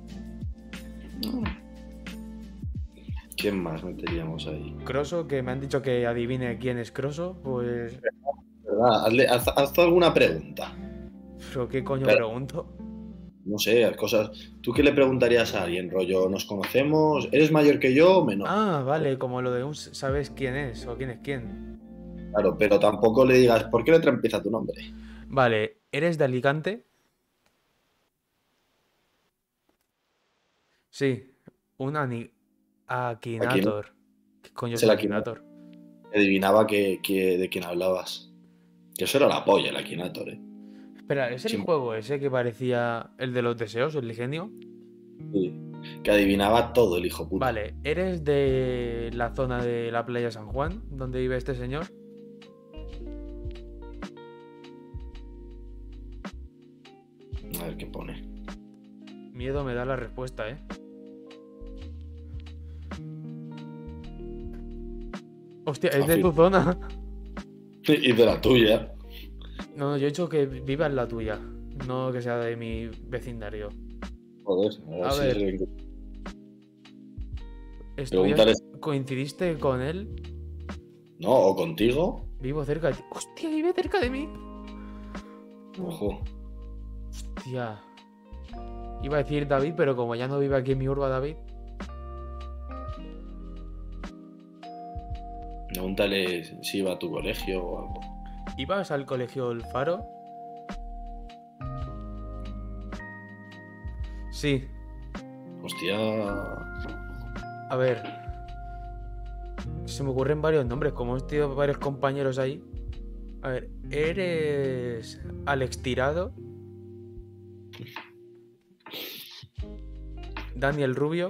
¿Quién más meteríamos ahí? Crosso, que me han dicho que adivine quién es Crosso, pues... ¿Verdad? Haz alguna pregunta. ¿Pero qué coño Pero... pregunto? No sé, cosas... ¿Tú qué le preguntarías a alguien, rollo? ¿Nos conocemos? ¿Eres mayor que yo o menor? Ah, vale, como lo de un sabes quién es o quién es quién. Claro, pero tampoco le digas, ¿por qué letra empieza tu nombre? Vale, ¿eres de Alicante? Sí, un Akinator. ¿Qué coño es el el Akinator? Adivinaba de quién hablabas. Que eso era la polla, el Akinator, Espera, ¿es el juego ese que parecía el de los deseos, el genio? Sí, que adivinaba todo el hijo puta. Vale, ¿eres de la zona de la playa San Juan, donde vive este señor? A ver qué pone. Miedo me da la respuesta, ¿eh? Hostia, es de tu zona. Y de la tuya. No, yo he dicho que viva en la tuya, no que sea de mi vecindario. Joder, a ver. ¿Coincidiste con él? No, ¿o contigo? Vivo cerca de ti. ¡Hostia, vive cerca de mí! Ojo. Hostia. Iba a decir David, pero como ya no vive aquí en mi urba, David. Pregúntale si iba a tu colegio o algo. ¿Ibas al colegio El Faro? Sí. Hostia. A ver. Se me ocurren varios nombres, como he tenido varios compañeros ahí. A ver, ¿eres Alex Tirado? Daniel Rubio.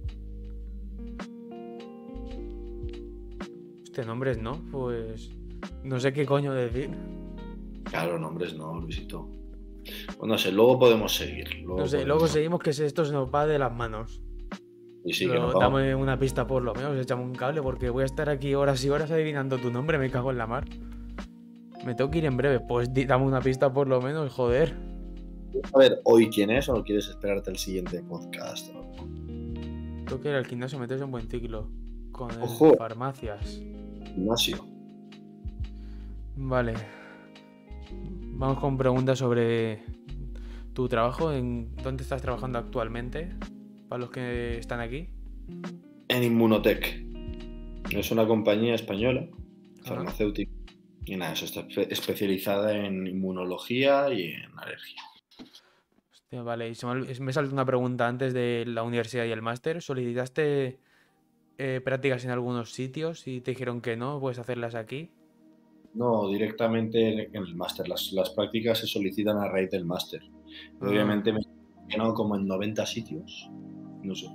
Nombres no, pues no sé qué coño decir. Claro, nombres no, Luisito. Pues no sé, luego podemos seguir. Luego seguimos, que esto se nos va de las manos. Y sí, dame una pista por lo menos, échame un cable, porque voy a estar aquí horas y horas adivinando tu nombre, me cago en la mar. Me tengo que ir en breve, pues dame una pista por lo menos, joder. A ver, ¿hoy quién es o quieres esperarte al siguiente podcast? Tengo que ir al gimnasio, meterse un buen ciclo con farmacias. Gimnasio. Vale. Vamos con preguntas sobre tu trabajo. ¿En dónde estás trabajando actualmente? Para los que están aquí. En Inmunotech. Es una compañía española, farmacéutica. Y nada, eso está especializada en inmunología y en alergia. Hostia, vale. Y me saltó una pregunta antes de la universidad y el máster. ¿Solicitaste prácticas en algunos sitios y te dijeron que no, puedes hacerlas aquí? No, directamente en el máster. Las prácticas se solicitan a raíz del máster. Obviamente me he quedado como en 90 sitios. No sé.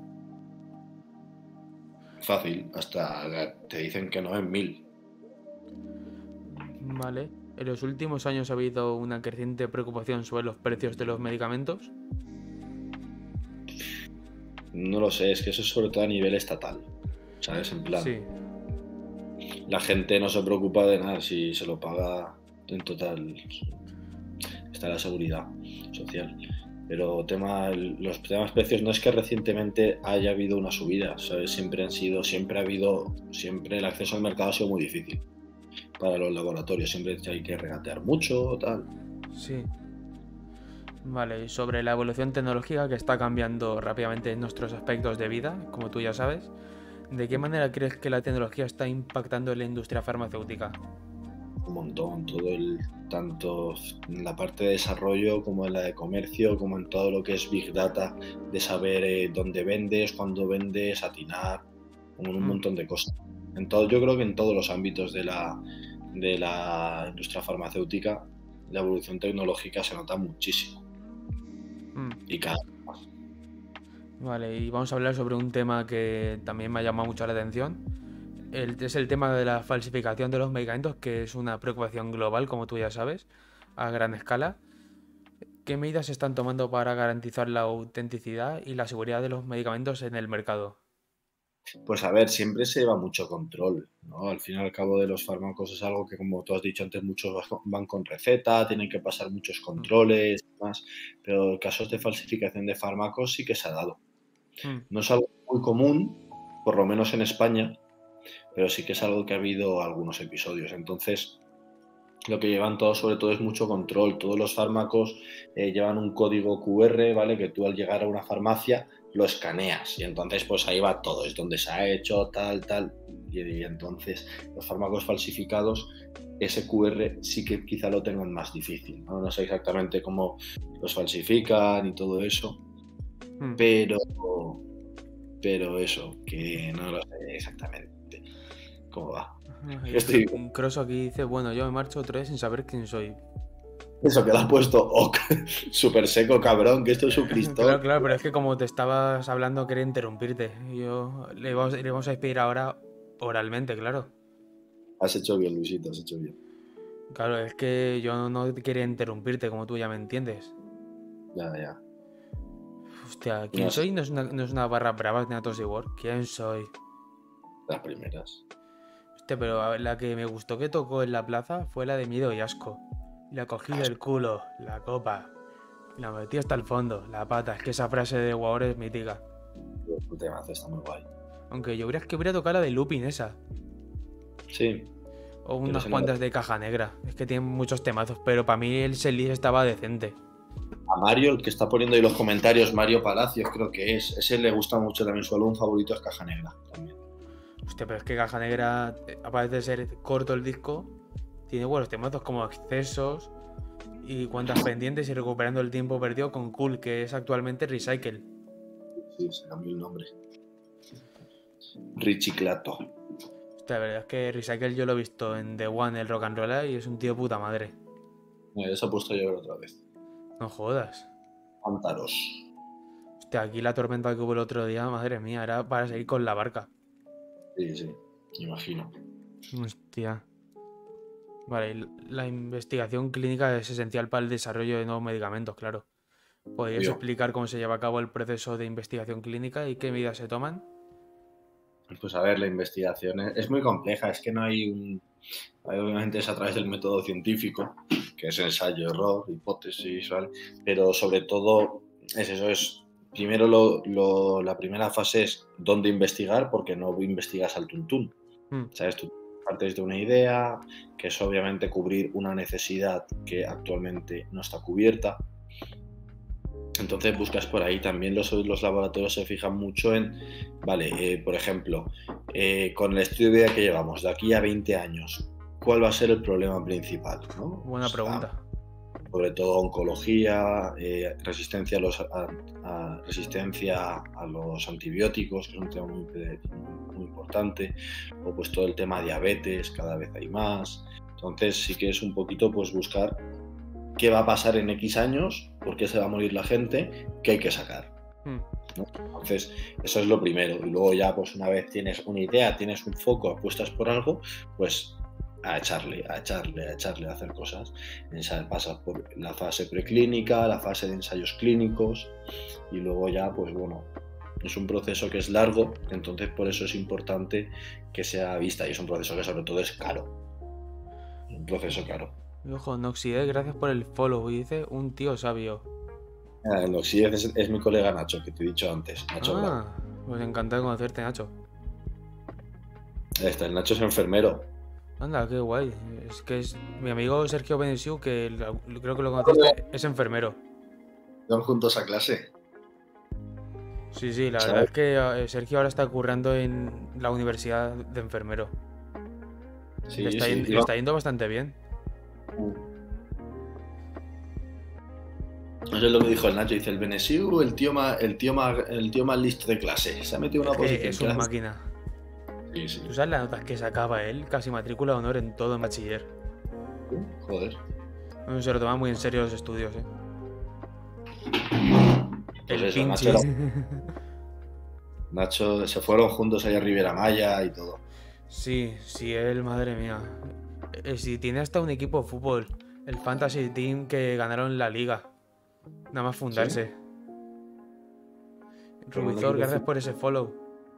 Fácil. Hasta te dicen que no en 1000. Vale. ¿En los últimos años ha habido una creciente preocupación sobre los precios de los medicamentos? No lo sé, es que eso es sobre todo a nivel estatal. ¿Sabes? En plan. Sí. La gente no se preocupa de nada si se lo paga en total. Está la seguridad social. Pero los temas precios no es que recientemente haya habido una subida, ¿sabes? Siempre el acceso al mercado ha sido muy difícil. para los laboratorios. Siempre hay que regatear mucho, tal. Sí. Vale, y sobre la evolución tecnológica que está cambiando rápidamente nuestros aspectos de vida, como tú ya sabes, ¿de qué manera crees que la tecnología está impactando en la industria farmacéutica? Un montón, tanto en la parte de desarrollo como en la de comercio, como en todo lo que es Big Data, de saber dónde vendes, cuándo vendes, atinar, como en un montón de cosas. Yo creo que en todos los ámbitos de la industria farmacéutica, la evolución tecnológica se nota muchísimo. Y cada vez más. Vale, y vamos a hablar sobre un tema que también me ha llamado mucho la atención. Es el tema de la falsificación de los medicamentos, que es una preocupación global, como tú ya sabes, a gran escala. ¿Qué medidas se están tomando para garantizar la autenticidad y la seguridad de los medicamentos en el mercado? Pues a ver, siempre se lleva mucho control, ¿no? Al fin y al cabo de los fármacos es algo que, como tú has dicho antes, muchos van con receta, tienen que pasar muchos controles y demás, pero casos de falsificación de fármacos sí que se ha dado. No es algo muy común, por lo menos en España, pero sí que es algo que ha habido algunos episodios. Entonces, lo que llevan todos, sobre todo, es mucho control. Todos los fármacos llevan un código QR, ¿vale? Que tú al llegar a una farmacia lo escaneas y entonces pues ahí va todo, es donde se ha hecho tal. Y entonces los fármacos falsificados, ese QR sí que quizá lo tengan más difícil, ¿no? No sé exactamente cómo los falsifican y todo eso, pero eso, que no lo sé exactamente cómo va. Un croso aquí dice, bueno, yo me marcho otra vez sin saber quién soy. Eso que le has puesto súper seco, cabrón, que esto es un Cristo. Claro, pero es que como te estabas hablando quería interrumpirte. Le vamos a despedir ahora oralmente, claro. Has hecho bien, Luisito, has hecho bien. Claro, es que yo no quería interrumpirte, como tú ya me entiendes. Ya. Hostia, ¿quién soy? No es una barra brava de Natos de War. ¿Quién soy? Las primeras. Hostia, pero la que me gustó que tocó en la plaza fue la de Miedo y Asco. La cogí del culo, la copa. La metí hasta el fondo, la pata. Es que esa frase de War es mítica. El temazo está muy guay. Aunque yo que hubiera tocado la de Lupin esa. Sí. O unas cuantas de Caja Negra. Es que tienen muchos temazos, pero para mí el setlist estaba decente. A Mario, el que está poniendo ahí los comentarios, Mario Palacios creo que es. Ese le gusta mucho también, su álbum favorito es Caja Negra también. Hostia, pero es que Caja Negra, aparte de ser corto el disco, tiene buenos temazos como Excesos y Cuentas Pendientes y Recuperando el Tiempo Perdido con Cool, que es actualmente Recycle. Sí, se cambió el nombre. Richiclato. Hostia, la verdad es que Recycle yo lo he visto en The One, el Rock and Roll, y es un tío puta madre. Eso he puesto yo otra vez. No jodas. Cántaros. Hostia, aquí la tormenta que hubo el otro día, madre mía, era para seguir con la barca. Sí, imagino. Hostia. Vale, la investigación clínica es esencial para el desarrollo de nuevos medicamentos, claro. ¿Podrías explicar cómo se lleva a cabo el proceso de investigación clínica y qué medidas se toman? Pues a ver, la investigación es muy compleja, es que no hay obviamente es a través del método científico, que es ensayo, error, hipótesis, ¿vale? Pero sobre todo primero la primera fase es dónde investigar, porque no investigas al tuntún. ¿Sabes? Tú partes de una idea, que es obviamente cubrir una necesidad que actualmente no está cubierta. Entonces buscas por ahí. También los laboratorios se fijan mucho en, vale, por ejemplo, con el estudio de vida que llevamos, de aquí a 20 años, ¿cuál va a ser el problema principal? ¿No? Buena pregunta. Sobre todo oncología, resistencia a los antibióticos, que es un tema muy importante, o pues todo el tema diabetes, cada vez hay más. Entonces sí que es un poquito pues buscar qué va a pasar en X años, por qué se va a morir la gente, qué hay que sacar. ¿No? Entonces, eso es lo primero. Y luego ya, pues una vez tienes una idea, tienes un foco, apuestas por algo, pues a echarle, a hacer cosas. Pasas por la fase preclínica, la fase de ensayos clínicos y luego ya, pues bueno, es un proceso que es largo, entonces por eso es importante que sea vista y es un proceso que sobre todo es caro. Un proceso caro. Ojo, Noxide, gracias por el follow. Y dice un tío sabio. Noxide es mi colega Nacho, que te he dicho antes. Nacho pues encantado de conocerte, Nacho. Ahí está, el Nacho es enfermero. Anda, qué guay. Es que es mi amigo Sergio Benesiu, que creo que lo conociste, es enfermero. Van juntos a clase. Sí, sí, la verdad ¿Sabes? es que Sergio ahora está currando en la universidad de enfermero. Sí, sí. Le está yendo bastante bien. No sé lo que dijo el Nacho, dice el Benesiu, el tío más listo de clase. Se ha metido Es una que posición es un clase. máquina. Sí, sí. ¿Tú sabes las notas que sacaba él? Casi matrícula de honor en todo en bachiller. Joder. No, se lo toma muy en serio los estudios, ¿eh? Pues El eso, pinche. Nacho se fueron juntos allá a Riviera Maya y todo. Sí, sí, él, madre mía. Si tiene hasta un equipo de fútbol, el Fantasy Team que ganaron la liga. Nada más ¿Sí? fundarse. Pero un Rubizor, equipo de gracias fútbol. por ese follow.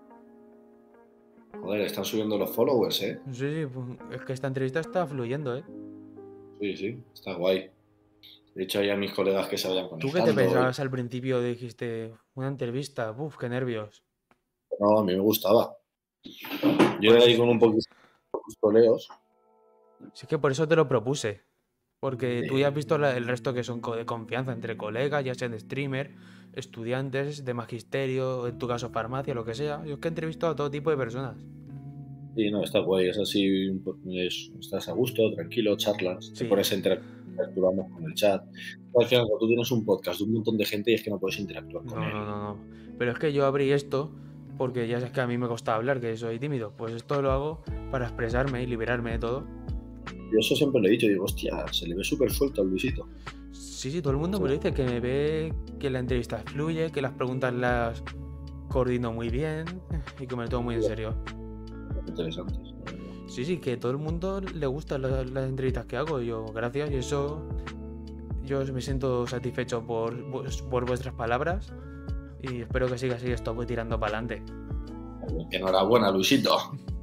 Joder, están subiendo los followers, ¿eh? Sí, sí, pues, es que esta entrevista está fluyendo, ¿eh? Sí, sí, está guay. De hecho, hay a mis colegas que se vayan ¿Tú qué te conectando. pensabas al principio? Dijiste, una entrevista, uf, qué nervios. No, a mí me gustaba. Yo Por iba eso, ahí con un poquito de pistoleos. sí que por eso te lo propuse. Porque tú ya has Sí, visto el resto que son de confianza entre colegas, ya sean streamer, estudiantes de magisterio, en tu caso farmacia, lo que sea. Yo es que he entrevistado a todo tipo de personas. sí, no, está guay. Es así, estás a gusto, tranquilo, charlas, te Sí, pones a interactuamos con el chat. Al final, cuando tú tienes un podcast de un montón de gente y es que no puedes interactuar con no, él. no, no, no. Pero es que yo abrí esto porque ya sabes que a mí me cuesta hablar, que soy tímido. Pues esto lo hago para expresarme y liberarme de todo. Yo eso siempre lo he dicho, digo, hostia, se le ve súper suelto al Luisito. Sí, sí, todo el mundo me lo dice, que me ve que la entrevista fluye, que las preguntas las coordino muy bien y que me lo tomo muy en serio. Interesantes. Sí, sí, que todo el mundo le gustan las entrevistas que hago. Yo, gracias, y eso yo me siento satisfecho por vuestras palabras y espero que siga así esto voy tirando para adelante. Enhorabuena, Luisito.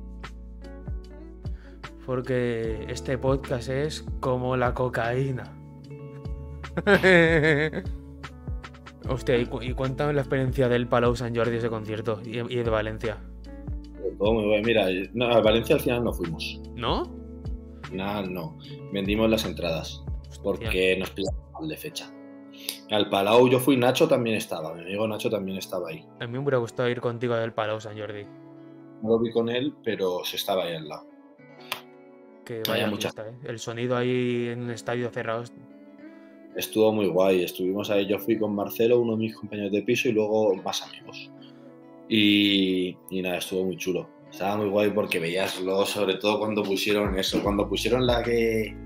Porque este podcast es como la cocaína. Hostia, y cuéntame la experiencia del Palau Sant Jordi ese concierto y de Valencia. Todo muy bueno. Mira, no, a Valencia al final no fuimos. ¿No? Al final no. Vendimos las entradas porque nos pillamos mal de fecha. Al Palau yo fui, Nacho también estaba. Mi amigo Nacho también estaba ahí. A mí me hubiera gustado ir contigo del Palau Sant Jordi. No lo vi con él, pero se estaba ahí al lado. Que Había vaya mucha. fiesta, ¿eh? El sonido ahí en un estadio cerrado. Estuvo muy guay. Estuvimos ahí. Yo fui con Marcelo, uno de mis compañeros de piso, y luego más amigos. Y nada, estuvo muy chulo. Estaba muy guay porque veíaslo, sobre todo cuando pusieron eso. Cuando pusieron la de.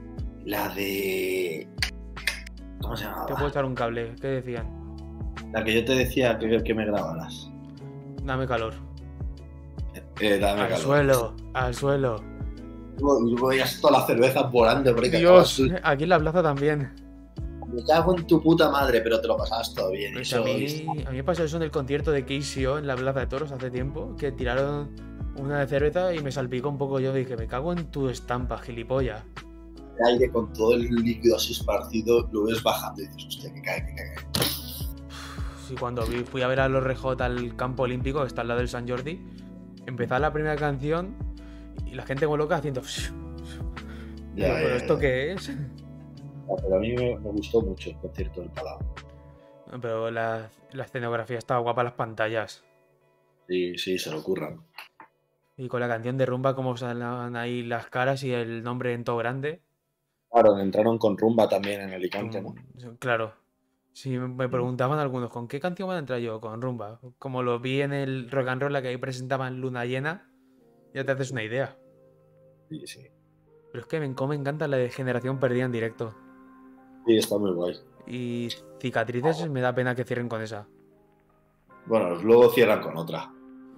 ¿Cómo se llamaba? Te puedo echar un cable. ¿Qué decían? La que yo te decía que me grabaras. Dame calor. Dame Al calor. suelo, al suelo. Y luego veías toda la cerveza volando. Dios, aquí en la plaza también. Me cago en tu puta madre, pero te lo pasabas todo bien. Pues Eso, a mí me pasó eso en el concierto de KCO en la Plaza de Toros hace tiempo, que tiraron una de cerveza y me salpicó un poco. Yo dije, me cago en tu estampa, gilipollas. aire con todo el líquido así esparcido, lo ves bajando y dices, hostia, que cae. Sí, cuando fui a ver a los Red Hot al campo olímpico, que está al lado del San Jordi, empezaba la primera canción y la gente como loca haciendo... ¿Pero esto qué es? Pero a mí me gustó mucho el concierto del Palau. Pero la escenografía estaba guapa, las pantallas. Sí, se lo curran. Y con la canción de Rumba, como salen ahí las caras y el nombre en todo grande. Claro, entraron con Rumba también en Alicante, ¿no? Claro. Sí, me preguntaban algunos, ¿con qué canción van a entrar yo? Con Rumba. Como lo vi en el Rock and Roll, la que ahí presentaban Luna Llena, ya te haces una idea. Sí. Pero es que me encanta la de Generación Perdida en directo. Sí, está muy guay. Y Cicatrices me da pena que cierren con esa. Bueno, luego cierran con otra.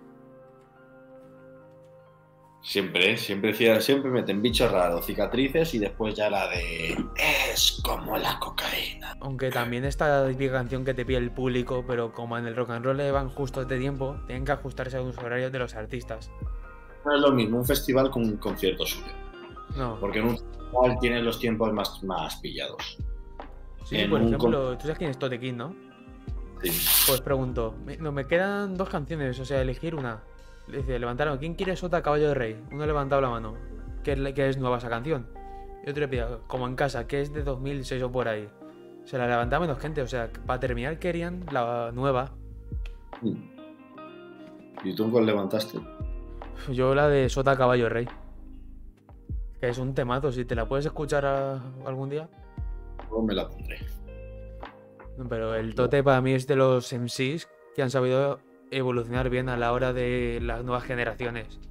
Siempre meten bichos raros, Cicatrices y después ya la de es como la cocaína. Aunque también esta típica canción que te pide el público, pero como en el Rock and Roll le van justo este tiempo, tienen que ajustarse a los horarios de los artistas. No es lo mismo un festival con un concierto suyo. No. Porque en un festival tienen los tiempos más pillados. Sí, por ejemplo, tú sabes quién es Tote King, ¿no? Sí. Pues pregunto, me quedan 2 canciones, o sea, elegir una. Le dice, levantaron, ¿quién quiere Sota Caballo de Rey? Uno ha levantado la mano. que es nueva esa canción. Y otro día, como en casa, que es de 2006 o por ahí. Se la levantaba menos gente, o sea, para terminar querían la nueva. ¿Y tú cuál levantaste? Yo la de Sota Caballo Rey. Que es un temazo, si te la puedes escuchar algún día. Luego me la pondré. Pero el Tote para mí es de los MCs que han sabido evolucionar bien a la hora de las nuevas generaciones.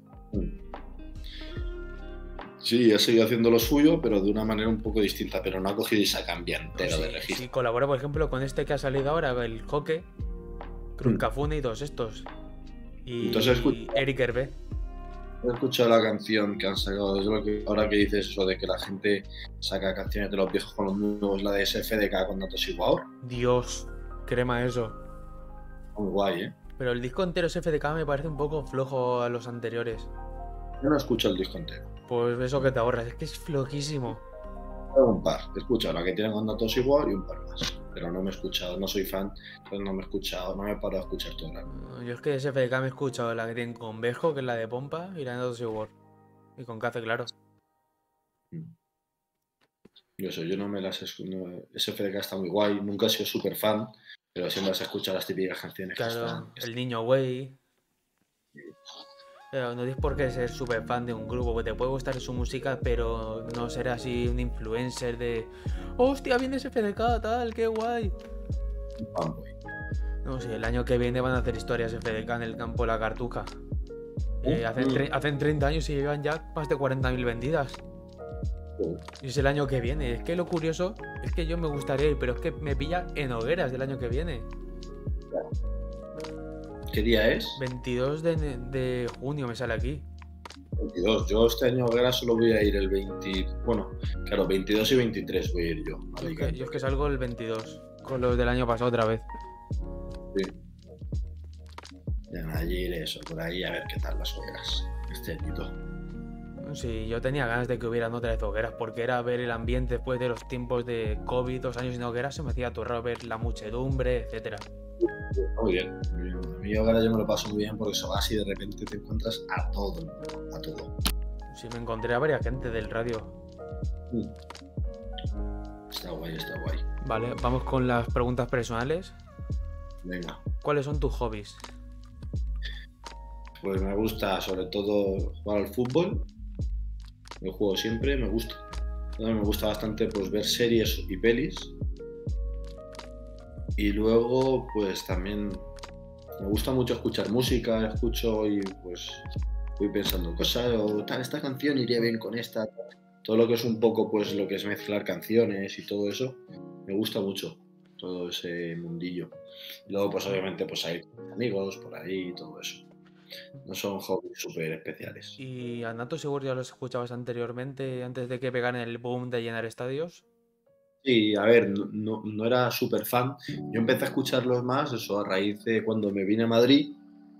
Sí, ha seguido haciendo lo suyo, pero de una manera un poco distinta, pero no ha cogido y se cambia entero de registro. Sí, colabora, por ejemplo, con este que ha salido ahora, el Joque, Cafune y todos estos. Y Entonces, Eric Hervé. ¿has escuchado la canción que han sacado? Es lo que, ahora que dices eso de que la gente saca canciones de los viejos con los nuevos, la de SFDK con Datos Igual. Dios, crema eso. Muy guay, ¿eh? Pero el disco entero SFDK me parece un poco flojo a los anteriores. Yo no escucho el disco entero. Pues eso que te ahorras, es que es flojísimo. Un par, he escuchado la que tienen con Datos Igual y un par más. Pero no me he escuchado, no soy fan, entonces no me he escuchado, no me he parado a escuchar todo el álbum. Yo es que de SFDK me he escuchado la que tienen con Bejo, que es la de Pompa, y la de Datos Igual. Y con Cace, claro. Yo no me las escucho. SFDK está muy guay, nunca he sido súper fan, pero siempre has escuchado las típicas canciones Claro, que están. El Niño Güey. Pero no tienes por qué ser súper fan de un grupo, porque te puede gustar su música, pero no ser así un influencer de hostia, viene SFDK, tal, qué guay. Fanboy. No sé, el año que viene van a hacer historias FDK en el campo La Cartuja. Hacen 30 años y llevan ya más de 40.000 vendidas. Y es el año que viene. Es que lo curioso es que yo me gustaría ir, pero es que me pilla en hogueras del año que viene. ¿Qué día es? 22 de junio me sale aquí. 22. Yo este año Hoguera solo voy a ir el 20. Bueno, claro, 22 y 23 voy a ir yo. Yo es que salgo el 22, con los del año pasado otra vez. Sí. Allí iré eso, por ahí a ver qué tal las hogueras. Este añito. Sí, yo tenía ganas de que hubieran otra vez hogueras, porque era ver el ambiente después de los tiempos de COVID, 2 años sin hogueras, se me hacía turrado ver la muchedumbre, etcétera. Muy bien. A mí Hoguera yo me lo paso muy bien porque eso así de repente te encuentras a todo el mundo, a todo. Sí, me encontré a varias gente del radio. Está guay, está guay. Vale, vamos con las preguntas personales. Venga. ¿Cuáles son tus hobbies? Pues me gusta sobre todo jugar al fútbol. Yo juego siempre, me gusta. Me gusta bastante pues ver series y pelis. Y luego pues también me gusta mucho escuchar música, escucho y pues voy pensando cosas o tal, esta canción iría bien con esta. Todo lo que es un poco pues lo que es mezclar canciones y todo eso, me gusta mucho todo ese mundillo. Y luego pues obviamente pues hay amigos por ahí y todo eso. No son hobbies súper especiales. ¿Y a Nato seguro ya los escuchabas anteriormente, antes de que pegaran el boom de llenar estadios? Sí, a ver, no era súper fan. Yo empecé a escucharlos más, eso a raíz de cuando me vine a Madrid,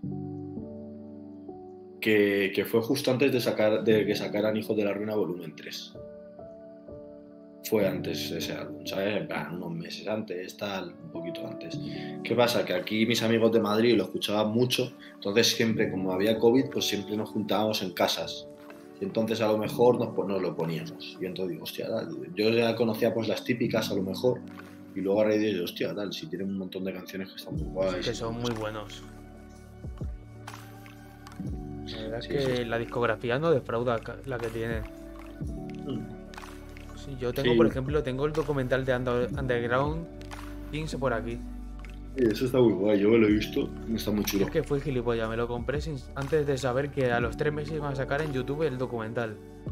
que fue justo antes de que sacaran Hijos de la Ruina Volumen 3. Fue antes ese álbum, ¿sabes? En plan, unos meses antes, tal, un poquito antes. ¿Qué pasa? Que aquí mis amigos de Madrid lo escuchaban mucho, entonces siempre, como había COVID, pues siempre nos juntábamos en casas. Y entonces a lo mejor nos lo poníamos. Y entonces digo, hostia, tal, yo ya conocía pues las típicas a lo mejor, y luego a raíz de ello, hostia, tal, si tienen un montón de canciones que están muy guays. Que son muy buenos. La verdad es que la discografía no defrauda la que tiene. Sí, yo tengo, por ejemplo, tengo el documental de Underground 15 por aquí. Sí, eso está muy guay, yo me lo he visto, está muy chulo. Es que fui gilipollas, me lo compré antes de saber que a los 3 meses iban a sacar en YouTube el documental.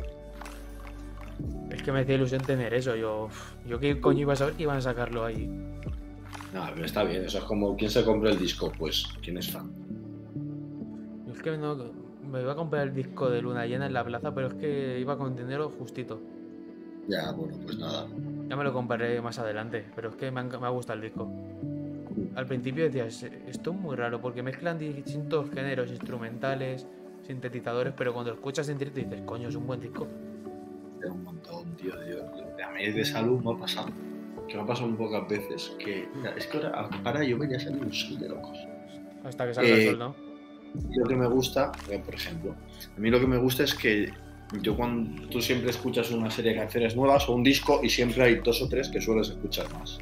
Es que me hacía ilusión tener eso, yo qué coño iba a saber que iban a sacarlo ahí. No, pero está bien, eso es como ¿quién se compra el disco? Pues, ¿quién es fan? Es que no, me iba a comprar el disco de Luna Llena en la plaza, pero es que iba con dinero justito. Ya, bueno, pues nada. Ya me lo compraré más adelante, pero es que me ha gustado el disco. Al principio decías, esto es muy raro porque mezclan distintos géneros instrumentales, sintetizadores, pero cuando lo escuchas en directo dices, coño, es un buen disco. Es un montón, tío. A mí de salud me ha pasado. Que me ha pasado muy pocas veces. Que, mira, es que ahora para yo ya salir un sol de locos. Hasta que salga el sol, ¿no? Lo que me gusta, por ejemplo, a mí lo que me gusta es que Yo cuando tú siempre escuchas una serie de canciones nuevas o un disco y siempre hay 2 o 3 que sueles escuchar más.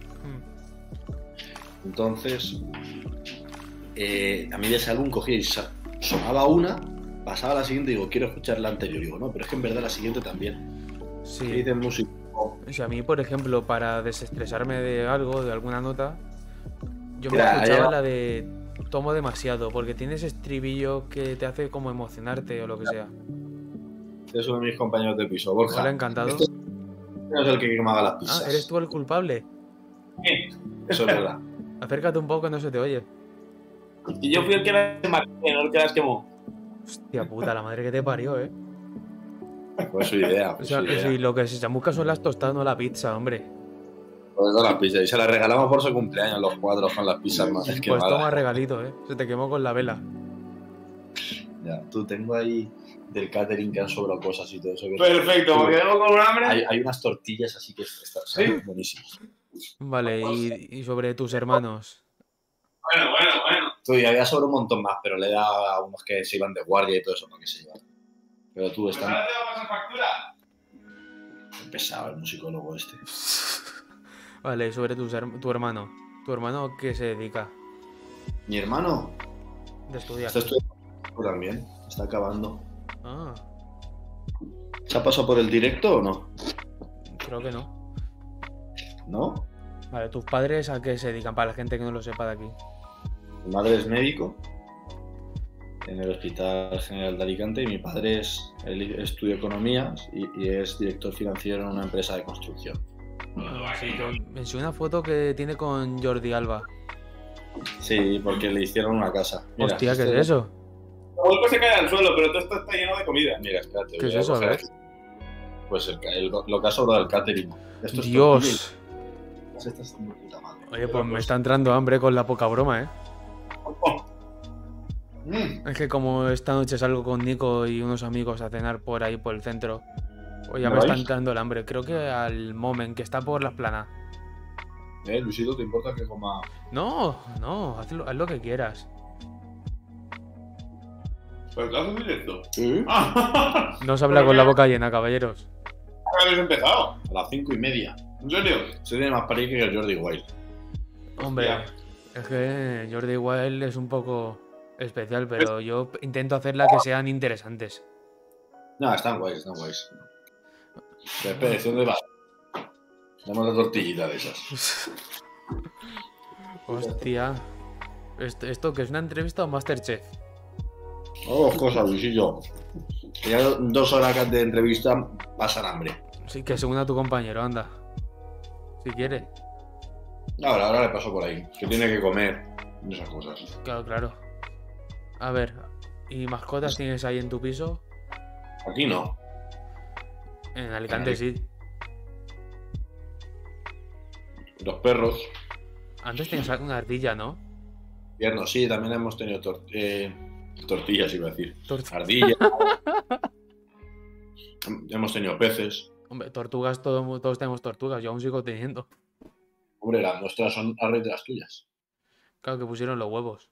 Entonces, a mí de ese álbum cogí y sonaba una, pasaba a la siguiente y digo, quiero escuchar la anterior. Digo, no, pero es que en verdad la siguiente también. Sí. ¿Qué dicen música? O sea, a mí, por ejemplo, para desestresarme de algo, de alguna nota, yo me Mira, escuchaba la de Tomo demasiado, porque tiene ese estribillo que te hace como emocionarte o lo que sea. Es uno de mis compañeros de piso, Borja. Hola, encantado. Este no es el que quemaba las pizzas. Ah, ¿eres tú el culpable? Eso es verdad. Acércate un poco, no se te oye. Y yo fui el que las marqué, no el que las quemó. Hostia puta, la madre que te parió, Pues su idea. O sea, sí, lo que se chamusca son las tostadas, no la pizza, hombre. Pues las pizzas. Y se las regalamos por su cumpleaños los 4 con las pizzas más. Es que Pues mala. toma regalito, Se te quemó con la vela. Ya, tú tengo ahí del catering que han sobrado cosas y todo eso. Que Perfecto, me quedo con un hambre. hay unas tortillas así que están buenísimas. Vale, y sobre tus hermanos. Bueno. Tú, y había sobre un montón más, pero le he dado a unos que se iban de guardia y todo eso, no que se llevan. Pero tú, Pues están ahora te voy a pasar factura. pesado el musicólogo este. Vale, y sobre tu hermano. ¿Tu hermano qué se dedica? Mi hermano De estudiar. está estudiando también, está acabando. Ah, ¿Se ha pasado por el directo o no? creo que no. ¿No? Vale, ¿tus padres a qué se dedican? Para la gente que no lo sepa de aquí. Mi madre es médico en el Hospital General de Alicante y mi padre estudia economías y es director financiero en una empresa de construcción. Sí, me enseñó una foto que tiene con Jordi Alba. Sí, porque le hicieron una casa. Mira, Hostia, ¿qué es este- eso? El hueco se cae al suelo, pero todo esto está lleno de comida. Mira, espérate. ¿Qué voy es eso? A coger ver. aquí. Pues lo que ha sobrado del catering. Esto es Dios. tortilla y estas están de puta madre. Oye, pues me está entrando hambre con la poca broma, Es que como esta noche salgo con Nico y unos amigos a cenar por ahí por el centro, pues ya ¿Me me está vais? entrando el hambre. Creo que al Moment, que está por las planas. Luisito, ¿te importa que coma? No, haz lo que quieras. ¿Pero te haces directo? Sí. No se habla con la boca llena, caballeros. Habéis empezado. A las 5:30. ¿En serio? Se tiene más parique que el Jordi Wild. Hombre, Hostia. es que Jordi Wild es un poco especial, pero yo intento hacerla que sean interesantes. No, están guays. Pero espera, ¿dónde vas? Dame una tortillita de esas. Hostia. ¿Esto que es una entrevista o Masterchef? Dos cosas, Luisillo. Ya 2 horas de entrevista pasan hambre. Sí, que según a tu compañero, anda. Si quiere. Ahora le paso por ahí. Que tiene que comer. Y esas cosas. Claro. A ver, ¿y mascotas tienes ahí en tu piso? Aquí no. En Alicante sí. Los perros. Antes tenías una ardilla, ¿no? Invierno, sí, también hemos tenido tortillas, iba a decir. Tortugas. Ardillas. Hemos tenido peces. Hombre, tortugas, todos tenemos tortugas, yo aún sigo teniendo. Hombre, las nuestras son a raíz de las tuyas. Claro que pusieron los huevos.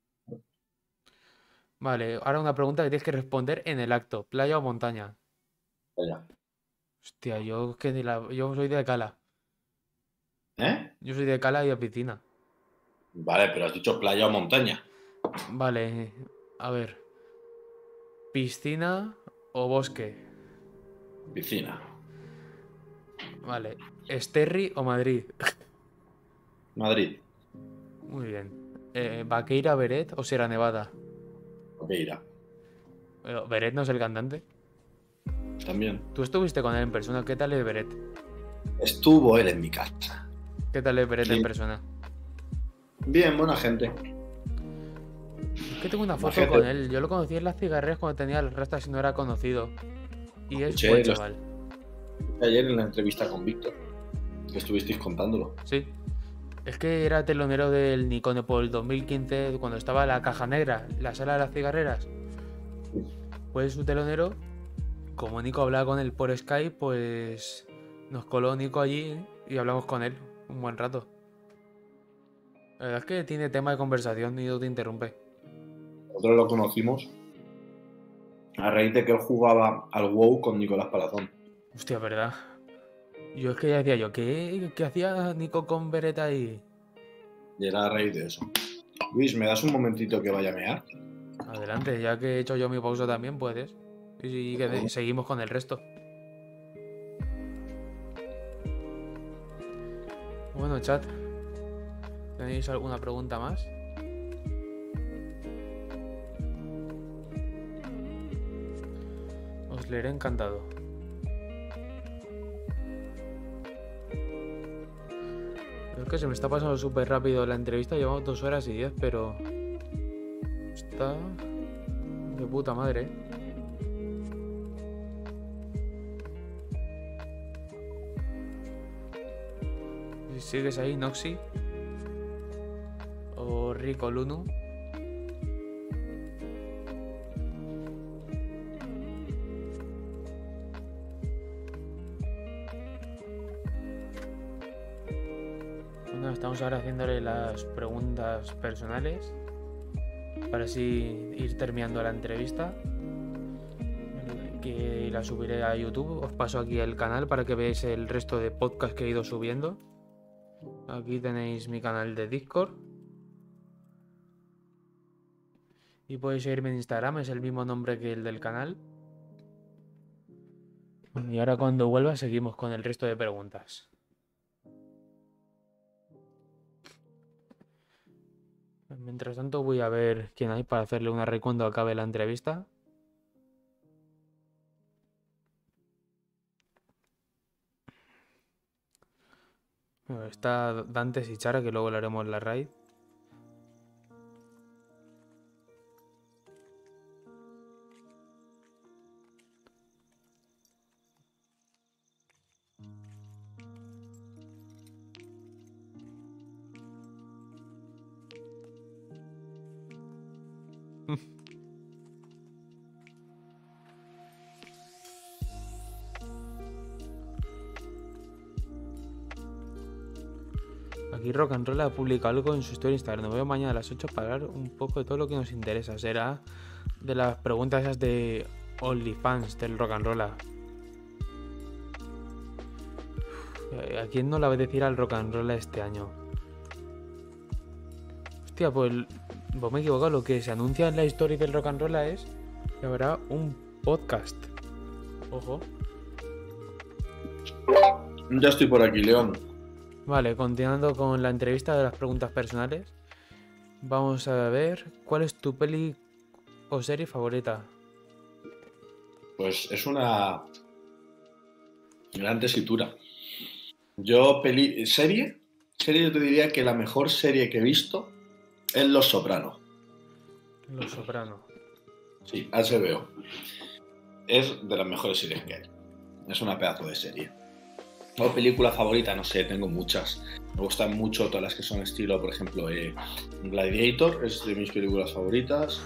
Vale, ahora una pregunta que tienes que responder en el acto. ¿Playa o montaña? Vaya. Hostia, yo soy de Cala. ¿Eh? Yo soy de Cala y de piscina. Vale, pero has dicho playa o montaña. Vale, a ver. ¿Piscina o bosque? Piscina. Vale. ¿Esterri o Madrid? Madrid. Muy bien. ¿Vaqueira, Beret o Sierra Nevada? Oqueira. Pero Beret no es el cantante. También. Tú estuviste con él en persona. ¿Qué tal es Beret? Estuvo él en mi casa. ¿Qué tal es Beret en Bien. persona? Bien, buena gente. Es que tengo una foto Imagínate. con él. Yo lo conocí en las cigarreras cuando tenía las rastas y no era conocido. Y es Escuché buen los- chaval. Ayer en la entrevista con Víctor, que estuvisteis contándolo. Sí. Es que era telonero del Nikone por el 2015, cuando estaba la Caja Negra, la sala de las cigarreras. Pues su telonero, como Nico hablaba con él por Skype, pues nos coló Nico allí y hablamos con él un buen rato. La verdad es que tiene tema de conversación y no te interrumpe. Nosotros lo conocimos A raíz de que él jugaba al WoW con Nicolás Palazón. Hostia, ¿verdad? Yo es que ya decía yo, ¿qué hacía Nico con Beretta ahí? Y era a raíz de eso. Luis, ¿me das un momentito que vaya a mear? Adelante, ya que he hecho yo mi pausa también, puedes. Y que seguimos con el resto. Bueno, chat. ¿Tenéis alguna pregunta más? Os leeré encantado. Es que se me está pasando súper rápido la entrevista. Llevamos 2 horas y 10, pero... está... de puta madre, ¿eh? Si sigues ahí, Noxy. O Rico Lunu. Bueno, estamos ahora haciéndole las preguntas personales para así ir terminando la entrevista, que la subiré a YouTube. Os paso aquí el canal para que veáis el resto de podcasts que he ido subiendo. Aquí tenéis mi canal de Discord y podéis seguirme en Instagram, es el mismo nombre que el del canal. Y ahora cuando vuelva seguimos con el resto de preguntas. Mientras tanto voy a ver quién hay para hacerle una rec cuando acabe la entrevista. Bueno, está Dantes y Chara, que luego le haremos la raid. Aquí Rock and Roll ha publicado algo en su historia de Instagram. Nos vemos mañana a las 8 para hablar un poco de todo lo que nos interesa. Será de las preguntas esas de OnlyFans del Rock and Roll. ¿A quién no le va a decir al Rock and Roll este año? Hostia, pues me he equivocado. Lo que se anuncia en la historia del Rock and Roll es que habrá un podcast. Ojo. Ya estoy por aquí, León. Vale, continuando con la entrevista de las preguntas personales. Vamos a ver, ¿cuál es tu peli o serie favorita? Pues es una gran tesitura. Yo, serie yo te diría que la mejor serie que he visto es Los Soprano. Los Soprano. Sí, HBO. Es de las mejores series que hay. Es una pedazo de serie. O película favorita, no sé, tengo muchas. Me gustan mucho todas las que son estilo, por ejemplo, Gladiator es de mis películas favoritas.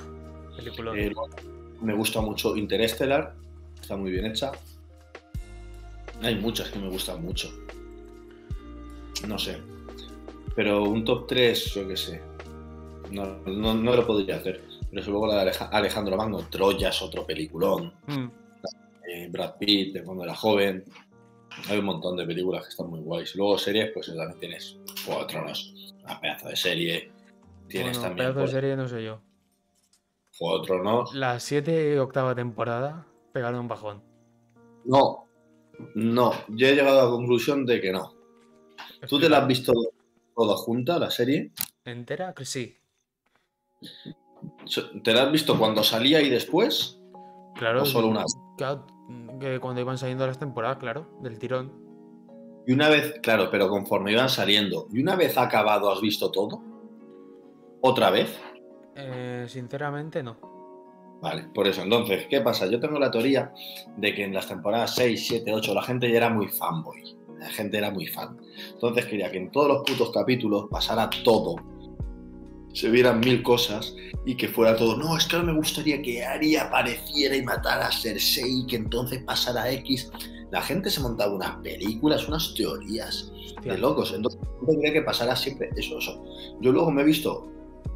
Me gusta mucho Interstellar, está muy bien hecha. Hay muchas que me gustan mucho. No sé. Pero un top 3, yo qué sé. No lo podría hacer. Pero luego la de Alejandro Magno, Troya es otro peliculón. Brad Pitt, de cuando era joven. Hay un montón de películas que están muy guays. Luego series, pues también tienes Juego de Tronos, una pedazo de serie. Tienes también pedazo de serie no sé yo. Juego de Tronos. La 7 y 8ª temporada pegaron un bajón. No, yo he llegado a la conclusión de que no. ¿Tú te la has visto toda junta, la serie? ¿Entera? Que sí. ¿Te la has visto cuando salía y después? Claro. ¿O solo una vez? Claro, que cuando iban saliendo las temporadas, claro, del tirón. Y una vez, claro, pero conforme iban saliendo, ¿y una vez acabado has visto todo? ¿Otra vez? Sinceramente no. Vale, por eso. Entonces, ¿qué pasa? Yo tengo la teoría de que en las temporadas 6, 7, 8 la gente ya era muy fanboy. La gente era muy fan. Entonces quería que en todos los putos capítulos pasara todo. Se vieran 1000 cosas y que fuera todo. No, es que ahora me gustaría que Arya apareciera y matara a Cersei y que entonces pasara X. La gente se montaba unas películas, unas teorías de locos. Entonces yo quería que pasara siempre eso. Yo luego me he visto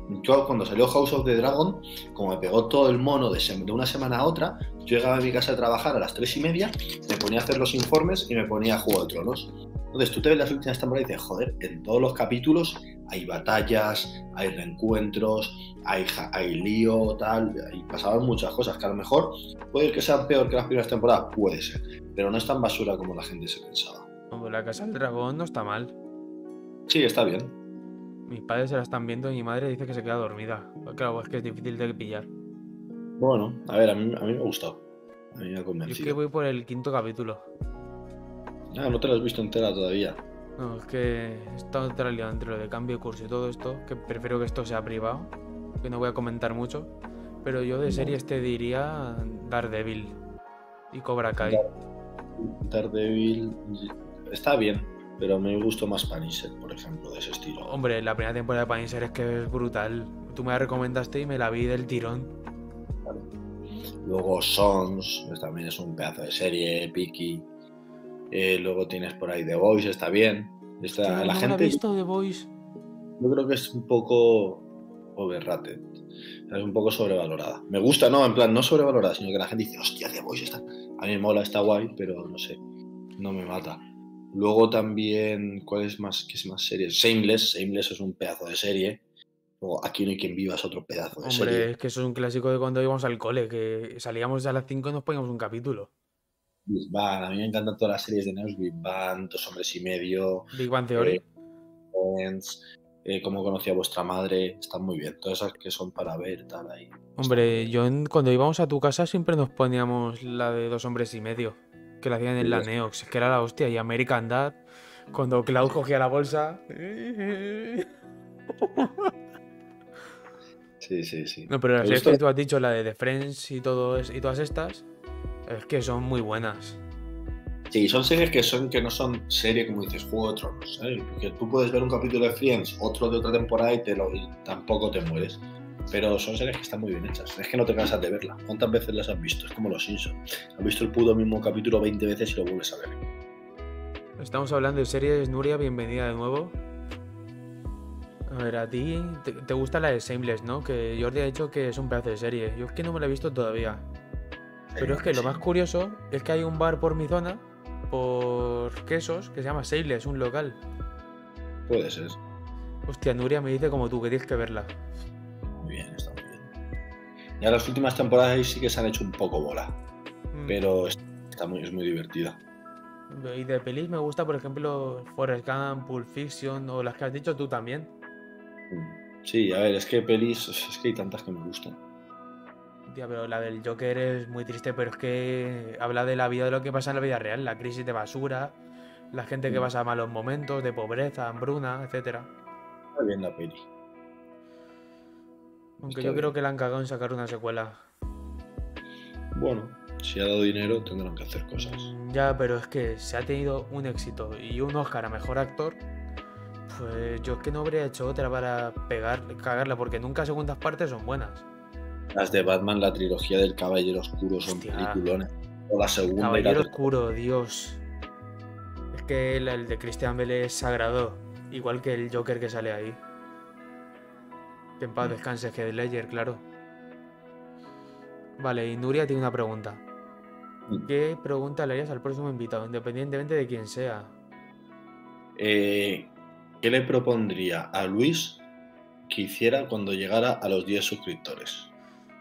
Yo cuando salió House of the Dragon, como me pegó todo el mono de una semana a otra, yo llegaba a mi casa a trabajar a las 3:30, me ponía a hacer los informes y me ponía a Juego de Tronos. Entonces tú te ves las últimas temporadas y dices, joder, en todos los capítulos hay batallas, hay reencuentros, hay lío, tal, y pasaban muchas cosas que a lo mejor puede que sean peor que las primeras temporadas, puede ser, pero no es tan basura como la gente se pensaba. Hombre, la Casa del Dragón no está mal. Sí, está bien. Mis padres se la están viendo y mi madre dice que se queda dormida. Claro, es que es difícil de pillar. Bueno, a ver, a mí me ha gustado. A mí me ha Yo es que convencido. voy por el 5.º capítulo. Ah, no te lo has visto entera todavía. No, es que he estado traliado entre lo de cambio de curso y todo esto, que prefiero que esto sea privado, que no voy a comentar mucho. Pero yo de series te diría Daredevil y Cobra Kai. Daredevil está bien, pero me gustó más Punisher, por ejemplo, de ese estilo. Hombre, la primera temporada de Punisher es que es brutal. Tú me la recomendaste y me la vi del tirón. Vale. Luego Sons, pues también es un pedazo de serie, Peaky. Luego tienes por ahí The Voice, está bien. Hostia, La no gente, la he visto The Voice. yo creo que es un poco overrated, es un poco sobrevalorada. Me gusta, no, en plan, no sobrevalorada, sino que la gente dice, hostia, The Voice está... A mí me mola, está guay, pero no sé, no me mata. Luego también, ¿cuál es más? ¿Qué es más serie? Shameless es un pedazo de serie. Luego Aquí no hay quien viva es otro pedazo de Hombre, serie. es que eso es un clásico de cuando íbamos al cole, que salíamos a las 5 y nos poníamos un capítulo. Big Bang, a mí me encantan todas las series de Neos, Big Bang, 2 hombres y medio, Big Bang Theory. Friends, Cómo conocí a vuestra madre, están muy bien. Todas esas que son para ver, tal, ahí. Hombre, cuando íbamos a tu casa siempre nos poníamos la de 2 hombres y medio, que la hacían en la Neox, que era la hostia, y American Dad, cuando Cloud cogía la bolsa. Sí. No, pero las Me series gusta- que tú has dicho, la de The Friends y todas estas, es que son muy buenas. Sí, son series que no son serie como dices, Juego de Tronos, ¿sabes? Porque tú puedes ver un capítulo de Friends, otro de otra temporada y tampoco te mueres. Pero son series que están muy bien hechas. Es que no te cansas de verla. ¿Cuántas veces las has visto? Es como Los Simpsons. Has visto el puto mismo capítulo 20 veces y lo vuelves a ver. Estamos hablando de series, Nuria, bienvenida de nuevo. A ver, a ti te gusta la de Shameless, ¿no? Que Jordi ha dicho que es un pedazo de serie. Yo es que no me la he visto todavía. Pero es que lo más curioso es que hay un bar por mi zona, por Quesos, que se llama Shameless, un local. Puede ser. Hostia, Nuria me dice como tú, que tienes que verla. Muy bien, está muy bien. Ya las últimas temporadas ahí sí que se han hecho un poco bola. Pero es muy divertida. Y de pelis me gusta, por ejemplo, Forrest Gump, Pulp Fiction, o las que has dicho tú también. Sí, a ver, es que pelis, es que hay tantas que me gustan. Tía, pero la del Joker es muy triste, pero es que habla de la vida, de lo que pasa en la vida real, la crisis de basura, la gente que pasa malos momentos, de pobreza, hambruna, etcétera. Está bien la peli. Aunque Está yo creo bien. que la han cagado en sacar una secuela. Bueno, si ha dado dinero tendrán que hacer cosas. Ya, pero es que se ha tenido un éxito y un Oscar a mejor actor. Pues yo es que no habría hecho otra para cagarla, porque nunca segundas partes son buenas. Las de Batman, la trilogía del Caballero Oscuro son Hostia. peliculones. O la segunda y la Caballero tercera. Oscuro, Dios. Es que el de Christian Bale es sagrado, igual que el Joker que sale ahí. Que en paz descanse, Heath Ledger, claro. Vale, y Nuria tiene una pregunta. ¿Qué pregunta le harías al próximo invitado, independientemente de quién sea? ¿Qué le propondría a Luis que hiciera cuando llegara a los 10 suscriptores?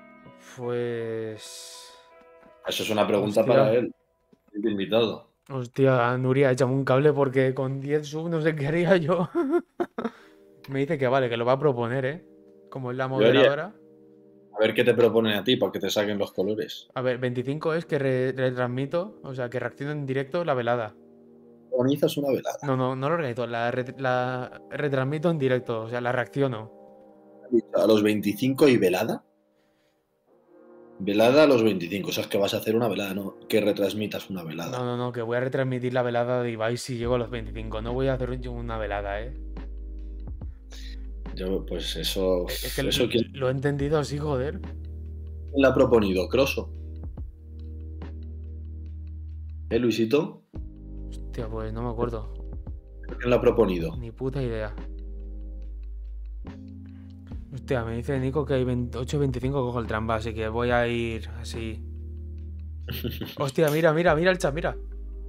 Pues... Eso es una pregunta Hostia. para él, el invitado. Hostia, Nuria, échame un cable porque con 10 subs no sé qué haría yo. Me dice que vale, que lo va a proponer, ¿eh? Como es la Yo haría- moderadora. A ver qué te proponen a ti para que te saquen los colores. A ver, 25 es que retransmito, o sea, que reacciono en directo la velada. Organizas una velada. No lo organizo, la retransmito en directo, o sea, la reacciono. A los 25 y velada. Velada a los 25. O sea, es que vas a hacer una velada, no que retransmitas una velada. No, que voy a retransmitir la velada de Ibai si llego a los 25. No voy a hacer yo una velada, ¿eh? Yo, pues eso. Es que Eso ¿quién lo he entendido así, joder. la ha proponido? ¿Croso? Luisito? Hostia, pues no me acuerdo. ¿Quién la ha proponido? Ni puta idea. Hostia, me dice Nico que hay 8.25 cojo el trampa, así que voy a ir así. Hostia, mira el chat, mira.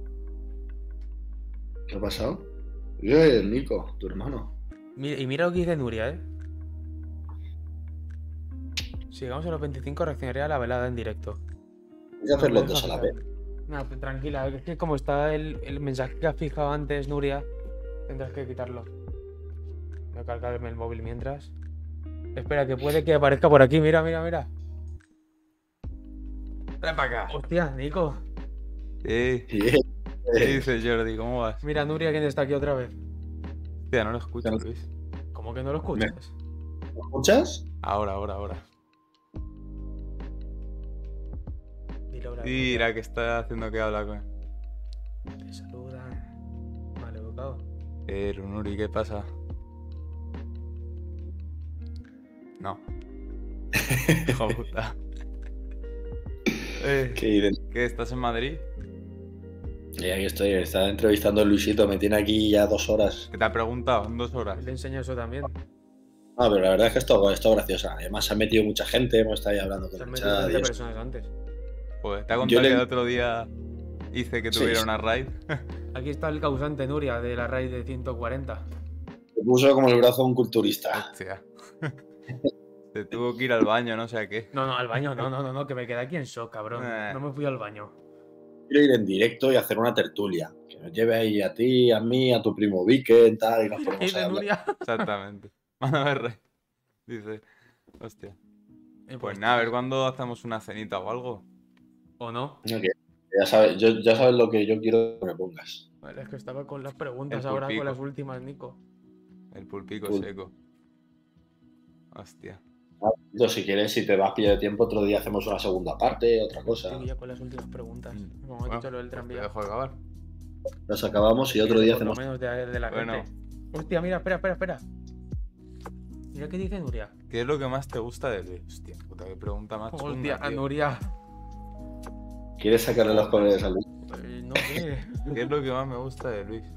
¿Qué ha pasado? Nico, tu hermano. Y mira lo que dice Nuria, Si llegamos a los 25 reaccionaré a la velada en directo. Hay que hacer los dos a la vez. No, pues tranquila, es que como está el mensaje que has fijado antes, Nuria, tendrás que quitarlo. Voy a cargarme el móvil mientras. Espera, que puede que aparezca por aquí, mira. Trae para acá. Hostia, Nico. Bien. ¿Qué dices, Jordi? ¿Cómo vas? Mira, Nuria, ¿quién está aquí otra vez? Hostia, no lo escucho, Luis. ¿Cómo que no lo escuchas? ¿Lo escuchas? Ahora. Dile ahora. Mira que está haciendo que habla con... Te saludan. Mal educado. Nuri, ¿qué pasa? No. Hijo de puta. ¿Qué ¿Estás en Madrid? Y aquí estoy, me está entrevistando a Luisito, me tiene aquí ya 2 horas. ¿Qué te ha preguntado en 2 horas? Le enseño eso también. No, pero la verdad es que esto graciosa. Además se ha metido mucha gente, hemos estado ahí hablando Se con han el metido chat. 20 personas antes. Joder, ¿te ha contado que el otro día hice que tuviera una raid? Aquí está el causante, Nuria, de la raid de 140. Se puso como el brazo de un culturista. Hostia. Se tuvo que ir al baño, no sé a qué. No, al baño, no, que me quedé aquí en shock, cabrón. No me fui al baño. Quiero ir en directo y hacer una tertulia. Que nos lleve ahí a ti, a mí, a tu primo Vique, tal, y nos ponemos a hablar. Nuria. Exactamente. Mándame raid. Dice, hostia. Pues nada, a ver cuándo hacemos una cenita o algo. ¿O no? Ok. Ya sabes lo que yo quiero que me pongas. Vale, es que estaba con las preguntas El ahora, pulpico. con las últimas, Nico. El pulpico Pul- seco. Hostia. Si quieres, si te vas a pillar de tiempo, otro día hacemos una segunda parte, otra cosa. Estoy ya con las últimas preguntas. Como he Bueno, dicho lo del Te tranvía. dejo de acabar. Las acabamos y otro día Por lo hacemos. menos de la Bueno. gente. Hostia, mira, espera. Mira qué dice Nuria. ¿Qué es lo que más te gusta de Luis? Hostia, puta, qué pregunta más chunga, Hostia, tío. Nuria. ¿Quieres sacarle los colores a Luis? No sé. ¿Qué es lo que más me gusta de Luis?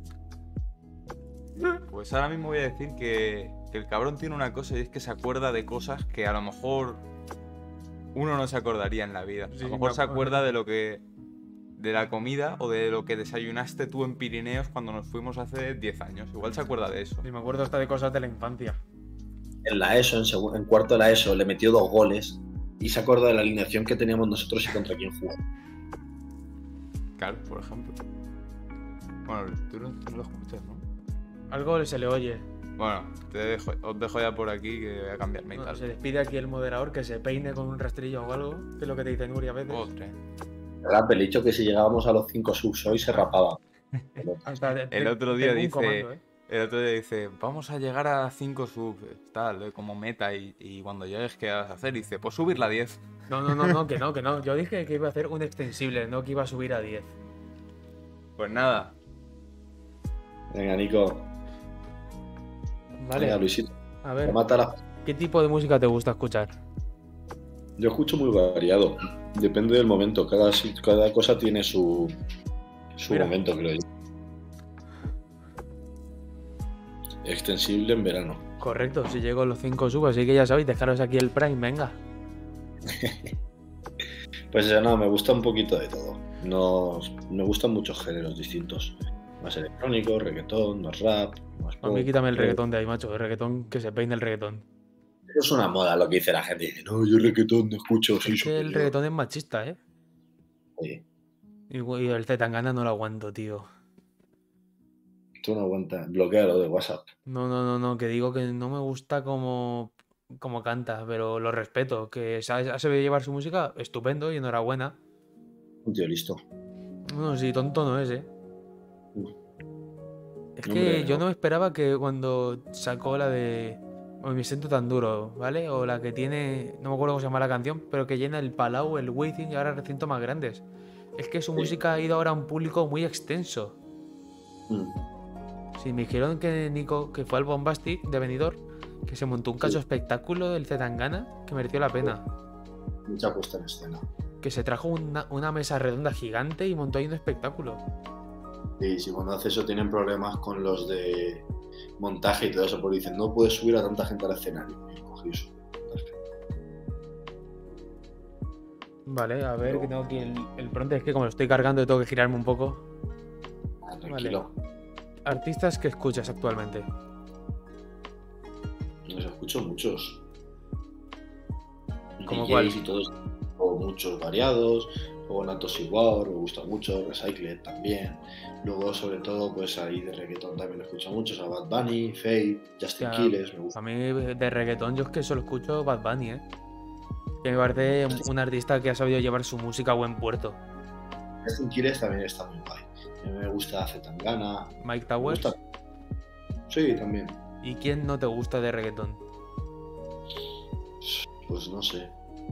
Pues ahora mismo voy a decir que el cabrón tiene una cosa y es que se acuerda de cosas que a lo mejor uno no se acordaría en la vida. Sí, A lo mejor me se acuerdo. acuerda de la comida o de lo que desayunaste tú en Pirineos cuando nos fuimos hace 10 años. Igual se acuerda de eso. Y me acuerdo hasta de cosas de la infancia. En la ESO, en cuarto de la ESO, le metió 2 goles y se acuerda de la alineación que teníamos nosotros y contra quién jugó. Claro, por ejemplo. Bueno, tú no lo escuchas, ¿no? Algo se le oye. Bueno, os dejo ya por aquí que voy a cambiarme y tal. Se despide aquí el moderador, que se peine con un rastrillo o algo. Que es lo que te dice Nuria a veces. Ostras. ¿Verdad? Pero he dicho que si llegábamos a los 5 subs hoy se rapaba. Hasta El otro día tengo un dice- comando, El otro día dice, vamos a llegar a 5 subs, tal, como meta, y cuando llegues, ¿qué vas a hacer? Y dice, pues subirla a 10. No, que no. Yo dije que iba a hacer un extensible, no que iba a subir a 10. Pues nada, Venga, Nico. Vale. Venga, Luisito. A ver, Mátala. ¿qué tipo de música te gusta escuchar? Yo escucho muy variado. Depende del momento. Cada cosa tiene su Mira. momento, creo yo. Extensible en verano. Correcto, si llego a los 5 subs, así que ya sabéis, dejaros aquí el Prime, venga. Pues no, me gusta un poquito de todo. No, me gustan muchos géneros distintos. Más electrónico, reggaetón, más rap, más A mí pop. quítame el reggaetón de ahí, macho. El reggaetón, que se peine el reggaetón. Es una moda lo que dice la gente. Dice, no, yo reggaetón no escucho, soy Es que el superior. reggaetón es machista, ¿eh? Oye, Y el Zetangana no lo aguanto, tío. tú no aguantas. Bloquealo de WhatsApp. No, que digo que no me gusta como canta, pero lo respeto. Que sabe llevar su música, estupendo y enhorabuena. Un tío listo. No, sí, tonto no es, ¿eh? Es que Hombre, yo no. no esperaba que cuando sacó la de Hoy me siento tan duro, ¿vale? O la que tiene, no me acuerdo cómo se llama la canción, pero que llena el Palau, el Wizzing y ahora recintos más grandes. Es que su Sí. música ha ido ahora a un público muy extenso. Si me dijeron que Nico, que fue al Bombastic de Benidorm, que se montó un cacho espectáculo del Zetangana, que mereció la pena. Mucha puesta en escena. Que se trajo una mesa redonda gigante y montó ahí un espectáculo. Y si cuando hace eso tienen problemas con los de montaje y todo eso, porque dicen, no puedes subir a tanta gente al escenario. Y cogen curioso. Vale, a ver, que tengo aquí el pronto. Es que como lo estoy cargando tengo que girarme un poco. Tranquilo. Artistas que escuchas actualmente. Los escucho muchos. ¿Cómo DJs cuál? y todos, o muchos variados. Luego Natos Igual, me gusta mucho. Recycled también. Luego, sobre todo, pues ahí de reggaetón también lo escucho mucho. O sea, Bad Bunny, Fade, Justin Hostia, Quiles, me gusta. A mí de reggaetón yo es que solo escucho Bad Bunny, ¿eh? Que me parece un artista que ha sabido llevar su música a buen puerto. Justin Quiles también está muy guay. A mí me gusta Zetangana. Mike Me Towers. gusta. Sí, también. ¿Y quién no te gusta de reggaetón? Pues no sé.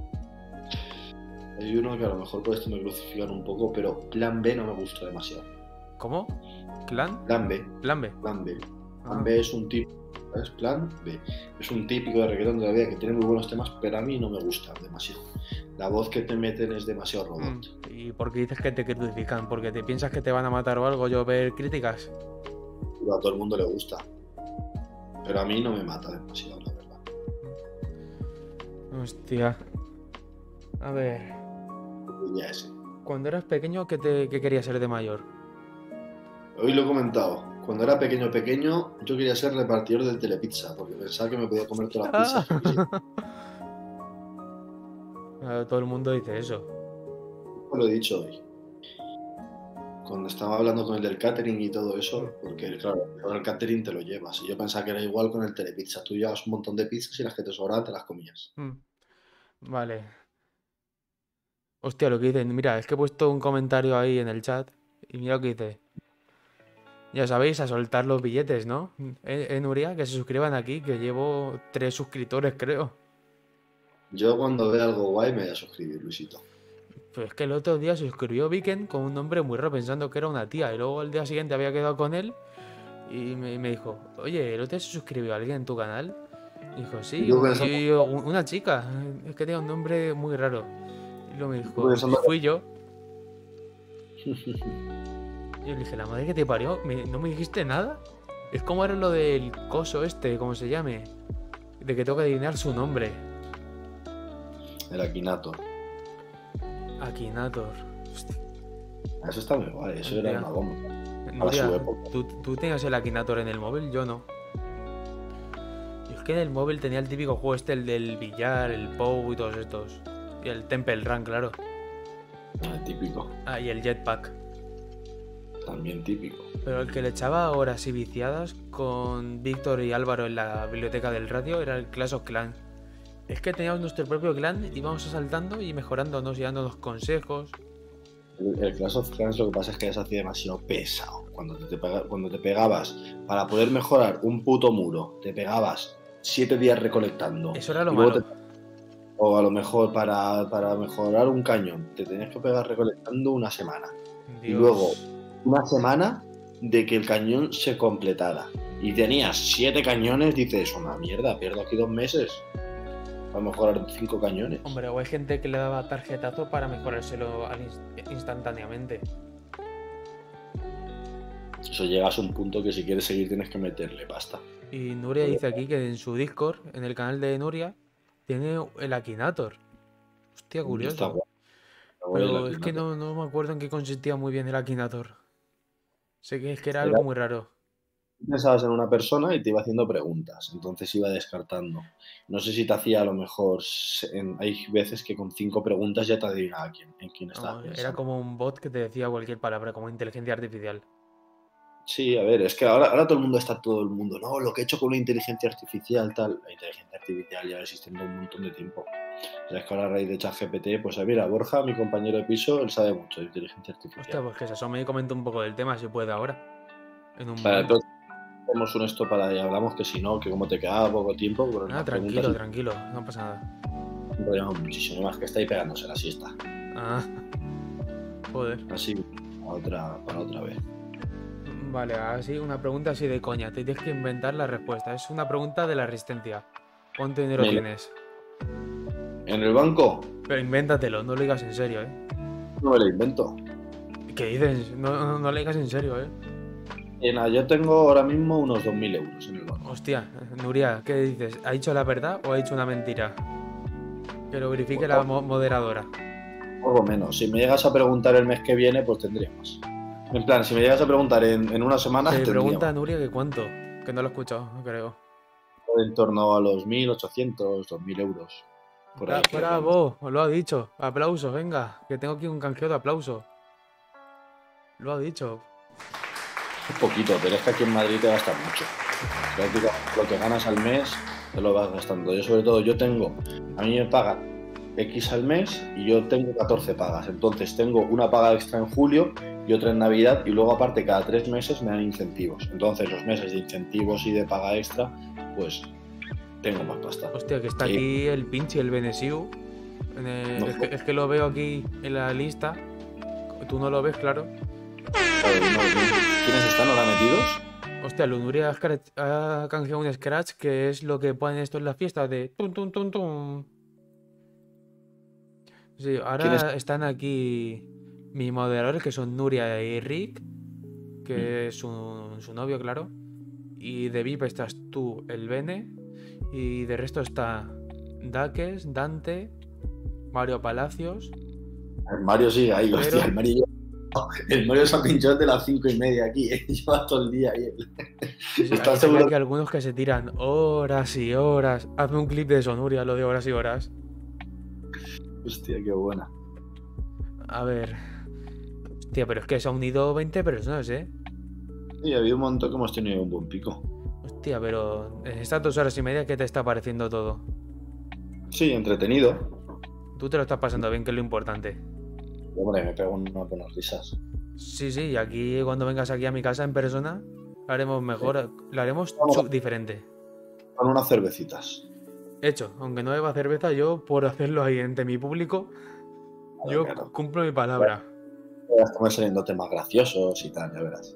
Hay uno que a lo mejor por esto me crucifican un poco, pero Plan B no me gusta demasiado. ¿Cómo? ¿Clan? Plan B, ¿Plan B? Plan B. Ah. Plan B es un tipo, ¿sabes? Plan B. Es un típico de reggaetón de la vida que tiene muy buenos temas, pero a mí no me gusta demasiado. La voz que te meten es demasiado robot. ¿Y por qué dices que te crucifican? ¿Porque te piensas que te van a matar o algo? Yo ver críticas. A todo el mundo le gusta. Pero a mí no me mata demasiado, la verdad. Hostia. A ver. Ya ese. Cuando eras pequeño, ¿qué querías ser de mayor? Hoy lo he comentado. Cuando era pequeño, yo quería ser repartidor de Telepizza, porque pensaba que me podía comer todas las pizzas que quisiera. Todo el mundo dice eso. Lo he dicho hoy. Cuando estaba hablando con el del catering y todo eso, porque claro, el catering te lo llevas. Y yo pensaba que era igual con el Telepizza. Tú llevas un montón de pizzas y las que te sobraban te las comías. Vale. Hostia, lo que dicen. Mira, es que he puesto un comentario ahí en el chat. Y mira lo que dice. Ya sabéis, a soltar los billetes, ¿no? Nuria, que se suscriban aquí, que llevo 3 suscriptores, creo. Yo cuando veo algo guay me voy a suscribir, Luisito. Pues es que el otro día se suscribió Viken con un nombre muy raro pensando que era una tía. Y luego el día siguiente había quedado con él y me dijo, oye, ¿el otro día se suscribió alguien en tu canal? Y dijo, sí, Yo pensaba- una chica. Es que tenía un nombre muy raro. Y luego me dijo, pensando- fui yo. Yo le dije, la madre que te parió, ¿no me dijiste nada? Es como era lo del coso este, como se llame. De que tengo que adivinar su nombre. El Akinator. Akinator. Hostia. Eso está muy guay, eso era una bomba. Nuria, su época. ¿tú tenías el Akinator en el móvil? Yo no. Y es que en el móvil tenía el típico juego este, el del billar, el Pou y todos estos. Y el Temple Run, claro. Típico, Ah, y el Jetpack. también típico. Pero el que le echaba horas y viciadas con Víctor y Álvaro en la biblioteca del radio era el Clash of Clans. Es que teníamos nuestro propio clan, íbamos asaltando y mejorándonos y dándonos consejos. El Clash of Clans lo que pasa es que ya se hacía demasiado pesado. Cuando te pegabas para poder mejorar un puto muro, te pegabas 7 días recolectando. Eso era lo Y luego malo. o a lo mejor para mejorar un cañón, te tenías que pegar recolectando una semana. Y Dios. luego una semana de que el cañón se completara. Y tenías 7 cañones, dices, una mierda, pierdo aquí 2 meses para mejorar 5 cañones. Hombre, o hay gente que le daba tarjetazo para mejorárselo instantáneamente. Eso llegas a un punto que si quieres seguir tienes que meterle pasta. Y Nuria dice aquí que en su Discord, en el canal de Nuria, tiene el Akinator. Hostia, Está curioso. guay. Está guay Pero el es que Akinator. no me acuerdo en qué consistía muy bien el Akinator. Sé que es que era Era- algo muy raro. Pensabas en una persona y te iba haciendo preguntas, entonces iba descartando. No sé si te hacía a lo mejor, hay veces que con 5 preguntas ya te adivinaba en quién estaba No, era pensando. como un bot que te decía cualquier palabra, como inteligencia artificial. Sí, a ver, es que ahora todo el mundo, no, lo que he hecho con la inteligencia artificial, tal. La inteligencia artificial ya existe un montón de tiempo. O sea, es que ahora a raíz de ChatGPT, pues mira, Borja, mi compañero de piso, él sabe mucho de inteligencia Hostia, artificial. pues que se asome y comente un poco del tema, si puede ahora. En un Para momento. entonces, hacemos un esto para y hablamos que si no, que como te quedaba poco tiempo, pero Ah, las tranquilo, preguntas tranquilo, no pasa nada. enrollamos muchísimo más, que está ahí pegándose la siesta. Ah, joder. Así, para otra vez. Vale, así una pregunta así de coña. Te tienes que inventar la respuesta. Es una pregunta de la resistencia. ¿Cuánto dinero Vale. tienes? En el banco, Pero invéntatelo, no lo digas en serio, ¿eh? no me lo invento. ¿Qué dices? No lo digas en serio, ¿eh? Yo tengo ahora mismo unos 2.000 euros en el banco. Hostia, Nuria, ¿qué dices? ¿Ha dicho la verdad o ha dicho una mentira? Que lo verifique la moderadora. Poco menos. Si me llegas a preguntar el mes que viene, pues tendría más. En plan, si me llegas a preguntar en una semana, Te tendría pregunta más. Nuria que cuánto. Que no lo he escuchado, creo. En torno a los 1.800, 2.000 euros. Por ahí. Bravo, lo ha dicho. Aplausos, venga. Que tengo aquí un canjeo de aplausos. Lo ha dicho. Un poquito, pero es que aquí en Madrid te gastas mucho. Prácticamente lo que ganas al mes te lo vas gastando. Yo sobre todo, a mí me pagan X al mes y yo tengo 14 pagas. Entonces tengo una paga extra en julio y otra en Navidad y luego aparte cada 3 meses me dan incentivos. Entonces los meses de incentivos y de paga extra, pues tengo más pasta. Hostia, que está Sí. aquí el pinche, el Benesiu. No. Es que lo veo aquí en la lista. Tú no lo ves, claro. ¿Quiénes están ahora metidos? Hostia, Lunuria ha canjeado un scratch que es lo que ponen esto en las fiestas de tum tum tum tum. Sí, ahora están aquí mis moderadores que son Nuria y Rick, que es su novio, claro. Y de VIP estás tú, el Bene. Y de resto está Daques, Dante, Mario Palacios. El Mario sigue ahí, Pero- hostia, el Mario se ha pinchado de las 5:30 aquí, lleva todo el día ahí. Sí, sí, ¿Estás hay seguro? aquí algunos que se tiran horas y horas. Hazme un clip de eso, Nuria, lo de horas y horas. Hostia, qué buena. A ver. Hostia, pero es que se han unido 20 personas, ¿eh? Sí, ha habido un momento que hemos tenido un buen pico. Hostia, pero en estas 2 horas y media, ¿qué te está pareciendo todo? Sí, entretenido. Tú te lo estás pasando bien, que es lo importante. Hombre, me pego unas buenas risas. Sí, sí, y aquí cuando vengas aquí a mi casa en persona, lo haremos mejor, lo haremos diferente. Con unas cervecitas. Hecho, aunque no beba cerveza, yo por hacerlo ahí entre mi público, yo Claro. cumplo mi palabra. Ya están saliendo temas graciosos y tal, ya verás.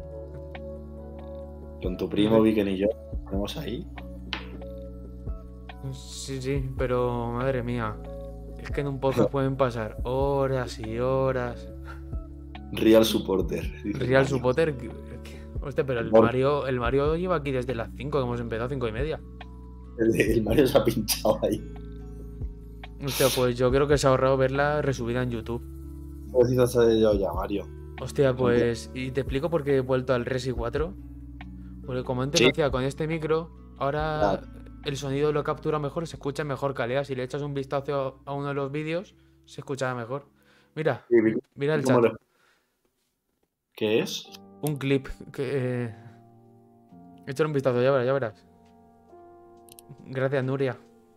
Con tu primo Viken y yo ponemos ahí. Sí, sí, pero madre mía, es que en un podcast pueden pasar horas y horas. Real supporter. dice Real Mario. Supporter, hostia, pero el Mario lleva aquí desde las 5 que hemos empezado, 5:30. El Mario se ha pinchado ahí. Hostia, pues yo creo que se ha ahorrado verla resubida en YouTube. Cervecitas ha llegado ya, Mario. Hostia, pues, y te explico por qué he vuelto al Resi 4. Porque como antes lo hacía con este micro, ahora el sonido lo captura mejor, se escucha en mejor calidad. Si le echas un vistazo a uno de los vídeos, se escucha mejor. Mira, Sí, mira el ¿cómo chat. ¿Qué es? Un clip que... Échale un vistazo, ya verás, ya verás. Gracias, Nuria.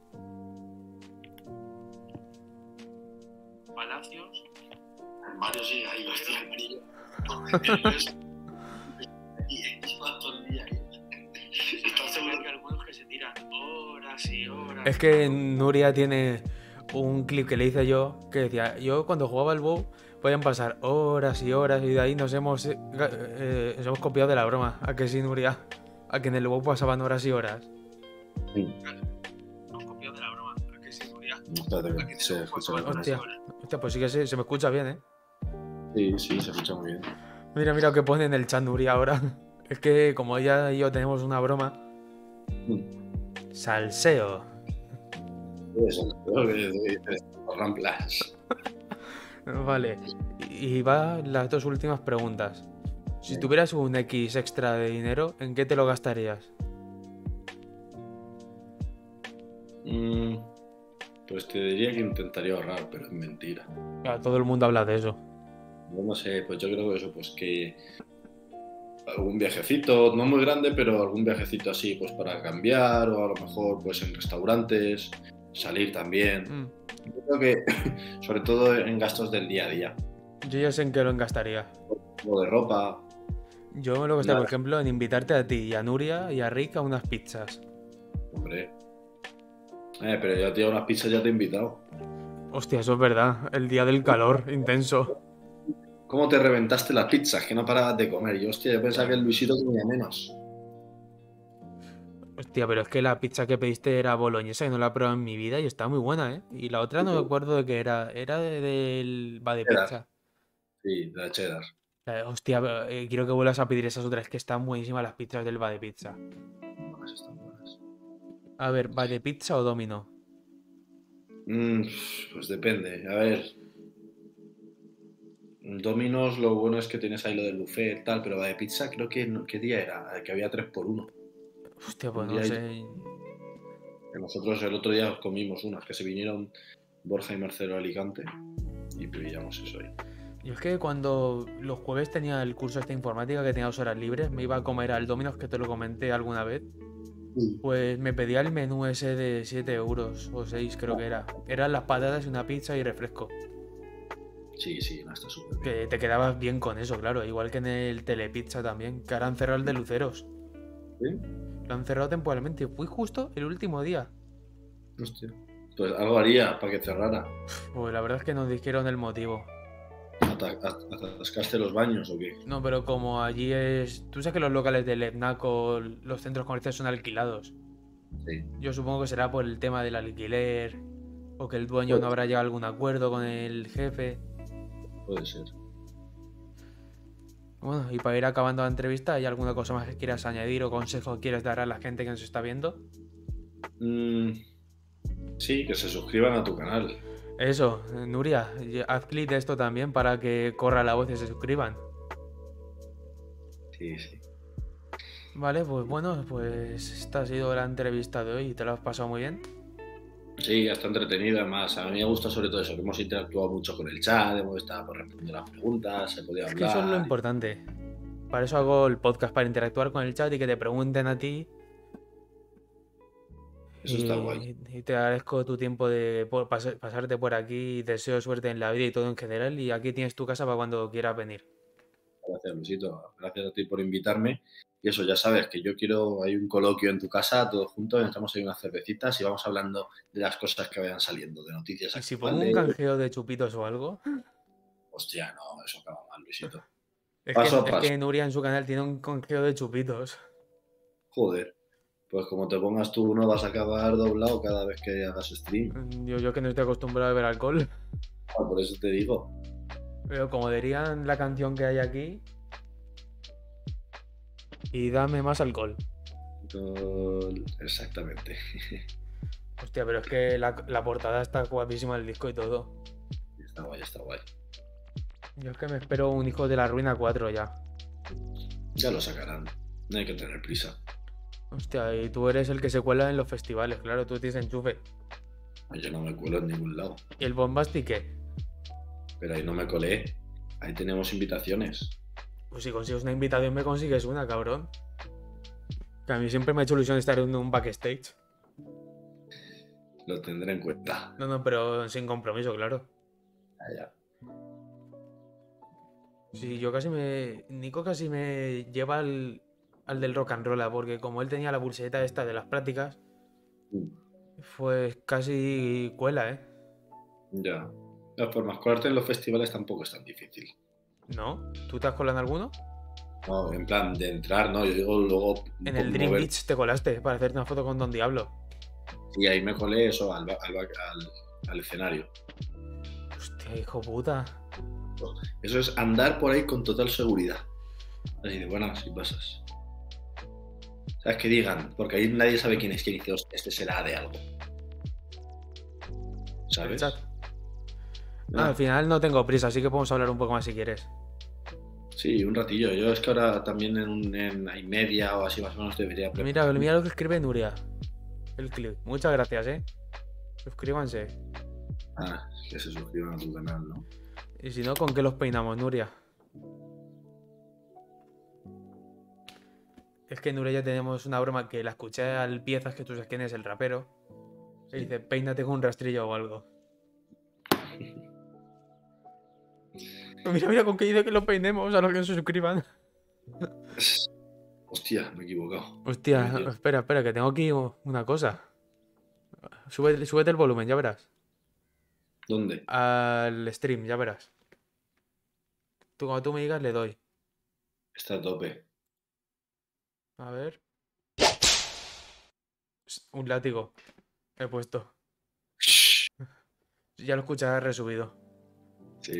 Palacios. El Mario sigue ahí, hostia, el Mario. Lleva todo el día ahí. ¿Estás seguro que algunos que se tiran horas y horas? Es que Nuria tiene un clip que le hice yo que decía, yo cuando jugaba al WoW podían pasar horas y horas y de ahí nos hemos copiado de la broma. ¿A que sí, Nuria? A que en el WoW pasaban horas y horas. Sí. Nos copiado de la broma. ¿A que sí, Nuria? Espérate, que se escucha bien. Hostia, pues sí que se me escucha bien, ¿eh? Sí, se escucha muy bien. Mira lo que pone en el chat Nuria ahora. Es que como ella y yo tenemos una broma. Salseo. Eso, creo que ramplas. Vale. Y va las 2 últimas preguntas. Si tuvieras un X extra de dinero, ¿en qué te lo gastarías? Pues te diría que intentaría ahorrar, pero es mentira. Claro, todo el mundo habla de eso. Yo no sé, pues yo creo que eso, pues que algún viajecito, no muy grande, pero algún viajecito así, pues para cambiar, o a lo mejor pues en restaurantes, salir también. Yo creo que sobre todo en gastos del día a día. Yo ya sé en qué lo gastaría. O de ropa. Yo me lo gastaría, por ejemplo, en invitarte a ti y a Nuria y a Rick a unas pizzas. Hombre. Pero yo tío, unas pizzas ya te he invitado. Hostia, eso es verdad. El día del calor intenso. ¿Cómo te reventaste las pizzas? Que no parabas de comer. Yo, hostia, yo pensaba que el Luisito comía menos. Hostia, pero es que la pizza que pediste era boloñesa y no la he probado en mi vida y está muy buena, ¿eh? Y la otra no me acuerdo de qué era. Era del va de pizza. Sí, de la cheddar. Hostia, quiero que vuelvas a pedir esas otras, que están buenísimas las pizzas del va de pizza. buenas, están buenas. A ver, ¿va de pizza o domino? Pues depende. A ver, Domino's lo bueno es que tienes ahí lo del buffet tal, pero va de pizza creo que... ¿Qué día era? Que había 3 por 1. Hostia, pues Un no día sé. que nosotros el otro día comimos unas, que se vinieron Borja y Marcelo a Alicante y pillamos eso ahí. Yo es que cuando los jueves tenía el curso de informática, que tenía 2 horas libres, me iba a comer al Domino's, que te lo comenté alguna vez. Pues me pedía el menú ese de 7 euros o 6 creo que era. Eran las patatas y una pizza y refresco. Sí, no, está súper bien. Que te quedabas bien con eso, claro. Igual que en el Telepizza también, que ahora han cerrado el de Luceros. ¿Sí? Lo han cerrado temporalmente. Fui justo el último día. Hostia. Pues algo haría para que cerrara. Pues la verdad es que nos dijeron el motivo. ¿Atascaste los baños o qué? No, pero como allí es... Tú sabes que los locales del FNAC, los centros comerciales son alquilados. Sí. Yo supongo que será por el tema del alquiler o que el dueño no habrá llegado a algún acuerdo con el jefe. Puede ser. Bueno, y para ir acabando la entrevista, ¿hay alguna cosa más que quieras añadir o consejo que quieras dar a la gente que nos está viendo? Sí, que se suscriban a tu canal. Eso, Nuria, haz clic de esto también para que corra la voz y se suscriban. Sí. Vale, pues bueno, pues esta ha sido la entrevista de hoy. ¿Te lo has pasado muy bien? Sí, está entretenida, además. A mí me gusta sobre todo eso, que hemos interactuado mucho con el chat, hemos estado respondiendo las preguntas, se podía Es que eso es lo hablar. importante. Para eso hago el podcast, para interactuar con el chat y que te pregunten a ti. Eso está guay. Y te agradezco tu tiempo de pasarte por aquí. Deseo suerte en la vida y todo en general. Y aquí tienes tu casa para cuando quieras venir. Gracias, Luisito. Gracias a ti por invitarme. Y eso, ya sabes que yo quiero, hay un coloquio en tu casa, todos juntos, entramos ahí unas cervecitas y vamos hablando de las cosas que vayan saliendo, de noticias Y si pongo un actuales. canjeo de chupitos o algo. Hostia, no, eso acaba mal, Luisito. Es Paso a que paso. Nuria en su canal tiene un canjeo de chupitos. Joder. Pues como te pongas tú, no vas a acabar doblado cada vez que hagas stream. Yo que no estoy acostumbrado a beber alcohol. Por eso te digo. Pero como dirían la canción que hay aquí. Y dame más alcohol. Exactamente. Hostia, pero es que la portada está guapísima del disco y todo. Está guay, está guay. Yo es que me espero un Hijo de la Ruina 4 ya. Ya lo sacarán. No hay que tener prisa. Hostia, y tú eres el que se cuela en los festivales, claro, tú tienes enchufe. Yo no me cuelo en ningún lado. ¿Y el Bombastic qué? Pero ahí no me colé. Ahí tenemos invitaciones. Pues si consigues una invitación me consigues una, cabrón. Que a mí siempre me ha hecho ilusión estar en un backstage. Lo tendré en cuenta. No, pero sin compromiso, claro. Ya. Sí, Nico casi me lleva al del rock and roll, porque como él tenía la pulserita esta de las prácticas, pues casi cuela, ¿eh? Ya. De todas formas, colarte en los festivales tampoco es tan difícil. ¿No? ¿Tú te has colado en alguno? No, en plan de entrar, no. Yo digo luego. En el Dream Beach te colaste para hacerte una foto con Don Diablo. Sí, ahí me colé eso al escenario. Hostia, hijo puta. Eso es andar por ahí con total seguridad. Así de buenas y pasas. ¿Sabes? Que digan, porque ahí nadie sabe quién es quien dice, este será de algo. ¿Sabes? El chat. Al final no tengo prisa, así que podemos hablar un poco más si quieres. Sí, un ratillo. Yo es que ahora también en iMedia o así más o menos debería preparar. Mira lo que escribe Nuria. El clip. Muchas gracias, Suscríbanse. Que se suscriban a tu canal, ¿no? Y si no, ¿con qué los peinamos, Nuria? Es que Nuria ya tenemos una broma que la escuché al Piezas, que tú sabes quién es, el rapero. Y dice, peínate con un rastrillo o algo. Mira con qué dice que lo peinemos a los que se suscriban. Hostia, me he equivocado. Hostia, espera, que tengo aquí una cosa. Súbete el volumen, ya verás. ¿Dónde? Al stream, ya verás. Cuando tú me digas, le doy. Está a tope. A ver. Un látigo. He puesto. Ya lo escucharás resubido. Sí.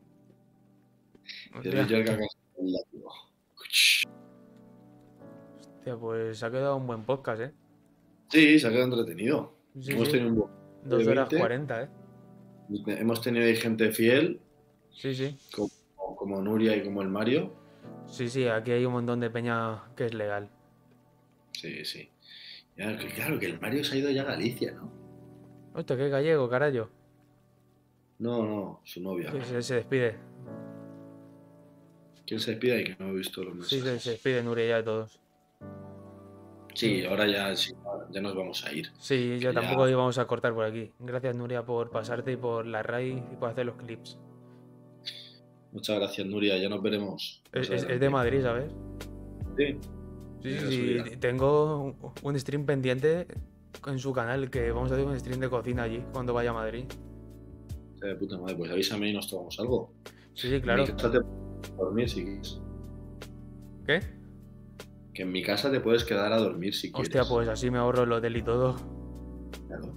Hostia. Yo el que haga el látigo. Hostia, pues ha quedado un buen podcast, ¿eh? Sí, se ha quedado entretenido. Sí, Hemos sí. tenido un buen 2 de horas 20. 40, ¿eh? Hemos tenido ahí gente fiel, Sí, sí. como Nuria y como el Mario. Sí, sí, aquí hay un montón de peña que es legal. Sí, sí. Ya, claro, que el Mario se ha ido ya a Galicia, ¿no? Hostia, qué gallego, carajo. No, no, su novia. Que se despide. ¿Quién se despide y que no he visto los Sí, se mensajes? despide Nuria ya de todos. Sí, ahora ya, sí, ya nos vamos a ir. Sí, ya Que ya- tampoco íbamos a cortar por aquí. Gracias, Nuria, por pasarte y por la raíz y por hacer los clips. Muchas gracias, Nuria. Ya nos veremos más Es de adelante. Madrid, ¿sabes? Sí, Sí, qué sí, casualidad. sí. Tengo un stream pendiente en su canal, que vamos a hacer un stream de cocina allí cuando vaya a Madrid. Sea de puta madre, pues avísame y nos tomamos algo. Sí, sí, En claro. mi casa te puedes dormir si quieres. ¿Qué? Que en mi casa te puedes quedar a dormir si quieres. Hostia, pues así me ahorro el hotel y todo. Claro.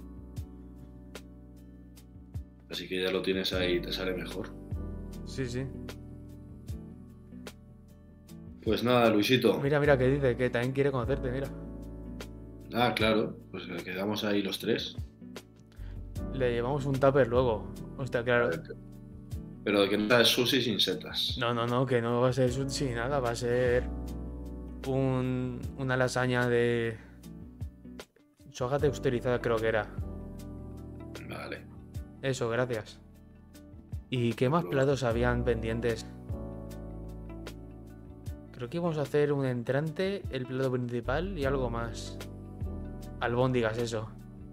Así que ya lo tienes ahí, te sale mejor. Sí, sí. Pues nada, Luisito. Mira, mira, que dice que también quiere conocerte, mira. Ah, claro, pues quedamos ahí los tres. Le llevamos un tupper luego. Hostia, claro. Pero que no es sushi sin setas. No, no, no, que no va a ser sushi ni nada, va a ser una lasaña de soja texturizada, creo que era. Vale. Eso, gracias. ¿Y qué más platos habían pendientes? Creo que íbamos a hacer un entrante, el plato principal y algo más. Albóndigas, eso.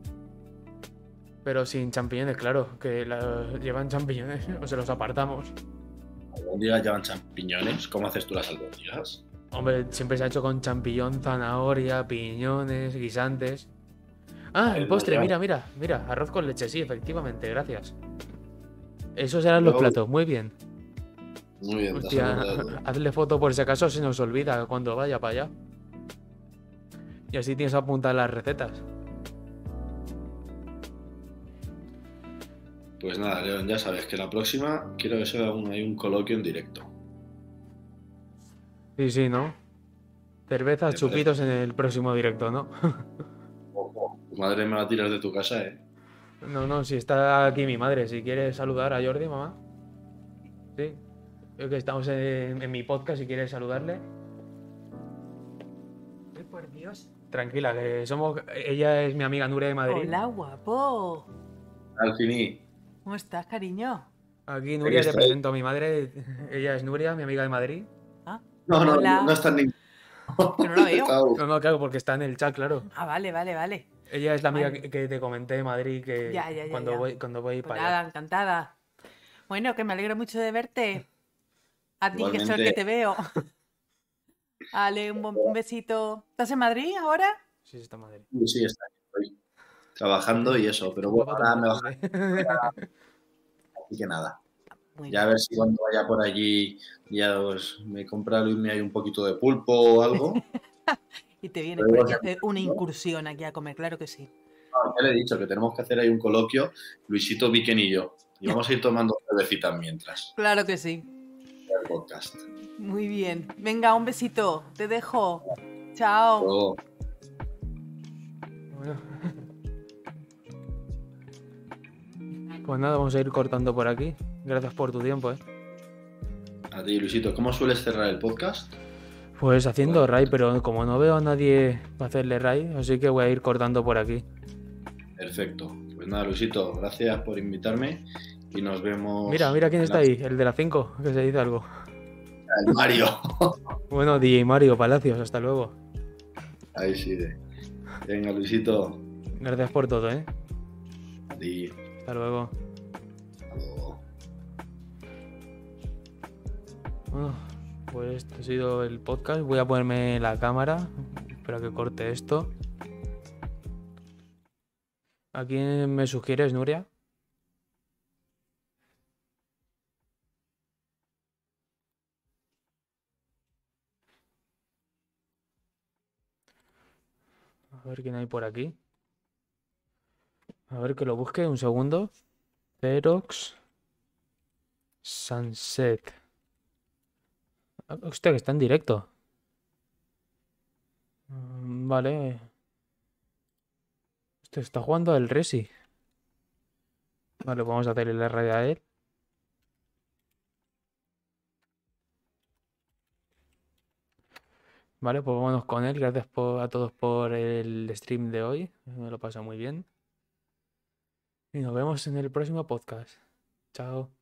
Pero sin champiñones, claro, que llevan champiñones o se los apartamos. ¿Albóndigas llevan champiñones? ¿Cómo haces tú las albóndigas? Hombre, siempre se ha hecho con champiñón, zanahoria, piñones, guisantes. Ah, el postre, mira, mira, mira, arroz con leche, sí, efectivamente, gracias. Esos eran los platos, muy bien. Muy bien, Hostia, hazle foto por si acaso se nos olvida cuando vaya para allá. Y así tienes apuntadas las recetas. Pues nada, León, ya sabes que la próxima quiero que sea un coloquio en directo. Sí, sí, ¿no? Cervezas, ¿Te chupitos en el próximo directo, ¿no? Ojo, tu madre me va a tirar de tu casa, ¿eh? No, no, si está aquí mi madre, si quieres saludar a Jordi, mamá. Sí. Creo que estamos en mi podcast, si quieres saludarle. Ay, por Dios. Tranquila, que somos. Ella es mi amiga Nuria de Madrid. Hola, guapo. Al finí. ¿Cómo estás, cariño? Aquí Nuria te estoy. presento a mi madre. Ella es Nuria, mi amiga de Madrid. Ah, No, no, Hola. no está en ningún. que no la veo. No, no, claro, porque está en el chat, claro. Ah, vale, vale, vale. Ella es la amiga Vale. que te comenté de Madrid, que Ya, ya, ya, cuando ya. voy Pues para nada, allá. encantada. Bueno, que me alegro mucho de verte. A ti, que soy el Igualmente. que te veo. Vale, un besito. ¿Estás en Madrid ahora? Sí, está en Madrid. Sí, está ahí, estoy trabajando y eso, pero bueno, Guapa ahora me tu baja, madre. así que nada. Muy Ya a bien. ver si cuando vaya por allí ya me compra Luis me hay un poquito de pulpo o algo. Y te vienes Pero por aquí a igual que- hacer una incursión aquí a comer, claro que sí. No, ya le he dicho que tenemos que hacer ahí un coloquio, Luisito, Viken y yo. Y vamos a ir tomando cervecitas mientras Claro que sí. el podcast. Muy bien. Venga, un besito. Te dejo. Chao. Luego, Bueno. Pues nada, vamos a ir cortando por aquí. Gracias por tu tiempo, a ti, Luisito, ¿cómo sueles cerrar el podcast? Pues haciendo ray, pero como no veo a nadie para hacerle ray, así que voy a ir cortando por aquí. Perfecto. Pues nada, Luisito, gracias por invitarme y nos vemos. Mira, mira quién en está la- ahí, el de las 5, que se dice algo. El Mario. Bueno, DJ Mario Palacios, hasta luego. Ahí sí. Venga, Luisito. Gracias por todo, ¿eh? A ti. Hasta luego. Hasta luego. Bueno, pues este ha sido el podcast. Voy a ponerme la cámara. Espera que corte esto. ¿A quién me sugieres, Nuria? A ver quién hay por aquí. A ver que lo busque un segundo. Xerox Sunset. Hostia, que está en directo. Vale. Este está jugando al Resi. Vale, pues vamos a hacerle la radio a él. Vale, pues vámonos con él. Gracias a todos por el stream de hoy. Me lo paso muy bien. Y nos vemos en el próximo podcast. Chao.